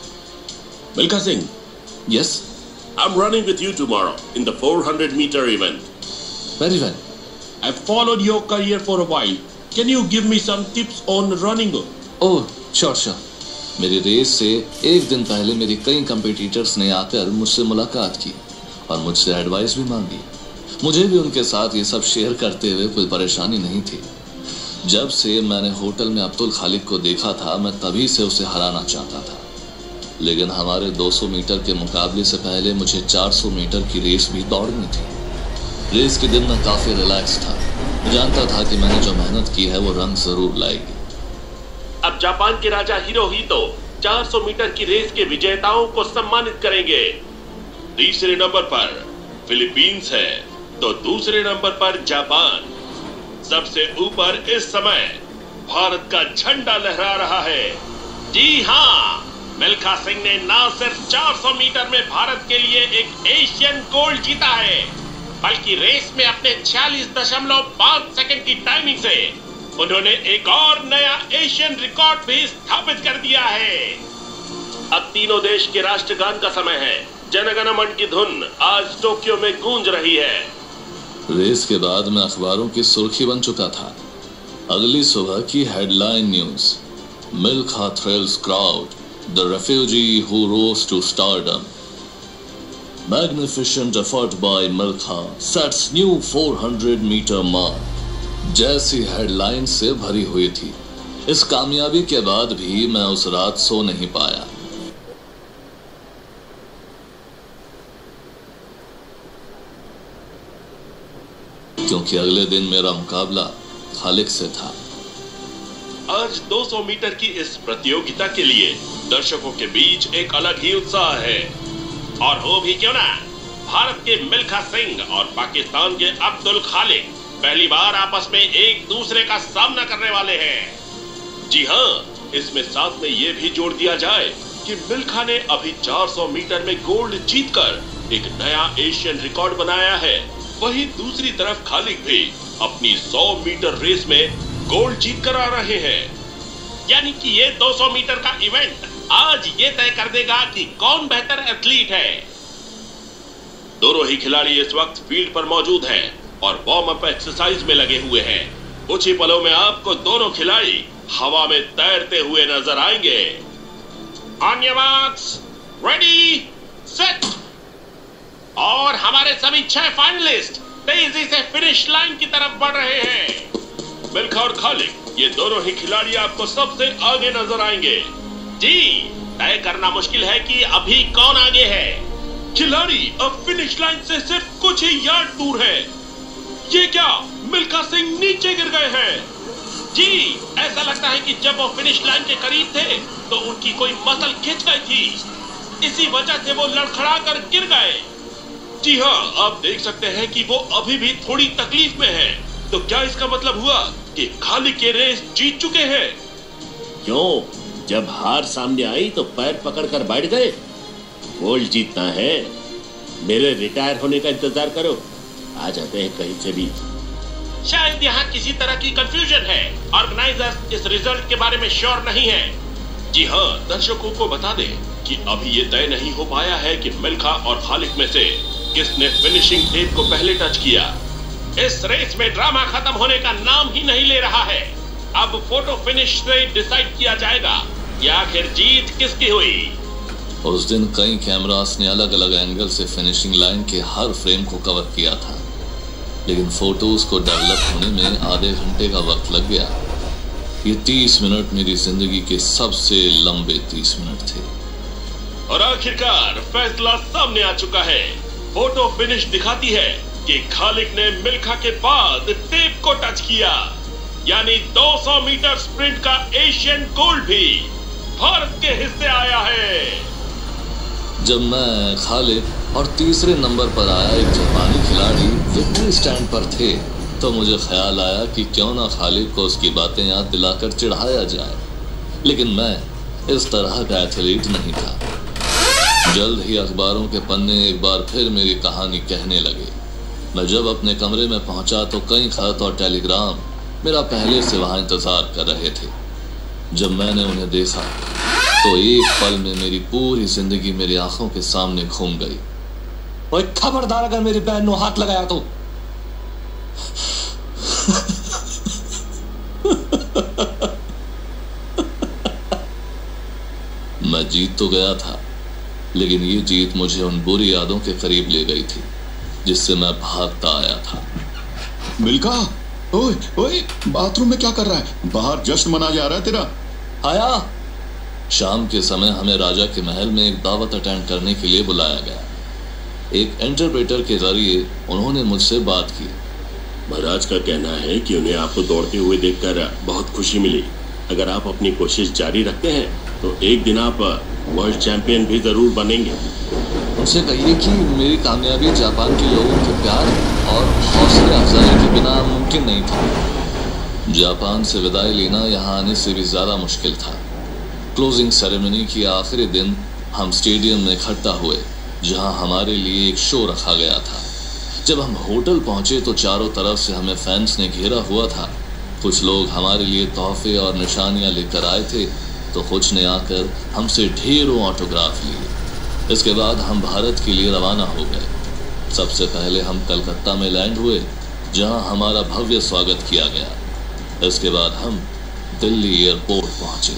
Milkha Singh, yes, I'm running with you tomorrow in the 400 meter event. Very well. I've followed your career for a while. Can you give me some tips on running? Oh sure. मेरी race से एक दिन पहले मेरे कई कंपटीटर्स ने आकर मुझसे मुलाकात की और मुझसे एडवाइस भी मांगी। मुझे भी उनके साथ ये सब शेयर करते हुए कोई परेशानी नहीं थी। जब से मैंने होटल में अब्दुल खालिक को देखा था, मैं तभी से उसे हराना चाहता था। लेकिन हमारे 200 मीटर के मुकाबले से पहले मुझे 400 मीटर की रेस भी दौड़नी थी। रेस के दिन मैं काफी रिलैक्स था। मैं जानता था कि मैंने जो मेहनत की है वो रंग जरूर लाएगी। अब जापान के राजा हिरोहितो 400 मीटर की रेस के विजेताओं को सम्मानित करेंगे। तीसरे नंबर पर फिलीपींस है, तो दूसरे नंबर पर जापान। सबसे ऊपर इस समय भारत का झंडा लहरा रहा है। जी हाँ, मिल्खा सिंह ने न सिर्फ 400 मीटर में भारत के लिए एक एशियन गोल्ड जीता है, बल्कि रेस में अपने 46.5 सेकंड की टाइमिंग से उन्होंने एक और नया एशियन रिकॉर्ड भी स्थापित कर दिया है। अब तीनों देश के राष्ट्रगान का समय है। जनगण मन की धुन आज टोक्यो में गूंज रही है। रेस के बाद मैं अखबारों की सुर्खी बन चुका था। अगली सुबह की headline news, Milkha thrills crowd, the refugee who rose to stardom, magnificent effort by Milkha sets new 400 metre mark जैसी हेडलाइन से भरी हुई थी। इस कामयाबी के बाद भी मैं उस रात सो नहीं पाया। क्योंकि अगले दिन मेरा मुकाबला खालिक से था। आज 200 मीटर की इस प्रतियोगिता के लिए दर्शकों के बीच एक अलग ही उत्साह है। और हो भी क्यों ना, भारत के मिल्खा सिंह और पाकिस्तान के अब्दुल खालिक पहली बार आपस में एक दूसरे का सामना करने वाले हैं। जी हाँ, इसमें साथ में यह भी जोड़ दिया जाए कि मिल्खा ने अभी 400 मीटर में गोल्ड जीतकर एक नया एशियन रिकॉर्ड बनाया है। वहीं दूसरी तरफ खालिक भी अपनी 100 मीटर रेस में गोल्ड जीत कर आ रहे हैं। यानी कि ये 200 मीटर का इवेंट आज ये तय कर देगा कि कौन बेहतर एथलीट है। दोनों ही खिलाड़ी इस वक्त फील्ड पर मौजूद हैं और वार्म अप एक्सरसाइज में लगे हुए हैं। कुछ ही पलों में आपको दोनों खिलाड़ी हवा में तैरते हुए नजर आएंगे। On your marks, ready, set. और हमारे सभी 6 फाइनलिस्ट तेजी से फिनिश लाइन की तरफ बढ़ रहे हैं। मिल्खा और खालिक, ये दोनों ही खिलाड़ी आपको सबसे आगे नजर आएंगे। जी, तय करना मुश्किल है कि अभी कौन आगे है। खिलाड़ी अब फिनिश लाइन से सिर्फ कुछ ही यार्ड दूर है। ये क्या, मिल्खा सिंह नीचे गिर गए हैं। जी, ऐसा लगता है कि जब वो फिनिश लाइन के करीब थे तो उनकी कोई मसल खिंच गई थी। इसी वजह से वो लड़खड़ा कर गिर गए। जी हाँ, आप देख सकते हैं कि वो अभी भी थोड़ी तकलीफ में है। तो क्या इसका मतलब हुआ कि खालिक ये रेस जीत चुके हैं? क्यों? जब हार सामने आई तो पैर पकड़कर बैठ गए। गोल्ड जीतना है, मेरे रिटायर होने का इंतजार करो। आ जाते हैं कहीं से भी। शायद यहाँ किसी तरह की कंफ्यूजन है। ऑर्गेनाइजर्स इस रिजल्ट के बारे में श्योर नहीं है। जी हाँ, दर्शकों को बता दें कि अभी ये तय नहीं हो पाया है कि मिल्खा और खालिक में से किसने फिनिशिंग टेप को पहले टच किया। इस रेस में ड्रामा खत्म होने का नाम ही नहीं ले रहा है। अब फोटो फिनिश से डिसाइड किया जाएगा कि आखिर जीत किसकी हुई। उस दिन कई कैमरास ने अलग अलग एंगल से फिनिशिंग लाइन के हर फ्रेम को कवर किया था, लेकिन फोटोज को डेवलप होने में आधे घंटे का वक्त लग गया। ये 30 मिनट मेरी जिंदगी के सबसे लंबे 30 मिनट थे। और आखिरकार फैसला सामने आ चुका है। फोटो फिनिश दिखाती है कि खालिक ने मिल्खा के बाद टेप को टच किया, यानी 200 मीटर स्प्रिंट का एशियन गोल्ड भी भारत के हिस्से आया है। जब मैं, खालिक और तीसरे नंबर पर आया एक जापानी खिलाड़ी विक्ट्री स्टैंड पर थे, तो मुझे ख्याल आया कि क्यों ना खालिक को उसकी बातें याद दिलाकर चिढ़ाया जाए। लेकिन मैं इस तरह का एथलीट नहीं था। जल्द ही अखबारों के पन्ने एक बार फिर मेरी कहानी कहने लगे। मैं जब अपने कमरे में पहुंचा तो कई खत और टेलीग्राम मेरा पहले से वहां इंतजार कर रहे थे। जब मैंने उन्हें देखा तो एक पल में मेरी पूरी जिंदगी मेरी आंखों के सामने घूम गई। ओए खबरदार, अगर मेरी बहन ने हाथ लगाया तो। मैं जीत तो गया था, लेकिन ये जीत मुझे उन बुरी यादों के करीब ले गई थी जिससे मैं भागता आया था। मिल्खा, ओए ओए, बाथरूम में क्या कर रहा है? बाहर जश्न मनाया जा रहा है तेरा। आया। शाम के समय हमें राजा के महल में एक दावत अटेंड करने के लिए बुलाया गया। एक इंटरप्रेटर के जरिए उन्होंने मुझसे बात की। महाराज का कहना है कि उन्हें आपको दौड़ते हुए देखकर बहुत खुशी मिली। अगर आप अपनी कोशिश जारी रखते हैं तो एक दिन आप वर्ल्ड चैंपियन भी जरूर बनेंगे। उनसे कहिए कि मेरी कामयाबी जापान के लोगों के प्यार और हौसले अफजाई के बिना मुमकिन नहीं था। जापान से विदाई लेना यहाँ आने से भी ज्यादा मुश्किल था। क्लोजिंग सेरेमनी की आखिरी दिन हम स्टेडियम में इकट्ठा हुए, जहां हमारे लिए एक शो रखा गया था। जब हम होटल पहुंचे तो चारों तरफ से हमें फैंस ने घेरा हुआ था। कुछ लोग हमारे लिए तोहफे और निशानियां लेकर आए थे, तो कुछ ने आकर हमसे ढेरों ऑटोग्राफ लिए। इसके बाद हम भारत के लिए रवाना हो गए। सबसे पहले हम कलकत्ता में लैंड हुए, जहां हमारा भव्य स्वागत किया गया। इसके बाद हम दिल्ली एयरपोर्ट पहुंचे।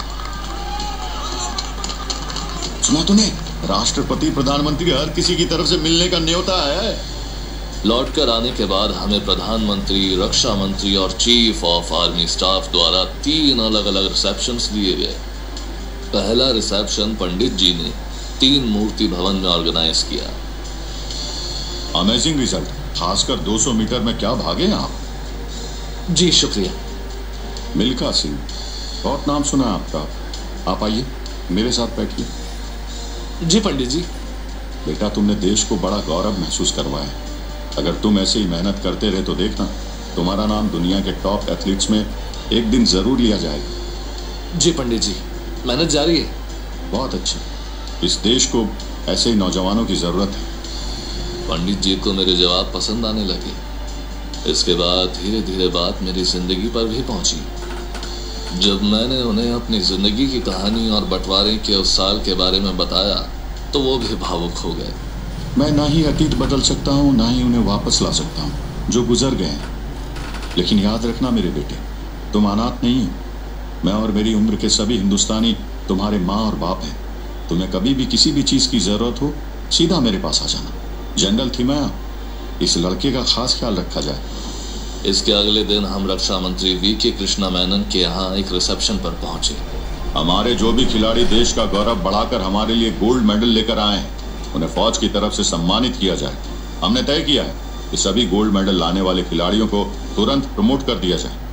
सुना तूने? राष्ट्रपति प्रधानमंत्री हर किसी की तरफ से मिलने का न्योता है। लौटकर आने के बाद हमें प्रधानमंत्री, रक्षा मंत्री और चीफ ऑफ आर्मी स्टाफ द्वारा 3 अलग अलग रिसेप्शंस दिए गए। पहला रिसेप्शन पंडित जी ने 3 मूर्ति भवन में ऑर्गेनाइज किया। अमेजिंग रिजल्ट, खासकर 200 मीटर में क्या भागे आप। जी शुक्रिया। मिल्खा सिंह, बहुत नाम सुना आपका। आप आइए, मेरे साथ बैठिए। जी पंडित जी। बेटा, तुमने देश को बड़ा गौरव महसूस करवाया। अगर तुम ऐसे ही मेहनत करते रहे तो देखना, तुम्हारा नाम दुनिया के टॉप एथलीट्स में एक दिन जरूर लिया जाएगा। जी पंडित जी, मेहनत जारी है। बहुत अच्छा, इस देश को ऐसे ही नौजवानों की जरूरत है। पंडित जी को मेरे जवाब पसंद आने लगे। इसके बाद धीरे धीरे बात मेरी जिंदगी पर भी पहुंची। जब मैंने उन्हें अपनी जिंदगी की कहानी और बंटवारे के उस साल के बारे में बताया तो वो भी भावुक हो गए। मैं ना ही अतीत बदल सकता हूँ, ना ही उन्हें वापस ला सकता हूँ जो गुजर गए हैं। लेकिन याद रखना मेरे बेटे, तुम अनाथ नहीं हो। मैं और मेरी उम्र के सभी हिंदुस्तानी तुम्हारे माँ और बाप हैं। तुम्हें कभी भी किसी भी चीज की जरूरत हो, सीधा मेरे पास आ जाना। जनरल थिमैया, इस लड़के का खास ख्याल रखा जाए। इसके अगले दिन हम रक्षा मंत्री वीके कृष्णा मेनन के यहाँ एक रिसेप्शन पर पहुंचे। हमारे जो भी खिलाड़ी देश का गौरव बढ़ाकर हमारे लिए गोल्ड मेडल लेकर आए हैं, उन्हें फौज की तरफ से सम्मानित किया जाए। हमने तय किया है कि सभी गोल्ड मेडल लाने वाले खिलाड़ियों को तुरंत प्रमोट कर दिया जाए।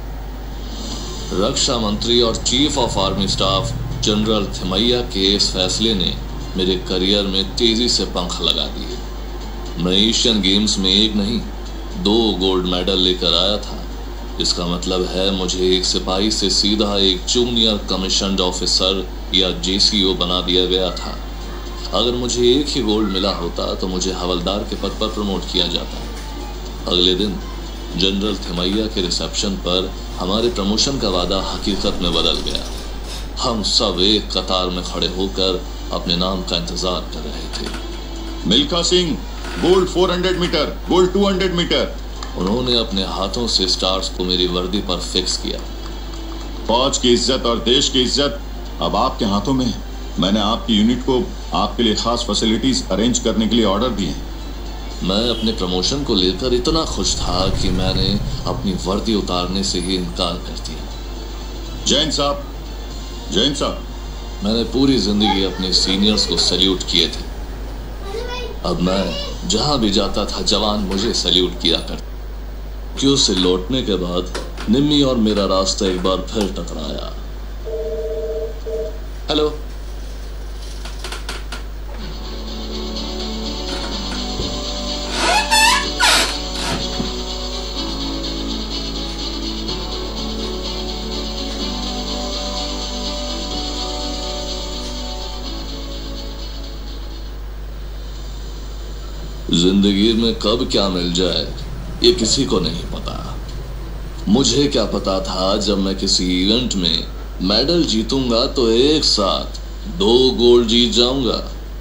रक्षा मंत्री और chief of army staff general Thimayya के इस फैसले ने मेरे करियर में तेजी से पंख लगा दिए। मैं एशियन गेम्स में एक नहीं 2 गोल्ड मेडल लेकर आया था। इसका मतलब है मुझे एक सिपाही से सीधा एक जूनियर कमीशन्ड ऑफिसर या JCO बना दिया गया था। अगर मुझे एक ही गोल्ड मिला होता तो मुझे हवलदार के पद पर प्रमोट किया जाता। अगले दिन जनरल थिमैया के रिसेप्शन पर हमारे प्रमोशन का वादा हकीकत में बदल गया। हम सब एक कतार में खड़े होकर अपने नाम का इंतजार कर रहे थे। Milkha Singh, gold 400 metre, gold 200 metre. उन्होंने अपने हाथों से स्टार्स को मेरी वर्दी पर फिक्स किया। फौज की इज्जत और देश की इज्जत अब आपके हाथों में है। मैंने आपकी यूनिट को आपके लिए खास फैसिलिटीज अरेंज करने के लिए ऑर्डर दिए हैं। मैं अपने प्रमोशन को लेकर इतना खुश था कि मैंने अपनी वर्दी उतारने से ही इनकार कर दिया। जैन साहब, जैन साहब, मैंने पूरी जिंदगी अपने सीनियर्स को सैल्यूट किए थे। अब मैं जहां भी जाता था जवान मुझे सैल्यूट किया करते। क्यों से लौटने के बाद निम्मी और मेरा रास्ता एक बार फिर टकराया। हेलो। जिंदगी में कब क्या मिल जाए ये किसी को नहीं पता। मुझे क्या पता था जब मैं किसी इवेंट में मेडल जीतूंगा तो एक साथ 2 गोल्ड जीत जाऊंगा।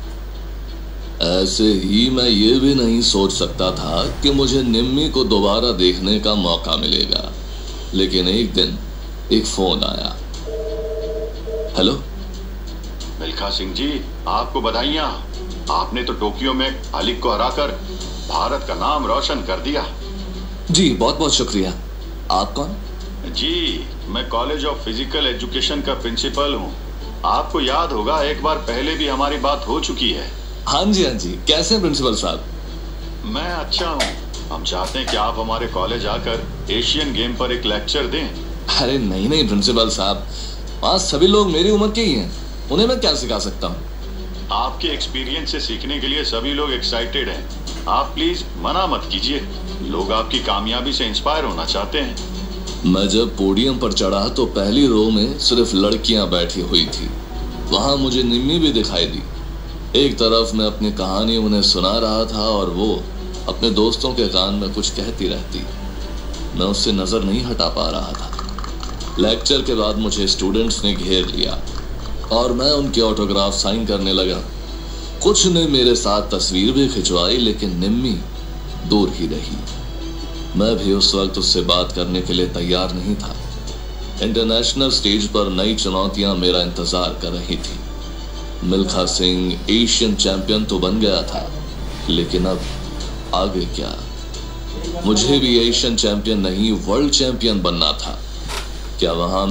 ऐसे ही मैं ये भी नहीं सोच सकता था कि मुझे निम्मी को दोबारा देखने का मौका मिलेगा। लेकिन एक दिन एक फोन आया। हेलो। मिल्खा सिंह जी, आपको बधाइयां। आपने तो टोक्यो में अलिक को हराकर भारत का नाम रोशन कर दिया। जी बहुत बहुत शुक्रिया। आप कौन? जी, मैं कॉलेज ऑफ फिजिकल एजुकेशन का प्रिंसिपल हूँ। आपको याद होगा एक बार पहले भी हमारी बात हो चुकी है। हाँ जी हाँ जी। कैसे हैं प्रिंसिपल साहब? मैं अच्छा हूँ। हम चाहते हैं कि आप हमारे कॉलेज आकर एशियन गेम पर एक लेक्चर दें। अरे नहीं नहीं प्रिंसिपल साहब, वहाँ सभी लोग मेरी उम्र के ही हैं। उन्हें मैं क्या सिखा सकता हूँ? आपके एक्सपीरियंस से सीखने के लिए सभी लोग एक्साइटेड हैं। आप प्लीज मना मत कीजिए। लोग आपकी कामयाबी से इंस्पायर होना चाहते हैं। मैं जब पोडियम पर चढ़ा तो पहली रो में सिर्फ लड़कियां बैठी हुई थी। वहां मुझे निम्मी भी दिखाई दी। एक तरफ मैं अपनी कहानी उन्हें सुना रहा था और वो अपने दोस्तों के कान में कुछ कहती रहती। मैं उससे नजर नहीं हटा पा रहा था। लेक्चर के बाद मुझे स्टूडेंट्स ने घेर लिया और मैं उनके ऑटोग्राफ साइन करने लगा। कुछ ने मेरे साथ तस्वीर भी खिंचवाई, लेकिन निम्मी दूर ही रही। मैं भी उस वक्त उससे बात करने के लिए तैयार नहीं था। इंटरनेशनल स्टेज पर नई चुनौतियां मेरा इंतजार कर रही थी। मिल्खा सिंह एशियन चैंपियन तो बन गया था, लेकिन अब आगे क्या? मुझे भी एशियन चैंपियन नहीं वर्ल्ड चैंपियन बनना था। क्या वहां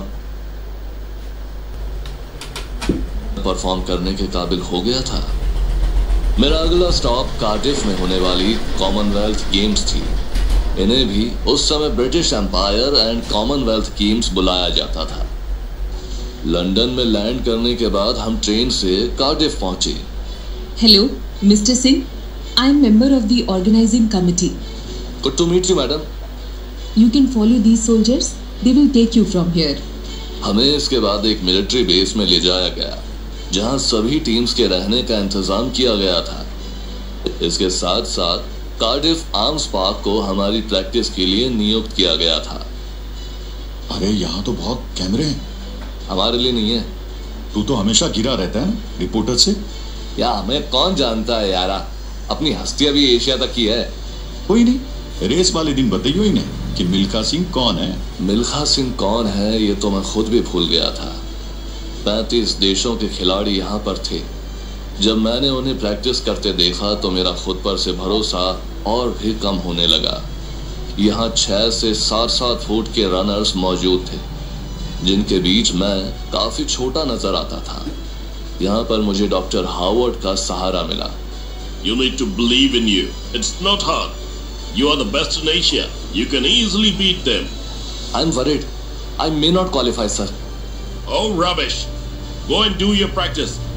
परफॉर्म करने के काबिल हो गया था? मेरा अगला स्टॉप कार्डिफ में होने वाली कॉमनवेल्थ गेम्स थी। इन्हें भी उस समय British Empire and Commonwealth Games बुलाया जाता था। लंदन में लैंड करने के बाद हम ट्रेन से कार्डिफ पहुंचे। Hello mister Singh, I am member of the organising committee. Good to meet you madam. You can follow these soldiers, they will take you from here. हमें इसके बाद एक मिलिट्री बेस में ले जाया गया जहां सभी टीम्स के रहने का इंतजाम किया गया था। इसके साथ साथ कार्डिफ आर्म्स पार्क को हमारी प्रैक्टिस के लिए नियुक्त किया गया था। अरे यहाँ तो बहुत कैमरे हैं। हमारे लिए नहीं है। तू तो हमेशा गिरा रहता है रिपोर्टर से। या हमें कौन जानता है यारा, अपनी हस्ती अभी एशिया तक की है। कोई नहीं, रेस वाले दिन बताइयो इन्हें कि मिल्खा सिंह कौन है। मिल्खा सिंह कौन है ये तो मैं खुद भी भूल गया था। 35 देशों के खिलाड़ी यहाँ पर थे। जब मैंने उन्हें प्रैक्टिस करते देखा तो मेरा खुद पर से भरोसा और भी कम होने लगा। यहाँ 6 से 7 फुट के रनर्स मौजूद थे, जिनके बीच मैं काफी छोटा नजर आता था। यहाँ पर मुझे डॉक्टर हावर्ड का सहारा मिला। You need to believe in you. It's not hard. You are the best in Asia. You can easily beat them. I'm worried. I may not qualify, sir. Oh, rubbish. Go and do your practice.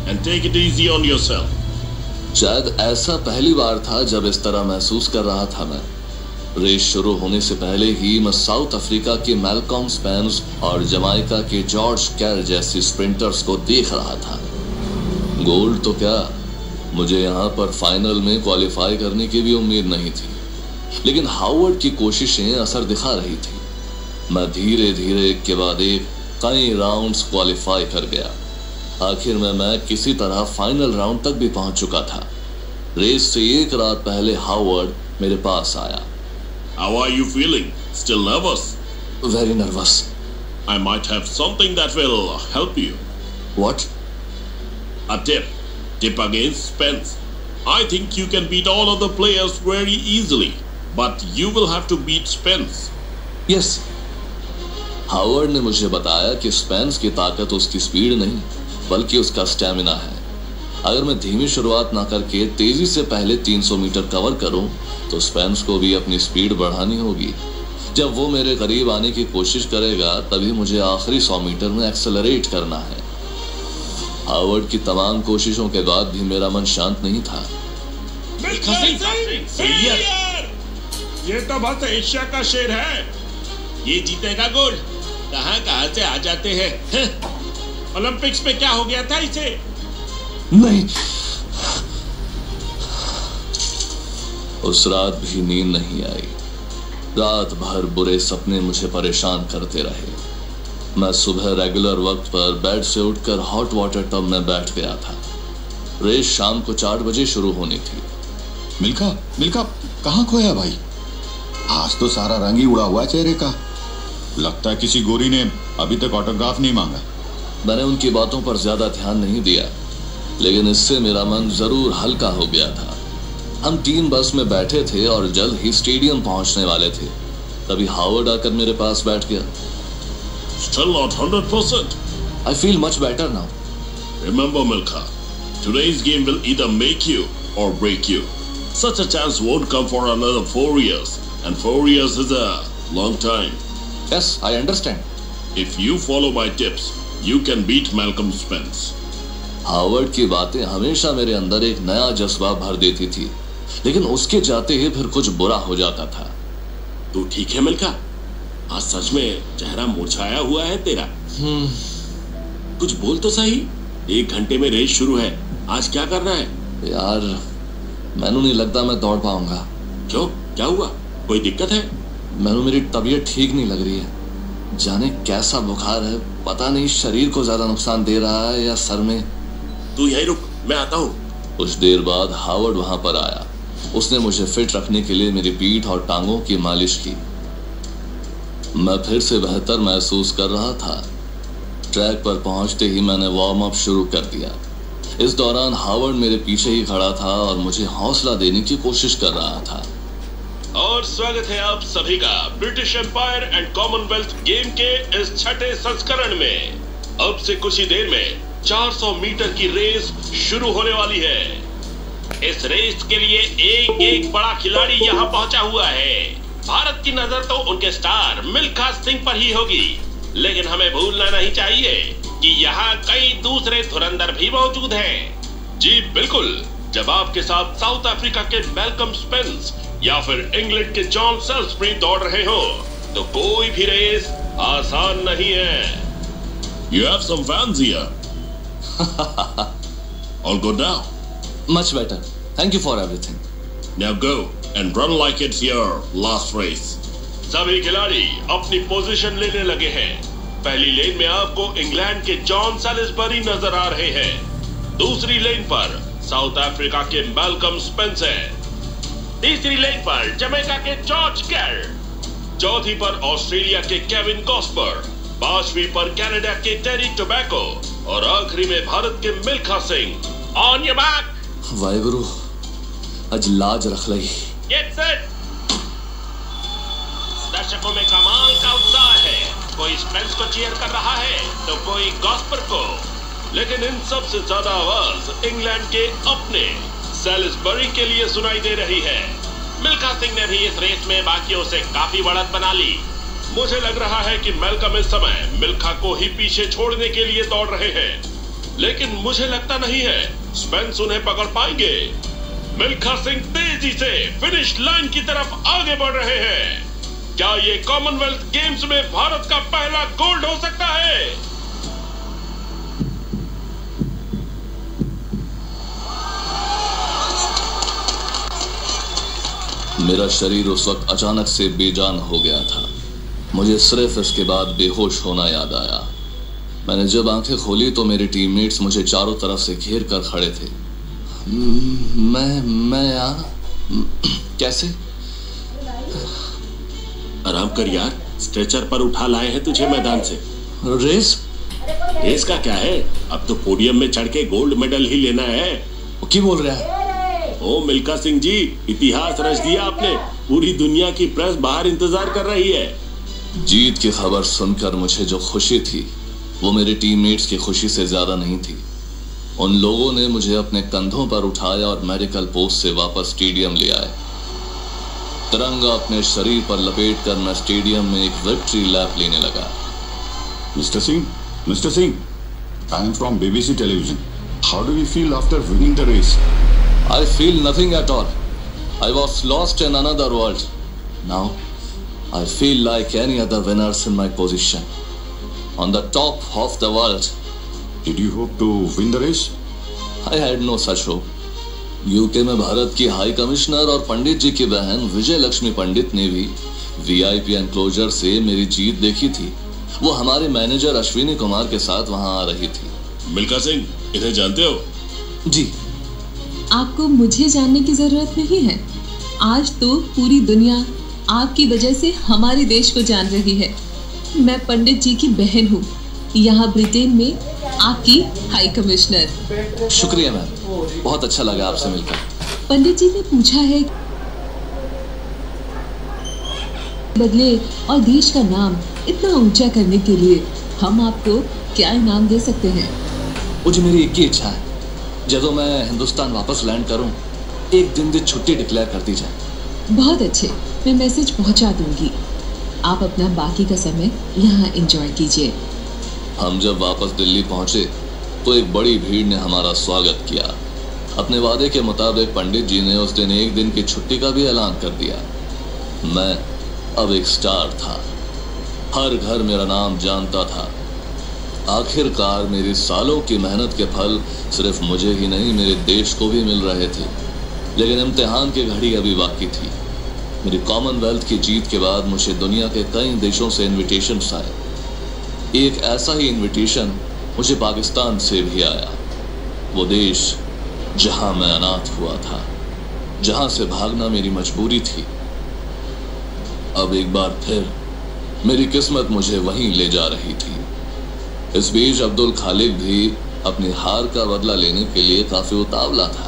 and take it easy on yourself. शायद ऐसा पहली बार था जब इस तरह महसूस कर रहा था मैं। रेस शुरू होने से पहले ही मैं साउथ अफ्रीका के मैल्कॉम स्पेंस और जमाइका के जॉर्ज कैर जैसे स्प्रिंटर्स को देख रहा था। गोल्ड तो क्या, मुझे यहाँ पर फाइनल में क्वालिफाई करने की भी उम्मीद नहीं थी, लेकिन हावर्ड की कोशिशें असर दिखा रही थी। मैं धीरे धीरे एक के बाद एक कई राउंड्स क्वालिफाई कर गया। आखिर में मैं किसी तरह फाइनल राउंड तक भी पहुंच चुका था। रेस से एक रात पहले हावर्ड मेरे पास आया। How are you feeling? Still nervous? Very nervous. I might have something that will help you. What? A tip. Tip against Spence. I think you can beat all of the players very easily, but you will have to beat Spence. Yes. Howard ने मुझे बताया कि Spence की ताकत उसकी speed नहीं बल्कि उसका स्टैमिना है। अगर मैं धीमी शुरुआत ना करके तेजी से पहले 300 मीटर कवर करूं तो स्पेंस को भी अपनी स्पीड बढ़ानी होगी। जब वो मेरे करीब आने की कोशिश करेगा तभी मुझे आखिरी 100 मीटर में एक्सेलरेट करना है। हावर्ड की तमाम कोशिशों के बाद भी मेरा मन शांत नहीं था। ये तो बस एशिया का शेर है, ये जीतेगा गोल्ड। कहां से आ जाते हैं। ओलंपिक्स में क्या हो गया था इसे? नहीं, उस रात भी नींद नहीं आई। रात भर बुरे सपने मुझे परेशान करते रहे। मैं सुबह रेगुलर वक्त पर बेड से उठकर हॉट वाटर टब में बैठ गया था। रेस शाम को 4 बजे शुरू होनी थी। मिल्खा कहाँ खोया भाई? आज तो सारा रंग ही उड़ा हुआ है चेहरे का। लगता है किसी गोरी ने अभी तक ऑटोग्राफ नहीं मांगा। मैंने उनकी बातों पर ज्यादा ध्यान नहीं दिया, लेकिन इससे मेरा मन जरूर हल्का हो गया था। हम 3 बस में बैठे थे और जल्द ही स्टेडियम पहुंचने वाले थे। तभी हावर्ड आकर मेरे पास बैठ गया। Still not 100%. I feel much better now. Remember, Milkha, today's game will either make you or break you. Such a chance won't come for another 4 years, and 4 years is a long time. Yes, I understand. If you follow my tips, you can beat Malcolm Spence. Howard की बातें हमेशा मेरे अंदर एक नया जज्बा भर देती थी, लेकिन उसके जाते ही फिर कुछ बुरा हो जाता था। तू ठीक है मिल्खा? आज सच में चेहरा मुरझाया हुआ है तेरा। कुछ बोल तो सही। 1 घंटे में रेस शुरू है, आज क्या करना है? यार, मैनू नहीं लगता मैं दौड़ पाऊंगा। क्यों, क्या हुआ? कोई दिक्कत है? मैनू मेरी तबीयत ठीक नहीं लग रही है। जाने कैसा बुखार है, पता नहीं शरीर को ज्यादा नुकसान दे रहा है या सर में। तू यहीं रुक, मैं आता हूँ। कुछ देर बाद हावर्ड वहां पर आया। उसने मुझे फिट रखने के लिए मेरी पीठ और टांगों की मालिश की। मैं फिर से बेहतर महसूस कर रहा था। ट्रैक पर पहुंचते ही मैंने वार्म अप शुरू कर दिया। इस दौरान हावर्ड मेरे पीछे ही खड़ा था और मुझे हौसला देने की कोशिश कर रहा था। और स्वागत है आप सभी का British Empire and Commonwealth game के इस 6ठे संस्करण में। अब से कुछ ही देर में 400 मीटर की रेस शुरू होने वाली है। इस रेस के लिए एक बड़ा खिलाड़ी यहाँ पहुंचा हुआ है। भारत की नजर तो उनके स्टार मिल्खा सिंह पर ही होगी, लेकिन हमें भूलना नहीं चाहिए कि यहाँ कई दूसरे धुरंधर भी मौजूद हैं। जी बिल्कुल, जब आपके साथ साउथ अफ्रीका के मैल्कम स्पेंस या फिर इंग्लैंड के जॉन सेल्सबरी दौड़ रहे हो तो कोई भी रेस आसान नहीं है। You have some fans here. All good now? Much better. Thank you for everything. Now go and run like it's your last race. सभी खिलाड़ी अपनी पोजीशन लेने लगे हैं। पहली लेन में आपको इंग्लैंड के जॉन सैलिसबरी नजर आ रहे हैं। दूसरी लेन पर साउथ अफ्रीका के मैल्कम स्पेंस है। तीसरी लेन पर जमैका के जॉर्ज कैर। चौथी पर ऑस्ट्रेलिया के केविन कॉस्पर। 5वीं पर कनाडा के टेरी टोबैको और आखिरी में भारत के Milkha Singh. On your back. Waheguru, आज लाज रख लई। Get set. दर्शकों में कमाल का उत्साह है। कोई स्पेंस को चीयर कर रहा है तो कोई कॉस्पर को, लेकिन इन सब से ज्यादा आवाज इंग्लैंड के अपने सैलिसबरी के लिए सुनाई दे रही है। मिल्खा सिंह ने भी इस रेस में बाकियों से काफी बढ़त बना ली। मुझे लग रहा है कि मैल्कम इस समय मिल्खा को ही पीछे छोड़ने के लिए दौड़ रहे हैं। लेकिन मुझे लगता नहीं है स्पेंस उन्हें पकड़ पाएंगे। मिल्खा सिंह तेजी से फिनिश लाइन की तरफ आगे बढ़ रहे हैं। क्या ये कॉमनवेल्थ गेम्स में भारत का पहला गोल्ड हो सकता है? मेरा शरीर उस वक्त अचानक से बेजान हो गया था। मुझे सिर्फ इसके बाद बेहोश होना याद आया। मैंने जब आंखें खोली तो मेरे टीममेट्स मुझे चारों तरफ से घेर कर खड़े थे। मैं कैसे? आराम कर यार, स्ट्रेचर पर उठा लाए हैं तुझे मैदान से। रेस का क्या है, अब तो पोडियम में चढ़ के गोल्ड मेडल ही लेना है। वो क्या बोल रहा है? ओ मिल्खा सिंह जी, इतिहास रच दिया आपने। पूरी दुनिया की प्रेस बाहर इंतजार कर रही है। जीत की खबर सुनकर मुझे जो खुशी थी वो मेरे टीममेट्स की खुशी से ज्यादा नहीं थी। उन लोगों ने मुझे अपने कंधों पर उठाया और मेडिकल पोस्ट से वापस स्टेडियम ले आए। तिरंगा अपने शरीर पर लपेटकर मैं स्टेडियम में एक विक्ट्री लैप लेने लगा। Mister Singh, I am from BBC television. How do you feel after winning the race? I feel nothing at all. I was lost in another world. Now, I feel like any other winners in my position. On the top of the world. Did you hope to win the race? I had no such hope. UK में भारत की high commissioner और पंडित जी की बहन विजय लक्ष्मी पंडित ने भी VIP enclosure से मेरी जीत देखी थी। वो हमारे मैनेजर अश्विनी कुमार के साथ वहां आ रही थी। मिल्खा सिंह, इन्हें जानते हो? जी। आपको मुझे जानने की जरूरत नहीं है। आज तो पूरी दुनिया आपकी वजह से हमारे देश को जान रही है। मैं पंडित जी की बहन हूँ, यहाँ ब्रिटेन में आपकी हाई कमिश्नर। शुक्रिया मैम, बहुत अच्छा लगा आपसे मिलकर। पंडित जी ने पूछा है बदले और देश का नाम इतना ऊंचा करने के लिए हम आपको क्या इनाम दे सकते हैं? मुझे मेरी एक ही इच्छा है, जब मैं हिंदुस्तान वापस लैंड करूं, एक दिन की छुट्टी डिक्लेयर कर दी जाए। बहुत अच्छे, मैं मैसेज पहुंचा दूंगी। आप अपना बाकी का समय यहाँ एंजॉय कीजिए। हम जब वापस दिल्ली पहुंचे तो एक बड़ी भीड़ ने हमारा स्वागत किया। अपने वादे के मुताबिक पंडित जी ने उस दिन एक दिन की छुट्टी का भी ऐलान कर दिया। मैं अब एक स्टार था, हर घर मेरा नाम जानता था। आखिरकार मेरी सालों की मेहनत के फल सिर्फ मुझे ही नहीं मेरे देश को भी मिल रहे थे। लेकिन इम्तिहान की घड़ी अभी बाकी थी। मेरी कॉमनवेल्थ की जीत के बाद मुझे दुनिया के कई देशों से इनविटेशंस आए। एक ऐसा ही इनविटेशन मुझे पाकिस्तान से भी आया, वो देश जहां मैं अनाथ हुआ था, जहां से भागना मेरी मजबूरी थी। अब एक बार फिर मेरी किस्मत मुझे वहीं ले जा रही थी। इस बीच अब्दुल खालिक भी अपनी हार का बदला लेने के लिए काफी उतावला था।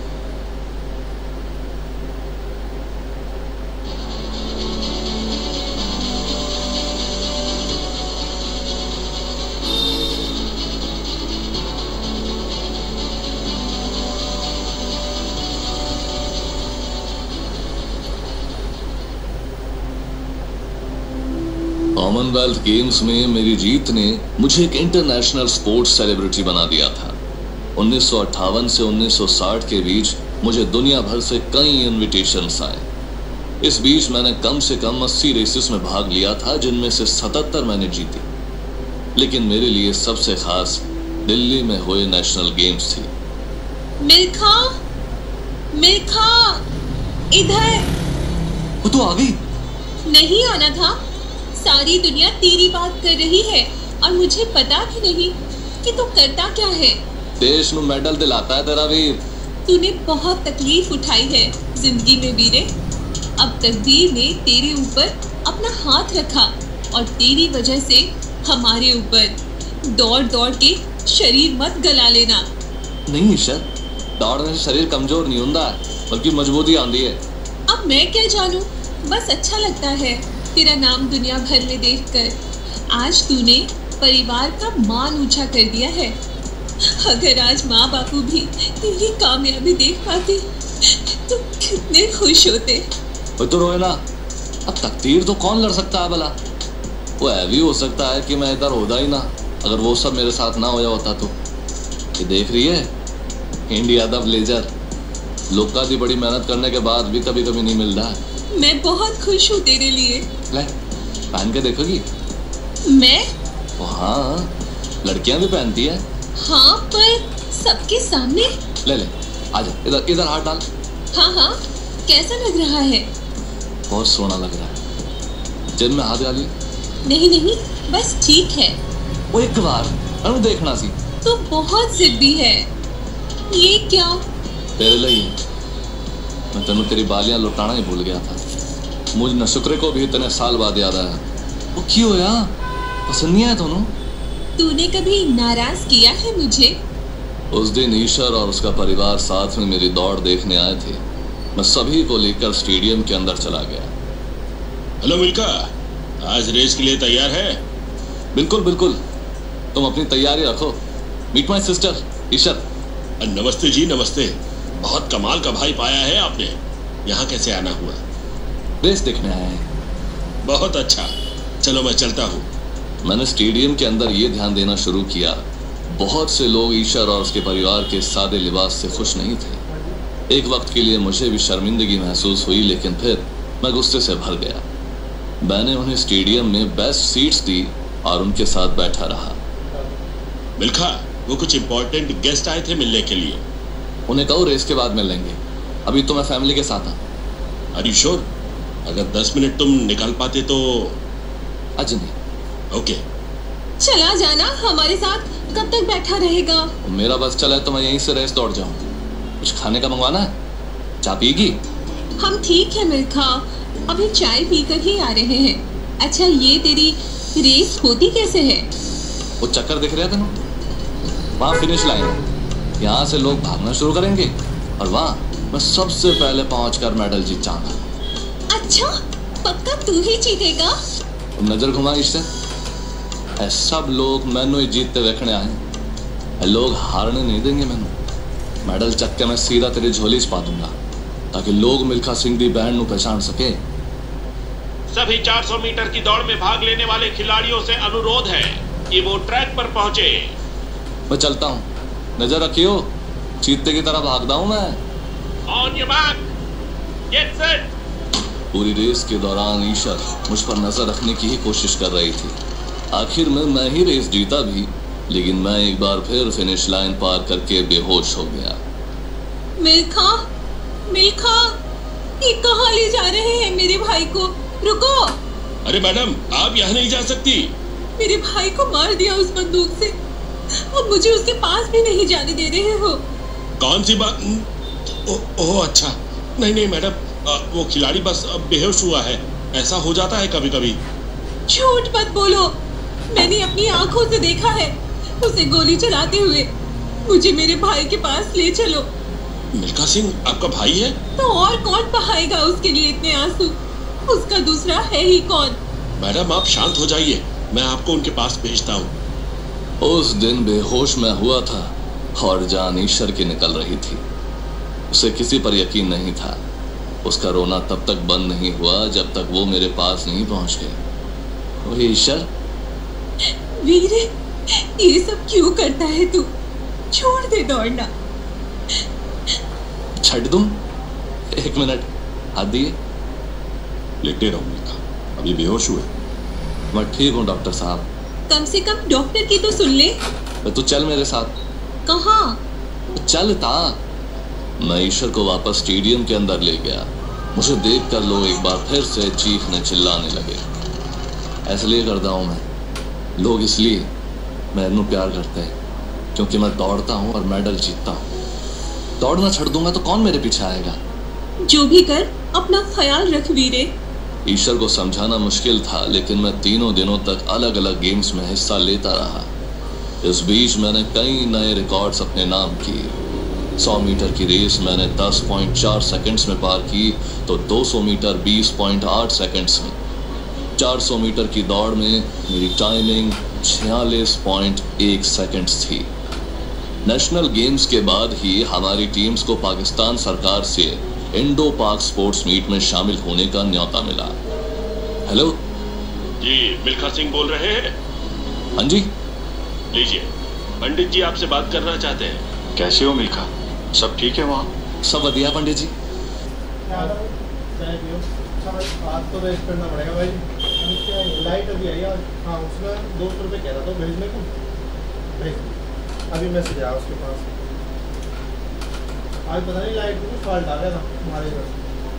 कॉमनवेल्थ गेम्स में मेरी जीत ने मुझे एक इंटरनेशनल स्पोर्ट्स सेलिब्रिटी बना दिया था। 1958 से 1960 के बीच मुझे दुनिया भर से कई इनविटेशंस आए। इस बीच मैंने कम से कम 80 रेसेस में भाग लिया था, जिनमें से 77 मैंने जीती। लेकिन मेरे लिए सबसे खास दिल्ली में हुए नेशनल गेम्स थी। मिल्खा, इधर। वो तो आ गई। नहीं आना था। सारी दुनिया तेरी बात कर रही है और मुझे पता भी नहीं कि तू करता क्या है। देश में मेडल दिलाता है तेरा वीर। तूने बहुत तकलीफ उठाई है जिंदगी में वीरे। अब तकदीर ने तेरे ऊपर अपना हाथ रखा और तेरी वजह से हमारे ऊपर दौड़ दौड़ के शरीर मत गला लेना। नहीं ईशर, दौड़ने से शरीर कमजोर नहीं होता, बल्कि मजबूती आती है। अब मैं क्या जानूं, बस अच्छा लगता है तेरा नाम दुनिया भर में देखकर। आज तूने परिवार का मान ऊंचा कर दिया है। अगर आज माँ बापू भी तेरी कामयाबी देख पाते तो कितने खुश होते। तो रोए ना, अब तकदीर तो कौन लड़ सकता है भला। वो भी हो सकता है कि मैं इधर होता ही ना, अगर वो सब मेरे साथ ना होया होता तो। ये देख रही है, इंडिया द ब्लेजर। लोग दी बड़ी मेहनत करने के बाद भी कभी कभी नहीं मिल रहा। मैं बहुत खुश हूँ तेरे लिए। ले, पहन के देखोगी? मैं? हाँ, लड़कियां भी पहनती है। हाँ, पर सबके सामने। ले ले, आजा, इधर इधर हाथ डाल। हाँ हाँ, कैसा लग रहा है? बहुत सोना लग रहा है। जिम में हाथ डालिए। नहीं नहीं, बस ठीक है। वो एक बार अनु देखना सी। तो बहुत जिद्दी है। ये क्या? तेरे लिए। मैं तेनू तेरी बालियां लुटाना ही भूल गया था। मुझ नशुक्रे को भी इतने साल बाद याद आया। वो क्यों होया? पसंद नहीं आया दोनों? तूने कभी नाराज किया है मुझे? उस दिन ईश्वर और उसका परिवार साथ में मेरी दौड़ देखने आए थे। मैं सभी को लेकर स्टेडियम के अंदर चला गया। हेलो मिल्खा, आज रेस के लिए तैयार है? बिल्कुल बिल्कुल, तुम अपनी तैयारी रखो। Meet my sister Ishar. नमस्ते जी, नमस्ते। बहुत कमाल का भाई पाया है आपने। यहाँ कैसे आना हुआ? रेस देखने आया है। बहुत अच्छा, चलो मैं चलता हूँ। मैंने स्टेडियम के अंदर ये ध्यान देना शुरू किया, बहुत से लोग ईशर और उसके परिवार के सादे लिबास से खुश नहीं थे। एक वक्त के लिए मुझे भी शर्मिंदगी महसूस हुई, लेकिन फिर मैं गुस्से से भर गया। मैंने उन्हें स्टेडियम में बेस्ट सीट्स दी और उनके साथ बैठा रहा। मिल्खा, वो कुछ इंपॉर्टेंट गेस्ट आए थे मिलने के लिए। उन्हें कहो रेस के बाद मिल लेंगे, अभी तो मैं फैमिली के साथ हूँ। Are you sure? अगर 10 मिनट तुम निकाल पाते तो। आज नहीं। ओके। चला जाना हमारे साथ। कब तक बैठा रहेगा? मेरा बस चला है तो मैं यहीं से रेस दौड़ जाऊं। कुछ खाने का मंगवाना है? चाय पिएगी? हम ठीक है मिल्खा, अभी चाय पीकर ही आ रहे हैं। अच्छा, ये तेरी रेस होती कैसे है? वो चक्कर दिख रहा था ना, वहाँ फिनिश लाइन है। यहाँ से लोग भागना शुरू करेंगे और वहाँ मैं सबसे पहले पहुंचकर मेडल जीत जाऊंगा। अच्छा, पक्का तू ही जीतेगा? नजर घुमा इससे। सब लोग मैनू ही जीतते देखने आए। लोग हारने नहीं देंगे मैनू। मेडल चक्के में सीधा तेरी झोली पा दूंगा ताकि लोग मिल्खा सिंह दी बैंड नू पहचान सके। सभी 400 मीटर की दौड़ में भाग लेने वाले खिलाड़ियों से अनुरोध है कि वो ट्रैक पर पहुंचे। मैं चलता हूँ, नजर रखियो, चीते की तरह भागता हूँ मैं। On your mark, get set. पूरी रेस के दौरान ईशर मुझ पर नजर रखने की ही कोशिश कर रही थी। आखिर में मैं ही रेस जीता भी, लेकिन मैं एक बार फिर फिनिश लाइन पार करके बेहोश हो गया। मिल्खा, मिल्खा, ये कहाँ ले जा रहे हैं मेरे भाई को? रुको। अरे मैडम, आप यहाँ नहीं जा सकती। मेरे भाई को मार दिया उस बंदूक से, और मुझे उसके पास भी नहीं जाने दे रहे हो। कौन सी बात? ओह अच्छा, नहीं नहीं मैडम, वो खिलाड़ी बस बेहोश हुआ है। ऐसा हो जाता है कभी कभी। झूठ मत बोलो, मैंने अपनी आंखों से देखा है उसे गोली चलाते हुए। मुझे मेरे भाई के पास ले चलो। मिल्खा सिंह आपका भाई है? तो और कौन बहाएगा उसके लिए इतने आंसू? उसका दूसरा है ही कौन? मैडम आप शांत हो जाइए, मैं आपको उनके पास भेजता हूँ। उस दिन बेहोश मैं हुआ था और जान ईश्वर की निकल रही थी। उसे किसी पर यकीन नहीं था। उसका रोना तब तक बंद नहीं हुआ जब तक वो मेरे पास नहीं पहुंच गए। ईश्वर, वीरे, ये सब क्यों करता है तू? छोड़ दे दौड़ना। छड़ दूं? एक मिनट, हाथ दिए। लेटे रहो मिल्खा, अभी बेहोश हुए। मैं ठीक हूँ डॉक्टर साहब। कम से कम डॉक्टर की तो सुन ले। तू चल मेरे साथ। कहाँ? चलता। मैं ईश्वर को वापस स्टेडियम के अंदर ले गया। मुझे देखकर लोग एक बार फिर से चीखने चिल्लाने लगे। इसलिए करता हूँ मैं, लोग इसलिए मैनू प्यार करते हैं क्योंकि मैं दौड़ता हूँ और मेडल जीतता हूँ। दौड़ना छड़ दूंगा तो कौन मेरे पीछे आएगा? जो भी कर, अपना ख्याल रख वीरे। ईश्वर को समझाना मुश्किल था, लेकिन मैं तीनों दिनों तक अलग अलग गेम्स में हिस्सा लेता रहा। इस बीच मैंने कई नए रिकॉर्ड्स अपने नाम किए। 100 मीटर की रेस मैंने 10.4 सेकंड्स में पार की, तो 200 मीटर 20.8 सेकंड्स में। 400 मीटर की दौड़ में मेरी टाइमिंग 46.1 सेकंड्स थी। नेशनल गेम्स के बाद ही हमारी टीम्स को पाकिस्तान सरकार से इंडो पाक स्पोर्ट्स मीट में शामिल होने का न्योता मिला। हेलो जी, मिल्खा सिंह बोल रहे हैं? हाँ जी। लीजिए, पंडित जी आपसे बात करना चाहते हैं। कैसे हो मिल्खा? सब ठीक है वहाँ? सब बढ़िया पंडित जी। बात तो रेस्ट करना पड़ेगा भाई। लाइट अभी आई आज। हाँ, उसमें 200 रुपये कह रहा था भेजने को। भेज अभी मैसेज आया उसके पास। आज पता नहीं लाइट में फॉल्ट आ गया था हमारे घर।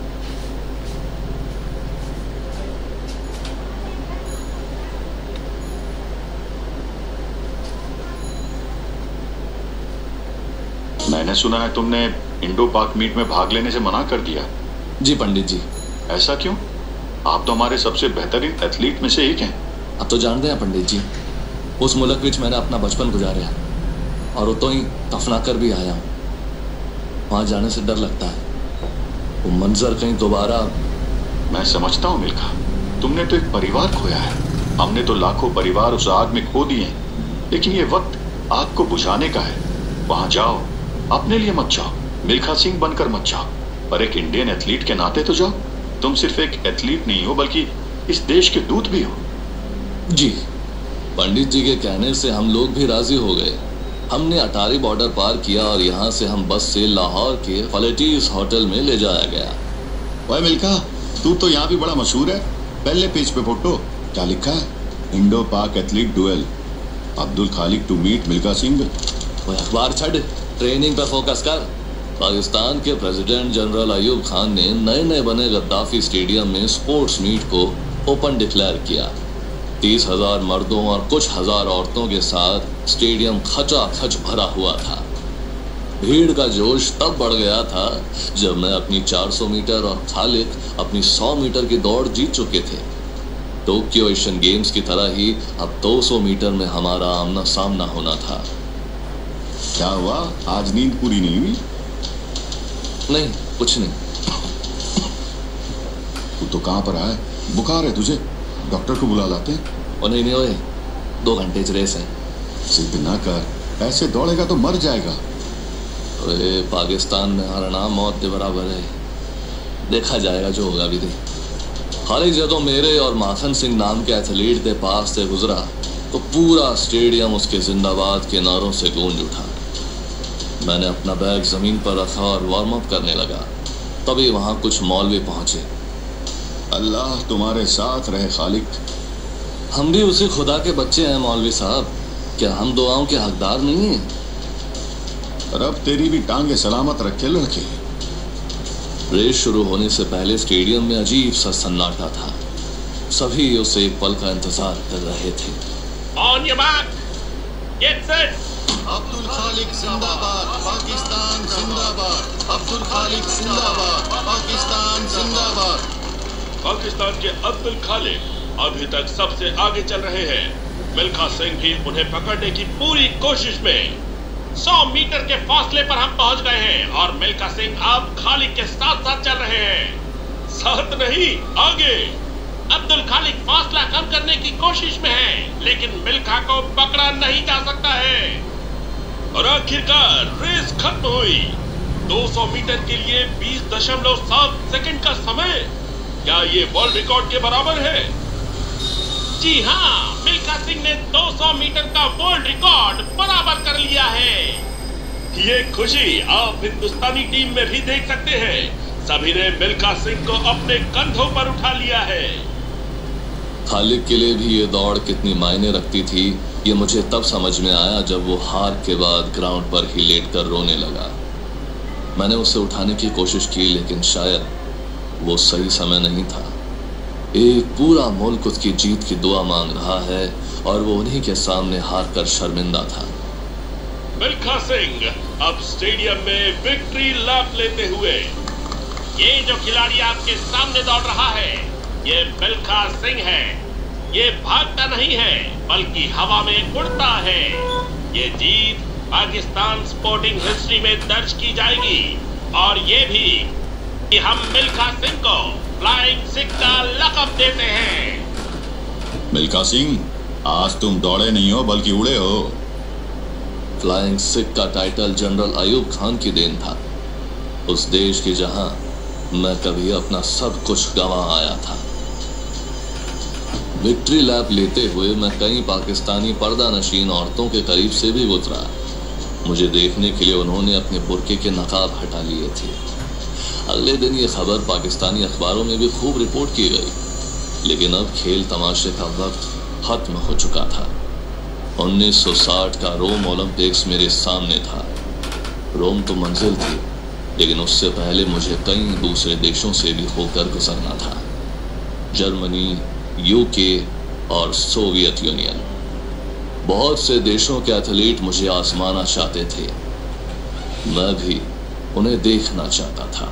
मैंने सुना है तुमने इंडो पाक मीट में भाग लेने से मना कर दिया। जी पंडित जी। ऐसा क्यों? आप तो हमारे सबसे बेहतरीन एथलीट में से एक हैं। अब तो जानते हैं पंडित जी, उस मुल्क विच मैंने अपना बचपन गुजारा और उतो ही दफना कर भी आया हूँ। वहां जाने से डर लगता है, वो मंजर कहीं दोबारा। मैं समझता हूँ मिल्खा, तुमने तो एक परिवार खोया है। हमने तो लाखों परिवार उस आग में खो दिए, लेकिन ये वक्त आग को बुझाने का है। वहां जाओ, अपने लिए मत जाओ, मिल्खा सिंह बनकर मत जाओ, पर एक इंडियन एथलीट के नाते तो जाओ। तुम सिर्फ एक एथलीट नहीं हो, बल्कि इस देश के दूत भी हो। जी, पंडित जी के कहने से हम लोग भी राजी हो गए। हमने अटारी बॉर्डर पार किया और यहाँ से हम बस से लाहौर के फलेटीज होटल में ले जाया गया। ओए मिल्खा, तू तो यहाँ भी बड़ा मशहूर है। पहले पेज पे फोटो क्या लिखा है? इंडो पाक athlete dual, Abdul Khaliq to meet Milkha Singh. वो अखबार छड़, ट्रेनिंग पर फोकस कर। पाकिस्तान के प्रेसिडेंट जनरल अयूब खान ने नए नए बने गद्दाफी स्टेडियम में स्पोर्ट्स मीट को ओपन डिक्लेयर किया। 30,000 मर्दों और कुछ हजार औरतों के साथ स्टेडियम खचाखच भरा हुआ था। भीड़ का जोश तब बढ़ गया था जब मैं अपनी 400 मीटर और खालिक अपनी 100 मीटर की दौड़ जीत चुके थे। टोक्यो एशियन गेम्स की तरह ही अब 200 मीटर में हमारा आमना सामना होना था। क्या हुआ, आज नींद पूरी नहीं हुई? नहीं, कुछ नहीं। तू तो कहाँ पर आया? बुखार है तुझे? डॉक्टर को बुला लाते हैं। और नहीं ओए, 2 घंटे रेस है। जिद ना कर, ऐसे दौड़ेगा तो मर जाएगा। अरे पाकिस्तान में हारना मौत के बराबर है। देखा जाएगा जो होगा भी। खालिक जदों मेरे और माखन सिंह नाम के एथलीट के पास से गुजरा तो पूरा स्टेडियम उसके जिंदाबाद के नारों से गूंज उठा। मैंने अपना बैग जमीन पर रखा और वार्म अप करने लगा। तभी वहां कुछ मौलवी पहुंचे। अल्लाह तुम्हारे साथ रहे खालिक। हम भी उसी खुदा के बच्चे हैं मौलवी साहब। क्या हम दुआओं के हकदार नहीं हैं? रब तेरी भी टांगे सलामत रखे लड़के। रेस शुरू होने से पहले स्टेडियम में अजीब सा सन्नाटा था। सभी उसे एक पल का इंतजार कर रहे थे। On your mark, get set. Abdul खालिक जिंदाबाद, पाकिस्तान जिंदाबाद। अब्दुल खालिक जिंदाबाद, पाकिस्तान जिंदाबाद। पाकिस्तान के अब्दुल खालिक अभी तक सबसे आगे चल रहे हैं। मिल्खा सिंह भी उन्हें पकड़ने की पूरी कोशिश में। 100 मीटर के फासले पर हम पहुंच गए हैं और मिल्खा सिंह अब खालिक के साथ साथ चल रहे हैं। साथ नहीं, आगे। अब्दुल खालिक फासला कम करने की कोशिश में है, लेकिन मिल्खा को पकड़ा नहीं जा सकता है। और आखिरकार रेस खत्म हुई। 200 मीटर के लिए 20.7 सेकंड का समय। क्या ये वर्ल्ड रिकॉर्ड के बराबर है? जी हाँ, मिल्खा सिंह ने 200 मीटर का वर्ल्ड रिकॉर्ड बराबर कर लिया है। ये खुशी आप हिंदुस्तानी टीम में भी देख सकते हैं। सभी ने मिल्खा सिंह को अपने कंधों पर उठा लिया है। खालिक के लिए भी ये दौड़ कितनी मायने रखती थी, ये मुझे तब समझ में आया जब वो हार के बाद ग्राउंड पर ही लेटकर रोने लगा। मैंने उसे उठाने की कोशिश की, लेकिन शायद वो सही समय नहीं था। एक पूरा मुल्क उसकी जीत की दुआ मांग रहा है और वो उन्हीं के सामने हार कर शर्मिंदा था। मिल्खा सिंह अब स्टेडियम में विक्ट्री लाभ लेते हुए। ये जो खिलाड़ी आपके सामने दौड़ रहा है, ये मिल्खा सिंह है। ये भागता नहीं है, बल्कि हवा में उड़ता है। ये जीत पाकिस्तान स्पोर्टिंग हिस्ट्री में दर्ज की जाएगी और ये भी कि हम मिल्खा सिंह को फ्लाइंग सिख का लक़ब देते हैं। मिल्खा सिंह, आज तुम दौड़े नहीं हो बल्कि उड़े हो। फ्लाइंग सिख का टाइटल जनरल अयूब खान की देन था, उस देश की जहां मैं कभी अपना सब कुछ गंवा आया था। विक्ट्री लैप लेते हुए मैं कई पाकिस्तानी पर्दा नशीन औरतों के करीब से भी गुजरा। मुझे देखने के लिए उन्होंने अपने बुर्के के नकाब हटा लिए थे। अगले दिन ये खबर पाकिस्तानी अखबारों में भी खूब रिपोर्ट की गई, लेकिन अब खेल तमाशे का वक्त खत्म हो चुका था। 1960 का रोम ओलंपिक्स मेरे सामने था। रोम तो मंजिल थी, लेकिन उससे पहले मुझे कई दूसरे देशों से भी होकर गुजरना था। जर्मनी, यूके और सोवियत यूनियन। बहुत से देशों के एथलीट मुझे आजमाना चाहते थे। मैं भी उन्हें देखना चाहता था।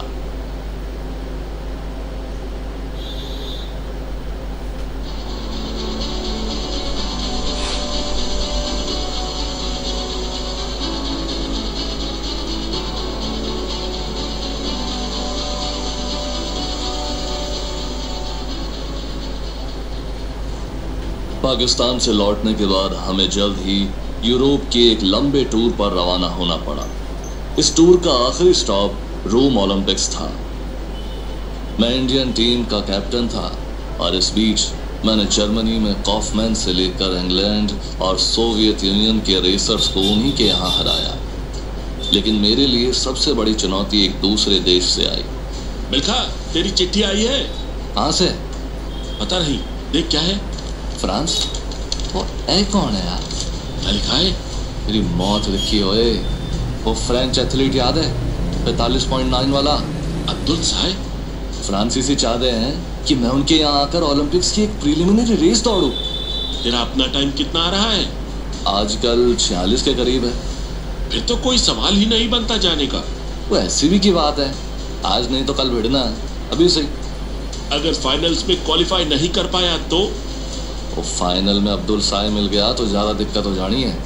पाकिस्तान से लौटने के बाद हमें जल्द ही यूरोप के एक लंबे टूर पर रवाना होना पड़ा। इस टूर का आखिरी स्टॉप रोम ओलंपिक्स था। मैं इंडियन टीम का कैप्टन था और इस बीच मैंने जर्मनी में कॉफमैन से लेकर इंग्लैंड और सोवियत यूनियन के रेसर्स को उन्हीं के यहाँ हराया। लेकिन मेरे लिए सबसे बड़ी चुनौती एक दूसरे देश से आई। मिल्खा, तेरी चिट्ठी आई है? कहाँ से? पता नहीं, देख क्या है। फ्रांस? वो ए कौन है यार? क्या लिखा है? मेरी मौत लिखी होए। वो फ्रेंच एथलीट याद है, 45.9 वाला अब्दुल साहिब? फ्रांसीसी चाहते हैं कि मैं उनके यहाँ आकर ओलंपिक्स की एक प्रीलिमिनरी रेस दौड़ूं। तेरा अपना टाइम कितना आ रहा है? आजकल 46 के करीब है। फिर तो कोई सवाल ही नहीं बनता जाने का। वो ऐसी भी की बात है, आज नहीं तो कल भिड़ना है, अभी सही। अगर फाइनल्स में क्वालिफाई नहीं कर पाया तो? वो फाइनल में अब्दुल साहिब मिल गया तो ज्यादा दिक्कत हो जानी है।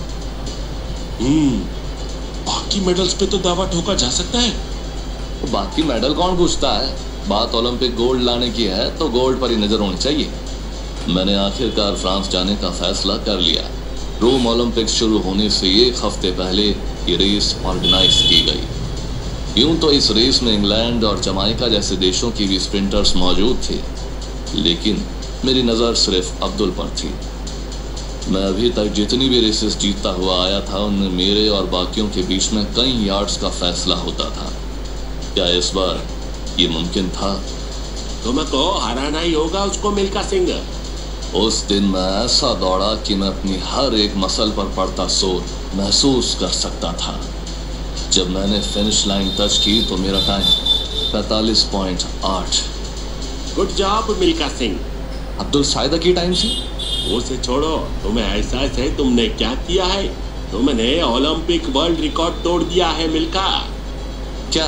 बाकी मेडल्स पे तो दावा ठोका जा सकता है। तो बाकी मेडल कौन पूछता है, बात ओलंपिक गोल्ड लाने की है तो गोल्ड पर ही नजर होनी चाहिए। मैंने आखिरकार फ्रांस जाने का फैसला कर लिया। रोम ओलंपिक्स शुरू होने से एक हफ्ते पहले ये रेस ऑर्गेनाइज की गई। यूं तो इस रेस में इंग्लैंड और जमाइका जैसे देशों की भी स्प्रिंटर्स मौजूद थे, लेकिन मेरी नज़र सिर्फ अब्दुल पर थी। मैं अभी तक जितनी भी रेसेस जीतता हुआ आया था, उनमें मेरे और बाकियों के बीच में कई यार्ड्स का फैसला होता था। क्या इस बार ये मुमकिन था? तुमको हराना ही होगा उसको, मिल्खा सिंह। उस दिन मैं ऐसा दौड़ा कि मैं अपनी हर एक मसल पर पड़ता जोर महसूस कर सकता था। जब मैंने फिनिश लाइन टच की तो मेरा time 45.8। Good job Milkha Singh. Abdul Sahid की टाइम सी? उसे छोड़ो, तुम्हें एहसास है तुमने क्या किया है? तुमने ओलंपिक वर्ल्ड रिकॉर्ड तोड़ दिया है मिल्खा। क्या?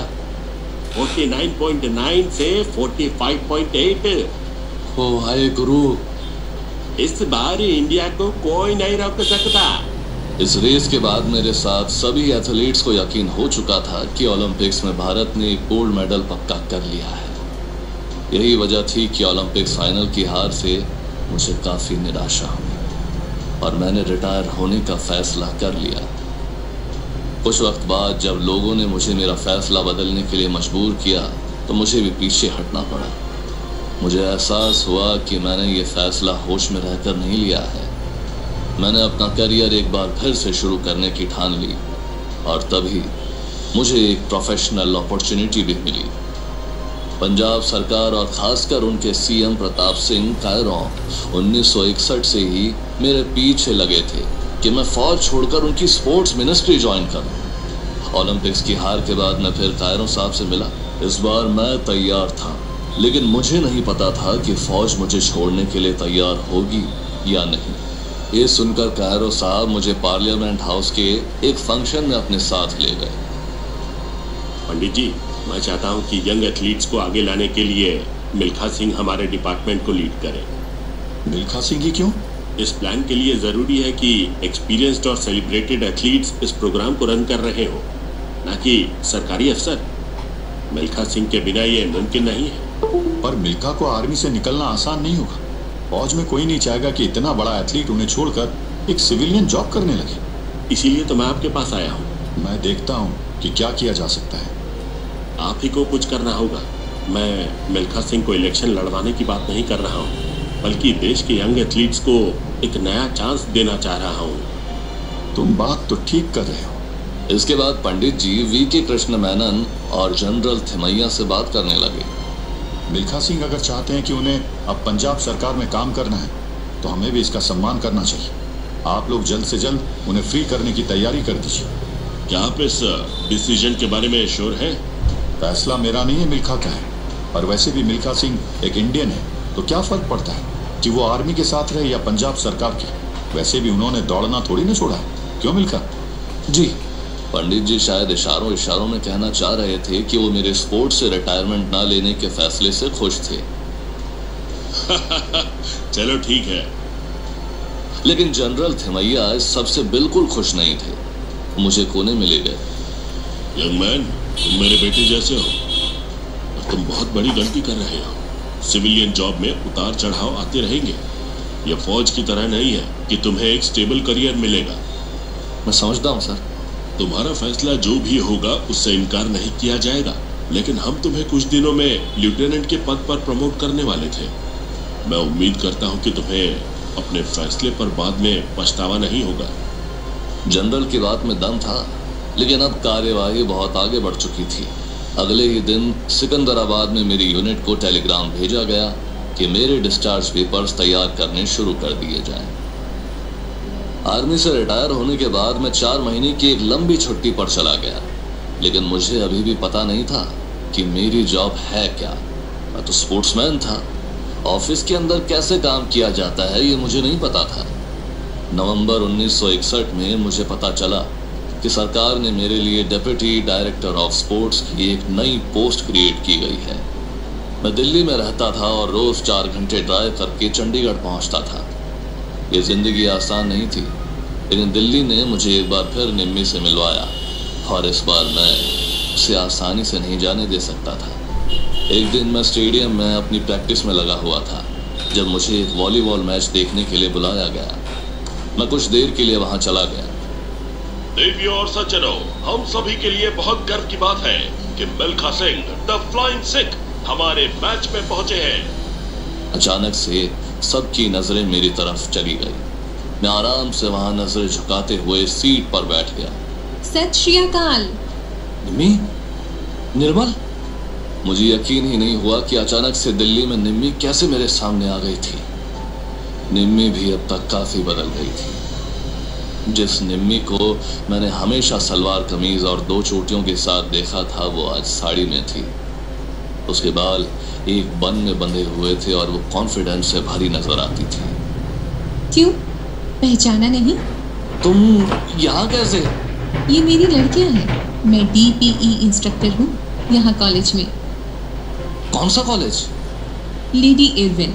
49.9 से 45.8। ओ हाय गुरु, इस बार इंडिया को कोई नहीं रोक सकता। इस रेस के बाद मेरे साथ सभी एथलीट्स को यकीन हो चुका था कि ओलंपिक्स में भारत ने गोल्ड मेडल पक्का कर लिया है। यही वजह थी कि ओलंपिक्स फाइनल की हार से मुझे काफी निराशा हुई और मैंने रिटायर होने का फैसला कर लिया। कुछ वक्त बाद जब लोगों ने मुझे मेरा फैसला बदलने के लिए मजबूर किया तो मुझे भी पीछे हटना पड़ा। मुझे एहसास हुआ कि मैंने ये फैसला होश में रहकर नहीं लिया है। मैंने अपना करियर एक बार फिर से शुरू करने की ठान ली और तभी मुझे एक प्रोफेशनल अपॉर्चुनिटी भी मिली। पंजाब सरकार और खासकर उनके सीएम प्रताप सिंह कायरों 1961 से ही मेरे पीछे लगे थे कि मैं फौज छोड़कर उनकी स्पोर्ट्स मिनिस्ट्री ज्वाइन करूं। ओलंपिक्स की हार के बाद मैं फिर कायरों साहब से मिला। इस बार मैं तैयार था, लेकिन मुझे नहीं पता था कि फौज मुझे छोड़ने के लिए तैयार होगी या नहीं। ये सुनकर कायरो साहब मुझे पार्लियामेंट हाउस के एक फंक्शन में अपने साथ ले गए। पंडित जी, मैं चाहता हूं कि यंग एथलीट्स को आगे लाने के लिए मिल्खा सिंह हमारे डिपार्टमेंट को लीड करें। मिल्खा सिंह ही क्यों? इस प्लान के लिए जरूरी है कि एक्सपीरियंस्ड और सेलिब्रेटेड एथलीट्स इस प्रोग्राम को रन कर रहे हो, ना कि सरकारी अफसर। मिल्खा सिंह के बिना ये मुमकिन नहीं है। पर मिल्खा को आर्मी से निकलना आसान नहीं होगा। फौज में कोई नहीं चाहेगा कि इतना बड़ा एथलीट उन्हें छोड़कर एक सिविलियन जॉब करने लगे। इसीलिए तो मैं आपके पास आया हूँ। मैं देखता हूँ कि क्या किया जा सकता है। आप ही को कुछ करना होगा। मैं मिल्खा सिंह को इलेक्शन लड़वाने की बात नहीं कर रहा हूँ। बल्कि देश के यंग एथलीट्स को एक नया चांस देना चाह रहा हूँ। तुम बात तो ठीक कर रहे हो। इसके बाद पंडित जी वी.के. कृष्ण मेनन और जनरल थिमैया से बात करने लगे। मिल्खा सिंह अगर चाहते हैं कि उन्हें अब पंजाब सरकार में काम करना है तो हमें भी इसका सम्मान करना चाहिए। आप लोग जल्द से जल्द उन्हें फ्री करने की तैयारी कर दीजिए। क्या आप इस डिसीजन के बारे में श्योर हैं? फैसला मेरा नहीं है, मिल्खा का है। और वैसे भी मिल्खा सिंह एक इंडियन है, तो क्या फर्क पड़ता है कि वो आर्मी के साथ रहे या पंजाब सरकार की। वैसे भी उन्होंने दौड़ना थोड़ी ना छोड़ा है, क्यों मिल्खा? जी, पंडित जी शायद इशारों में कहना चाह रहे थे कि वो मेरे स्पोर्ट्स से रिटायरमेंट ना लेने के फैसले से खुश थे। चलो ठीक है। लेकिन जनरल थिमैया इस सबसे बिल्कुल खुश नहीं थे। मुझे कोने में ले गए। यंग मैन, तुम मेरे बेटे जैसे हो और तुम बहुत बड़ी गलती कर रहे हो। सिविलियन जॉब में उतार चढ़ाव आते रहेंगे। यह फौज की तरह नहीं है कि तुम्हें एक स्टेबल करियर मिलेगा। मैं समझता हूँ सर। तुम्हारा फैसला जो भी होगा उससे इनकार नहीं किया जाएगा, लेकिन हम तुम्हें कुछ दिनों में लेफ्टिनेंट के पद पर प्रमोट करने वाले थे। मैं उम्मीद करता हूं कि तुम्हें अपने फैसले पर बाद में पछतावा नहीं होगा। जनरल की बात में दम था, लेकिन अब कार्यवाही बहुत आगे बढ़ चुकी थी। अगले ही दिन सिकंदराबाद में मेरी यूनिट को टेलीग्राम भेजा गया कि मेरे डिस्चार्ज पेपर्स तैयार करने शुरू कर दिए जाएं। आर्मी से रिटायर होने के बाद मैं 4 महीने की एक लंबी छुट्टी पर चला गया, लेकिन मुझे अभी भी पता नहीं था कि मेरी जॉब है क्या। मैं तो स्पोर्ट्समैन था। ऑफिस के अंदर कैसे काम किया जाता है ये मुझे नहीं पता था। नवंबर 1961 में मुझे पता चला कि सरकार ने मेरे लिए डिप्टी डायरेक्टर ऑफ स्पोर्ट्स की एक नई पोस्ट क्रिएट की गई है। मैं दिल्ली में रहता था और रोज 4 घंटे ड्राइव करके चंडीगढ़ पहुंचता था। ये जिंदगी आसान नहीं थी, लेकिन दिल्ली ने मुझे एक बार फिर निम्मी से मिलवाया और इस बार मैं उसे आसानी से नहीं जाने दे सकता था। एक दिन मैं स्टेडियम में अपनी प्रैक्टिस में लगा हुआ था जब मुझे एक वॉलीबॉल मैच देखने के लिए बुलाया गया। मैं कुछ देर के लिए वहां चला गया। देवियों और सज्जनों, हम सभी के लिए बहुत गर्व की बात है कि मिल्खा सिंह द फ्लाइंग सिख हमारे मैच में पहुंचे हैं। अचानक से सबकी नजरें मेरी तरफ चली गई। मैं आराम से वहां नजरें झुकाते हुए सीट पर बैठ गया। सत श्री अकाल। निम्मी, निर्मल। मुझे यकीन ही नहीं हुआ कि अचानक से दिल्ली में निम्मी कैसे मेरे सामने आ गई थी। निम्मी भी अब तक काफी बदल गई थी। जिस निम्मी को मैंने हमेशा सलवार कमीज और 2 चोटियों के साथ देखा था, वो आज साड़ी में थी। उसके बाल एक बन में बंधे हुए थे और वो कॉन्फिडेंस से भरी नजर आती थी। क्यों, पहचाना नहीं? तुम यहाँ कैसे? ये मेरी लड़कियां हैं। मैं DPE इंस्ट्रक्टर हूँ यहाँ कॉलेज में। कौन सा कॉलेज? Lady Irwin.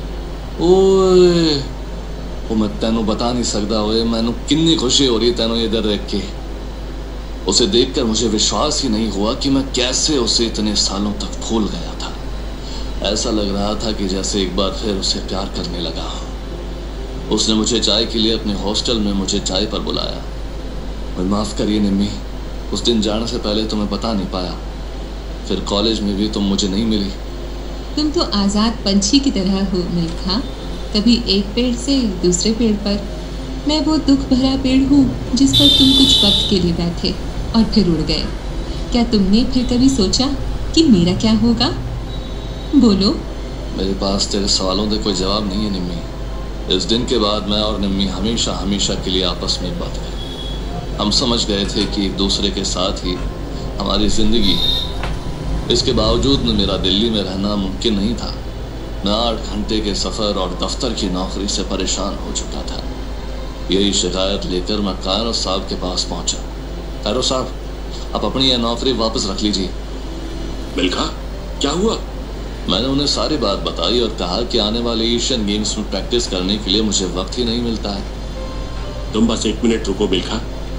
ओए, वो मैं तेनों बता नहीं सकता। ओए, मैनू कितनी खुशी हो रही तेनों इधर देख के। उसे देखकर मुझे विश्वास ही नहीं हुआ कि मैं कैसे उसे इतने सालों तक भूल गया था। ऐसा लग रहा था कि जैसे एक बार फिर उसे प्यार करने लगा। उसने मुझे चाय के लिए अपने हॉस्टल में मुझे चाय पर बुलाया। मैं माफ करिए निम्मी, उस दिन जाने से पहले तुम्हें बता नहीं पाया। फिर कॉलेज में भी तुम मुझे नहीं मिली। तुम तो आजाद पंछी की तरह हो मिल्खा, कभी एक पेड़ से दूसरे पेड़ पर। मैं वो दुख भरा पेड़ हूँ जिस पर तुम कुछ वक्त के लिए बैठे और फिर उड़ गए। क्या तुमने फिर कभी सोचा कि मेरा क्या होगा? बोलो। मेरे पास तेरे सवालों का कोई जवाब नहीं है निम्मी। इस दिन के बाद मैं और निम्मी हमेशा हमेशा के लिए आपस में बंध गए। हम समझ गए थे कि एक दूसरे के साथ ही हमारी जिंदगी है। इसके बावजूद मेरा दिल्ली में रहना मुमकिन नहीं था। मैं 8 घंटे के सफर और दफ्तर की नौकरी से परेशान हो चुका था। यही शिकायत लेकर मैं कायरो साहब के पास पहुंचा। कायरो साहब, आप अपनी यह नौकरी वापस रख लीजिए। मिल्खा, क्या हुआ? मैंने उन्हें सारी बात बताई और कहा कि आने वाले एशियन गेम्स में प्रैक्टिस करने के लिए मुझे वक्त ही नहीं मिलता है। तुम बस 1 मिनट रुको मिल्खा।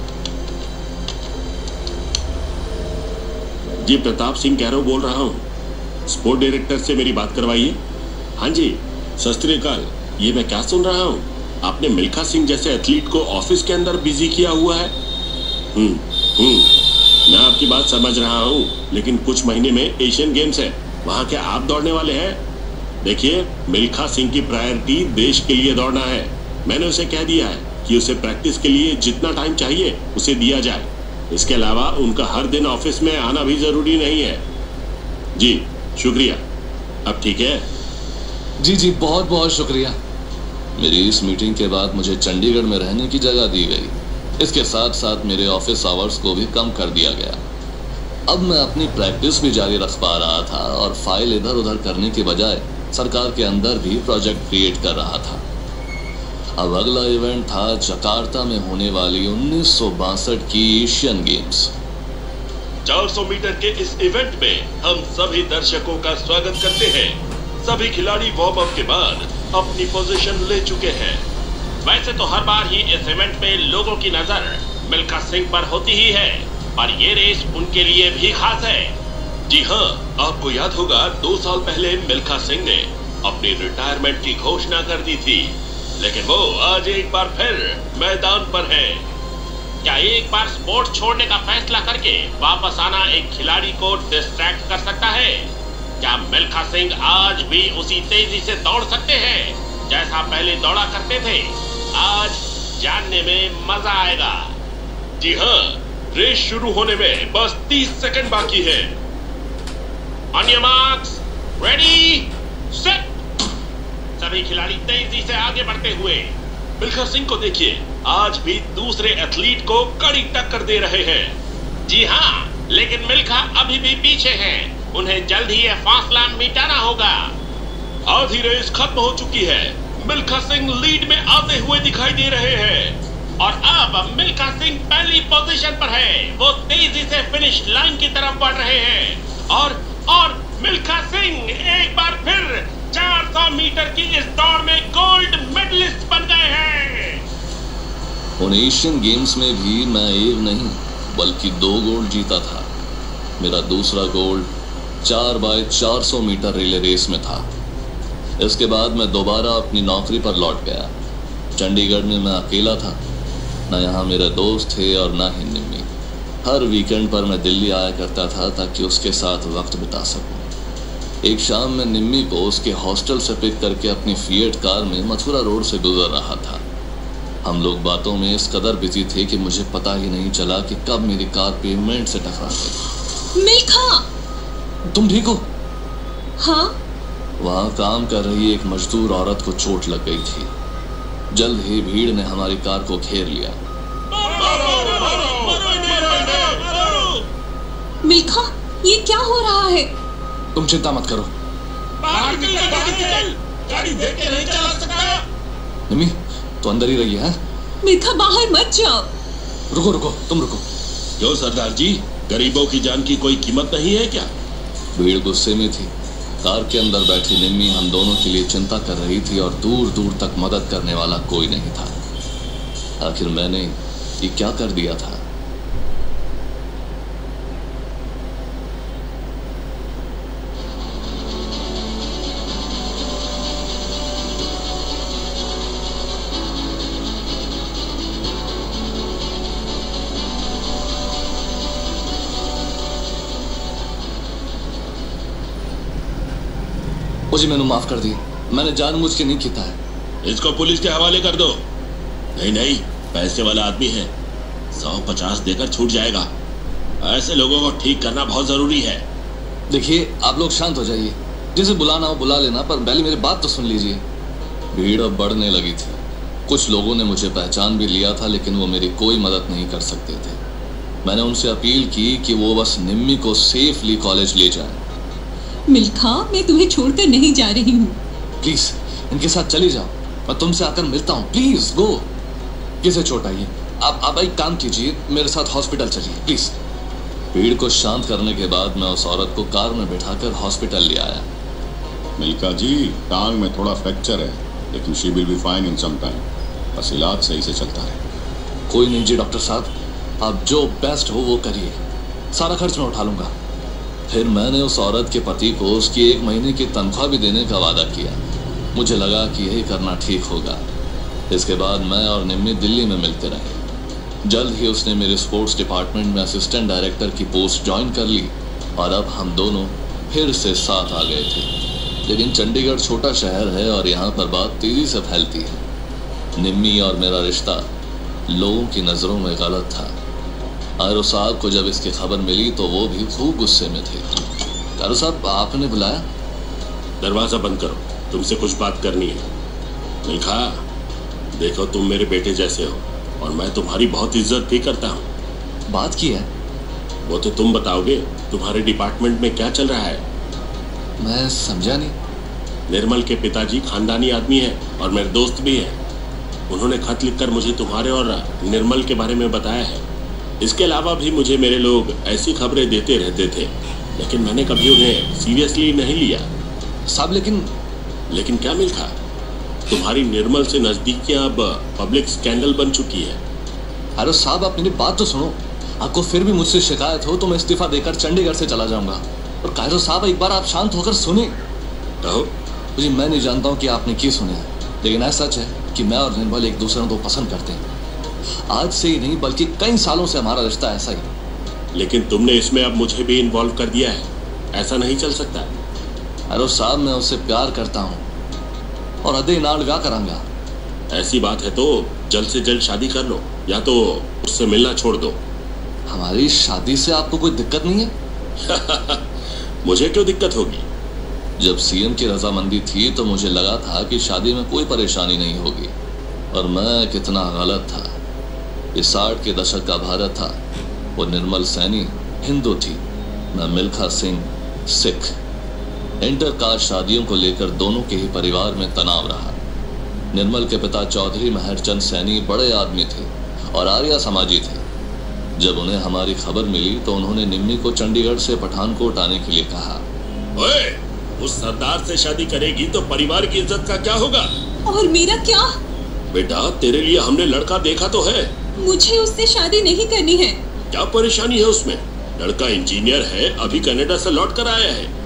जी, प्रताप सिंह कैरो बोल रहा हूँ। स्पोर्ट डायरेक्टर से मेरी बात करवाइए। हाँ जी, सत श्री अकाल। ये मैं क्या सुन रहा हूँ? आपने मिल्खा सिंह जैसे एथलीट को ऑफिस के अंदर बिजी किया हुआ है। मैं आपकी बात समझ रहा हूँ, लेकिन कुछ महीने में एशियन गेम्स है, वहाँ क्या आप दौड़ने वाले हैं? देखिए, मिल्खा सिंह की प्रायोरिटी देश के लिए दौड़ना है। मैंने उसे कह दिया है कि उसे प्रैक्टिस के लिए जितना टाइम चाहिए उसे दिया जाए। इसके अलावा उनका हर दिन ऑफिस में आना भी जरूरी नहीं है। जी शुक्रिया। अब ठीक है? जी जी, बहुत बहुत शुक्रिया। मेरी इस मीटिंग के बाद मुझे चंडीगढ़ में रहने की जगह दी गई। इसके साथ साथ मेरे ऑफिस आवर्स को भी कम कर दिया गया। अब मैं अपनी प्रैक्टिस भी जारी रख पा रहा था और फाइल इधर उधर करने के बजाय सरकार के अंदर भी प्रोजेक्ट क्रिएट कर रहा था। अब अगला इवेंट था जकार्ता में होने वाली 1962 की एशियन गेम्स। 400 मीटर के इस इवेंट में हम सभी दर्शकों का स्वागत करते हैं। सभी खिलाड़ी वार्म अप के बाद अपनी पोजीशन ले चुके हैं। वैसे तो हर बार ही इस इवेंट में लोगों की नजर मिल्खा सिंह पर होती ही है, पर ये रेस उनके लिए भी खास है। जी हाँ, आपको याद होगा 2 साल पहले मिल्खा सिंह ने अपनी रिटायरमेंट की घोषणा कर दी थी, लेकिन वो आज एक बार फिर मैदान पर है। क्या एक बार स्पोर्ट छोड़ने का फैसला करके वापस आना एक खिलाड़ी को डिस्ट्रैक्ट कर सकता है? क्या मिल्खा सिंह आज भी उसी तेजी से दौड़ सकते हैं जैसा पहले दौड़ा करते थे? आज जानने में मजा आएगा। जी हाँ, रेस शुरू होने में बस 30 सेकंड बाकी है। On your marks, ready, set. सभी खिलाड़ी तेजी से आगे बढ़ते हुए। मिल्खा सिंह को देखिए, आज भी दूसरे एथलीट को कड़ी टक्कर दे रहे हैं। जी हाँ, लेकिन मिल्खा अभी भी पीछे हैं। उन्हें जल्द ही यह फासला मिटाना होगा। आधी रेस खत्म हो चुकी है। मिल्खा सिंह लीड में आते हुए दिखाई दे रहे हैं और अब मिल्खा सिंह पहली पोजीशन पर है। वो तेजी से फिनिश लाइन की तरफ बढ़ रहे हैं और मिल्खा सिंह एक बार फिर 400 मीटर की इस दौड़ में गोल्ड मेडलिस्ट बन गए हैं। उन एशियन गेम्स में भी मैं एक नहीं बल्कि 2 गोल्ड जीता था। मेरा दूसरा gold 4x400 metre relay race में था। इसके बाद मैं दोबारा अपनी नौकरी पर लौट गया। चंडीगढ़ में मैं अकेला था, न यहाँ मेरे दोस्त थे और न ही निम्मी। हर वीकेंड पर मैं दिल्ली आया करता था ताकि उसके साथ वक्त बिता सकूं। एक शाम में निम्मी को उसके हॉस्टल से पिक करके अपनी फिएट कार में मथुरा रोड से गुजर रहा था। हम लोग बातों में इस कदर बिजी थे कि मुझे पता ही नहीं चला कि कब मेरी कार पेवमेंट से टकरा गई। मिल्खा, तुम ठीक हो? हाँ। वहां काम कर रही एक मजदूर औरत को चोट लग गई थी। जल्द ही भीड़ ने हमारी कार को घेर लिया। मिल्खा, ये क्या हो रहा है? तुम चिंता मत करो। निम्मी, तो अंदर ही रहिए। हैं? मिल्खा, बाहर मत जाओ। रुको रुको, तुम रुको। क्यों सरदार जी, गरीबों की जान की कोई कीमत नहीं है क्या? भीड़ गुस्से में थी। कार के अंदर बैठी निम्मी हम दोनों के लिए चिंता कर रही थी और दूर दूर तक मदद करने वाला कोई नहीं था। आखिर मैंने ये क्या कर दिया था? मुझे मैंने माफ कर दिया। मैंने जानबूझ के नहीं किया है। इसको पुलिस के हवाले कर दो। नहीं नहीं, पैसे वाला आदमी है, 150 देकर छूट जाएगा। ऐसे लोगों को ठीक करना बहुत जरूरी है। देखिए, आप लोग शांत हो जाइए। जिसे बुलाना हो बुला लेना, पर पहले मेरी बात तो सुन लीजिए। भीड़ अब बढ़ने लगी थी। कुछ लोगों ने मुझे पहचान भी लिया था, लेकिन वो मेरी कोई मदद नहीं कर सकते थे। मैंने उनसे अपील की कि वो बस निम्मी को सेफली कॉलेज ले जाएं। मिल्खा, मैं तुम्हें छोड़कर नहीं जा रही हूँ। प्लीज इनके साथ चली जाओ। मैं तुमसे आकर मिलता हूँ। Please go. किसे चोट आई है? आप एक काम कीजिए, मेरे साथ हॉस्पिटल चलिए प्लीज। भीड़ को शांत करने के बाद मैं उस औरत को कार में बिठाकर हॉस्पिटल ले आया। मिल्खा जी, टांग में थोड़ा फ्रैक्चर है, लेकिन she will be fine in some time. बस इलाज सही से चलता रहे। कोई नहीं जी डॉक्टर साहब, आप जो बेस्ट हो वो करिए। सारा खर्च मैं उठा लूंगा। फिर मैंने उस औरत के पति को उसकी 1 महीने की तनख्वाह भी देने का वादा किया। मुझे लगा कि यही करना ठीक होगा। इसके बाद मैं और निम्मी दिल्ली में मिलते रहे। जल्द ही उसने मेरे स्पोर्ट्स डिपार्टमेंट में असिस्टेंट डायरेक्टर की पोस्ट ज्वाइन कर ली और अब हम दोनों फिर से साथ आ गए थे। लेकिन चंडीगढ़ छोटा शहर है और यहाँ पर बात तेजी से फैलती है। निम्मी और मेरा रिश्ता लोगों की नजरों में गलत था। कायरो साहब को जब इसकी खबर मिली तो वो भी खूब गुस्से में थे। कायरो साहब, आपने बुलाया? दरवाजा बंद करो, तुमसे कुछ बात करनी है। मिल्खा, देखो तुम मेरे बेटे जैसे हो और मैं तुम्हारी बहुत इज्जत भी करता हूँ। बात की है? वो तो तुम बताओगे। तुम्हारे डिपार्टमेंट में क्या चल रहा है? मैं समझा नहीं। निर्मल के पिताजी खानदानी आदमी है और मेरे दोस्त भी है। उन्होंने खत लिखकर मुझे तुम्हारे और निर्मल के बारे में बताया है। इसके अलावा भी मुझे मेरे लोग ऐसी खबरें देते रहते थे, लेकिन मैंने कभी उन्हें सीरियसली नहीं लिया। साहब लेकिन क्या मिल्खा, तुम्हारी निर्मल से नजदीकियां अब पब्लिक स्कैंडल बन चुकी है। अरे साहब, आप मेरी बात तो सुनो। आपको फिर भी मुझसे शिकायत हो तो मैं इस्तीफा देकर चंडीगढ़ से चला जाऊंगा। और कायरो साहब, एक बार आप शांत होकर सुने। कहो। जी, मैं नहीं जानता हूँ कि आपने की सुने है, लेकिन ऐसा सच है कि मैं और निर्मल एक दूसरे को पसंद करते हैं। आज से ही नहीं बल्कि कई सालों से हमारा रिश्ता ऐसा ही। लेकिन तुमने इसमें अब मुझे भी इन्वॉल्व कर दिया है। ऐसा नहीं चल सकता। अरे साहब, मैं उससे प्यार करता हूँ और अदे नाल ब्याह करांगा। ऐसी बात है तो जल्द से जल्द शादी कर लो, या तो उससे मिलना छोड़ दो। हमारी शादी से आपको कोई दिक्कत नहीं है? मुझे क्यों दिक्कत होगी? जब सीएम की रजामंदी थी तो मुझे लगा था कि शादी में कोई परेशानी नहीं होगी, और मैं कितना गलत था। ये 60 के दशक का भारत था। वो निर्मल सैनी हिंदू थी, मैं मिल्खा सिंह सिख। इंटरकास्ट शादियों को लेकर दोनों के ही परिवार में तनाव रहा। निर्मल के पिता चौधरी महरचंद सैनी बड़े आदमी थे और आर्य समाजी थे। जब उन्हें हमारी खबर मिली तो उन्होंने निम्मी को चंडीगढ़ से पठानकोट आने के लिए कहा। ओए, उस सरदार से शादी करेगी तो परिवार की इज्जत का क्या होगा? और मेरा क्या? बेटा, तेरे लिए हमने लड़का देखा तो है। मुझे उससे शादी नहीं करनी है। क्या परेशानी है उसमें? लड़का इंजीनियर है, अभी कनाडा से लौट कर आया है।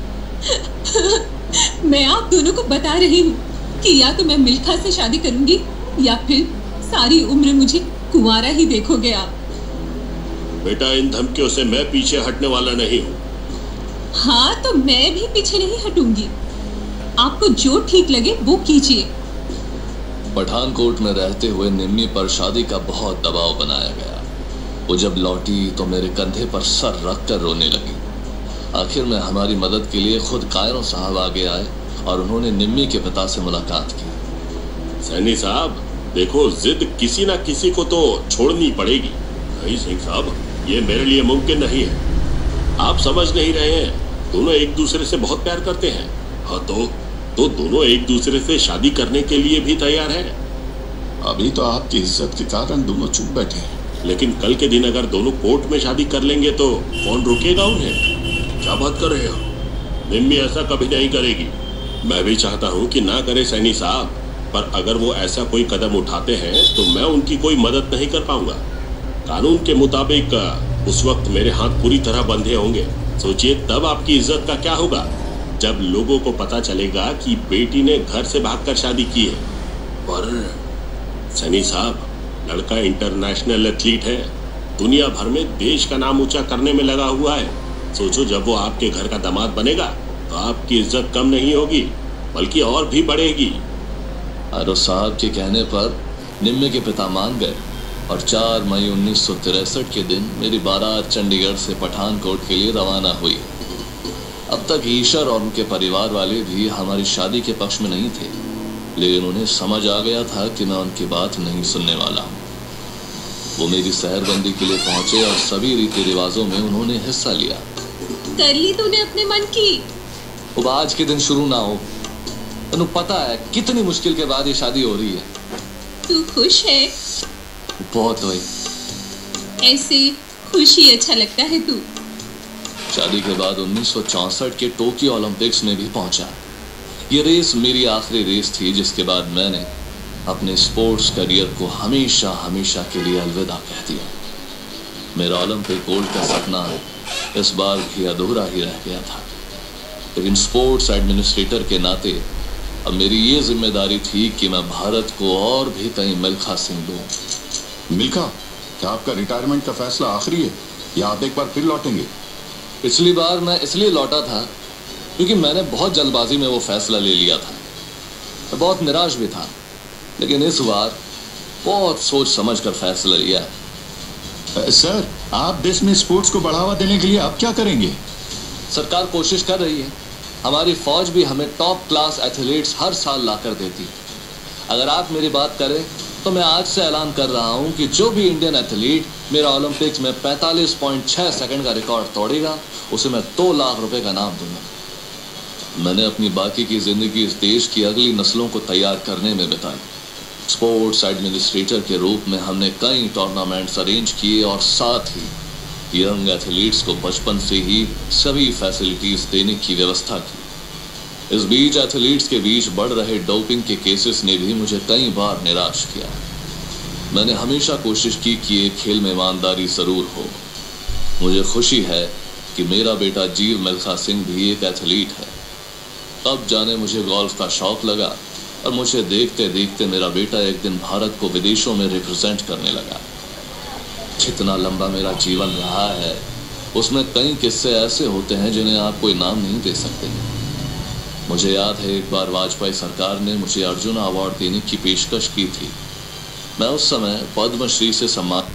मैं आप दोनों को बता रही हूँ कि या तो मैं मिल्खा से शादी करूंगी या फिर सारी उम्र मुझे कुंवारा ही देखोगे आप। बेटा, इन धमकियों से मैं पीछे हटने वाला नहीं हूँ। हाँ, तो मैं भी पीछे नहीं हटूंगी। आपको जो ठीक लगे वो कीजिए। पठानकोट में रहते हुए निम्मी पर शादी का बहुत दबाव बनाया गया। वो जब लौटी तो मेरे कंधे पर सर रखकर रोने लगी। आखिर में हमारी मदद के लिए खुद कायरो साहब आगे आए और उन्होंने निम्मी के पिता से मुलाकात की। सैनी साहब, देखो, जिद किसी ना किसी को तो छोड़नी पड़ेगी। नहीं सिंह साहब, ये मेरे लिए मुमकिन नहीं है। आप समझ नहीं रहे हैं, दोनों एक दूसरे से बहुत प्यार करते हैं। हाँ, तो दोनों एक दूसरे से शादी करने के लिए भी तैयार हैं। अभी तो आपकी इज्जत के कारण दोनों चुप बैठे हैं, लेकिन कल के दिन अगर दोनों कोर्ट में शादी कर लेंगे तो कौन रोकेगा उन्हें? क्या बात कर रहे हो? निम्मी ऐसा कभी नहीं करेगी। मैं भी चाहता हूँ कि ना करे सैनी साहब, पर अगर वो ऐसा कोई कदम उठाते हैं तो मैं उनकी कोई मदद नहीं कर पाऊंगा। कानून के मुताबिक उस वक्त मेरे हाथ पूरी तरह बंधे होंगे। सोचिए तब आपकी इज्जत का क्या होगा, जब लोगों को पता चलेगा कि बेटी ने घर से भागकर शादी की है। पर सैनी साहब, लड़का इंटरनेशनल एथलीट है, दुनिया भर में देश का नाम ऊंचा करने में लगा हुआ है। सोचो, जब वो आपके घर का दामाद बनेगा तो आपकी इज्जत कम नहीं होगी बल्कि और भी बढ़ेगी। आरो साहब के कहने पर निम्मी के पिता मान गए और 4 मई 1963 के दिन मेरी बारात चंडीगढ़ से पठानकोट के लिए रवाना हुई। अब तक ईश्वर और उनके परिवार वाले भी हमारी शादी के पक्ष में नहीं थे, लेकिन उन्हें समझ आ गया था कि मैं उनकी बात नहीं सुनने वाला हूँ। वो मेरी सहरबंदी के लिए पहुंचे और सभी रीति रिवाजों में उन्होंने हिस्सा लिया। कर ली तूने अपने मन की? अब आज के दिन शुरू ना हो। तनु पता है कितनी मुश्किल के बाद ये शादी हो रही है। तू खुश है? बहुत भाई। ऐसे खुशी अच्छा लगता है तू। शादी के बाद 1964 के टोक्यो ओलंपिक्स में भी पहुंचा। ये रेस मेरी आखिरी रेस थी, जिसके बाद मैंने अपने स्पोर्ट्स करियर को हमेशा हमेशा के लिए अलविदा कह दिया। मेरा ओलंपिक गोल्ड का सपना इस बार भी अधूरा ही रह गया था, लेकिन स्पोर्ट्स एडमिनिस्ट्रेटर के नाते अब मेरी ये जिम्मेदारी थी कि मैं भारत को और भी कहीं मिल्खा सिंह दूं। मिल्खा, क्या आपका रिटायरमेंट का फैसला आखिरी है या आप एक बार फिर लौटेंगे? पिछली बार मैं इसलिए लौटा था क्योंकि मैंने बहुत जल्दबाजी में वो फैसला ले लिया था। मैं बहुत निराश भी था, लेकिन इस बार बहुत सोच समझ कर फैसला लिया। सर, आप देश में स्पोर्ट्स को बढ़ावा देने के लिए आप क्या करेंगे? सरकार कोशिश कर रही है। हमारी फौज भी हमें टॉप क्लास एथलीट्स हर साल लाकर देती। अगर आप मेरी बात करें तो मैं आज से ऐलान कर रहा हूं कि जो भी इंडियन एथलीट मेरा ओलंपिक्स में 45.6 सेकंड का रिकॉर्ड तोड़ेगा, उसे मैं 2 लाख रुपए का इनाम दूंगा। मैंने अपनी बाकी की जिंदगी इस देश की अगली नस्लों को तैयार करने में बिताई। स्पोर्ट्स एडमिनिस्ट्रेटर के रूप में हमने कई टूर्नामेंट्स अरेंज किए और साथ ही यंग एथलीट्स को बचपन से ही सभी फैसिलिटीज देने की व्यवस्था की। इस बीच एथलीट्स के बीच बढ़ रहे डोपिंग के केसेस ने भी मुझे कई बार निराश किया। मैंने हमेशा कोशिश की कि ये खेल में ईमानदारी जरूर हो। मुझे खुशी है कि मेरा बेटा जीव मिल्खा सिंह भी एक एथलीट है। तब जाने मुझे गोल्फ का शौक लगा और मुझे देखते देखते मेरा बेटा एक दिन भारत को विदेशों में रिप्रेजेंट करने लगा। जितना लंबा मेरा जीवन रहा है, उसमें कई किस्से ऐसे होते हैं जिन्हें आप कोई नाम नहीं दे सकते। मुझे याद है एक बार वाजपेयी सरकार ने मुझे अर्जुन अवार्ड देने की पेशकश की थी। मैं उस समय पद्मश्री से सम्मानित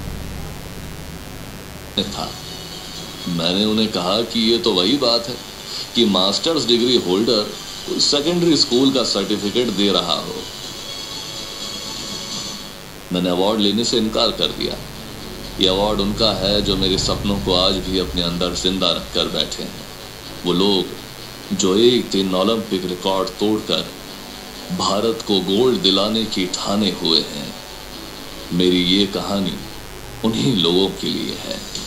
था। मैंने उन्हें कहा कि ये तो वही बात है कि masters degree holder secondary school का सर्टिफिकेट दे रहा हो। मैंने अवार्ड लेने से इनकार कर दिया। यह अवार्ड उनका है जो मेरे सपनों को आज भी अपने अंदर जिंदा रखकर बैठे हैं। वो लोग जो एक दिन ओलंपिक रिकॉर्ड तोड़कर भारत को गोल्ड दिलाने की ठाने हुए हैं। मेरी ये कहानी उन्हीं लोगों के लिए है।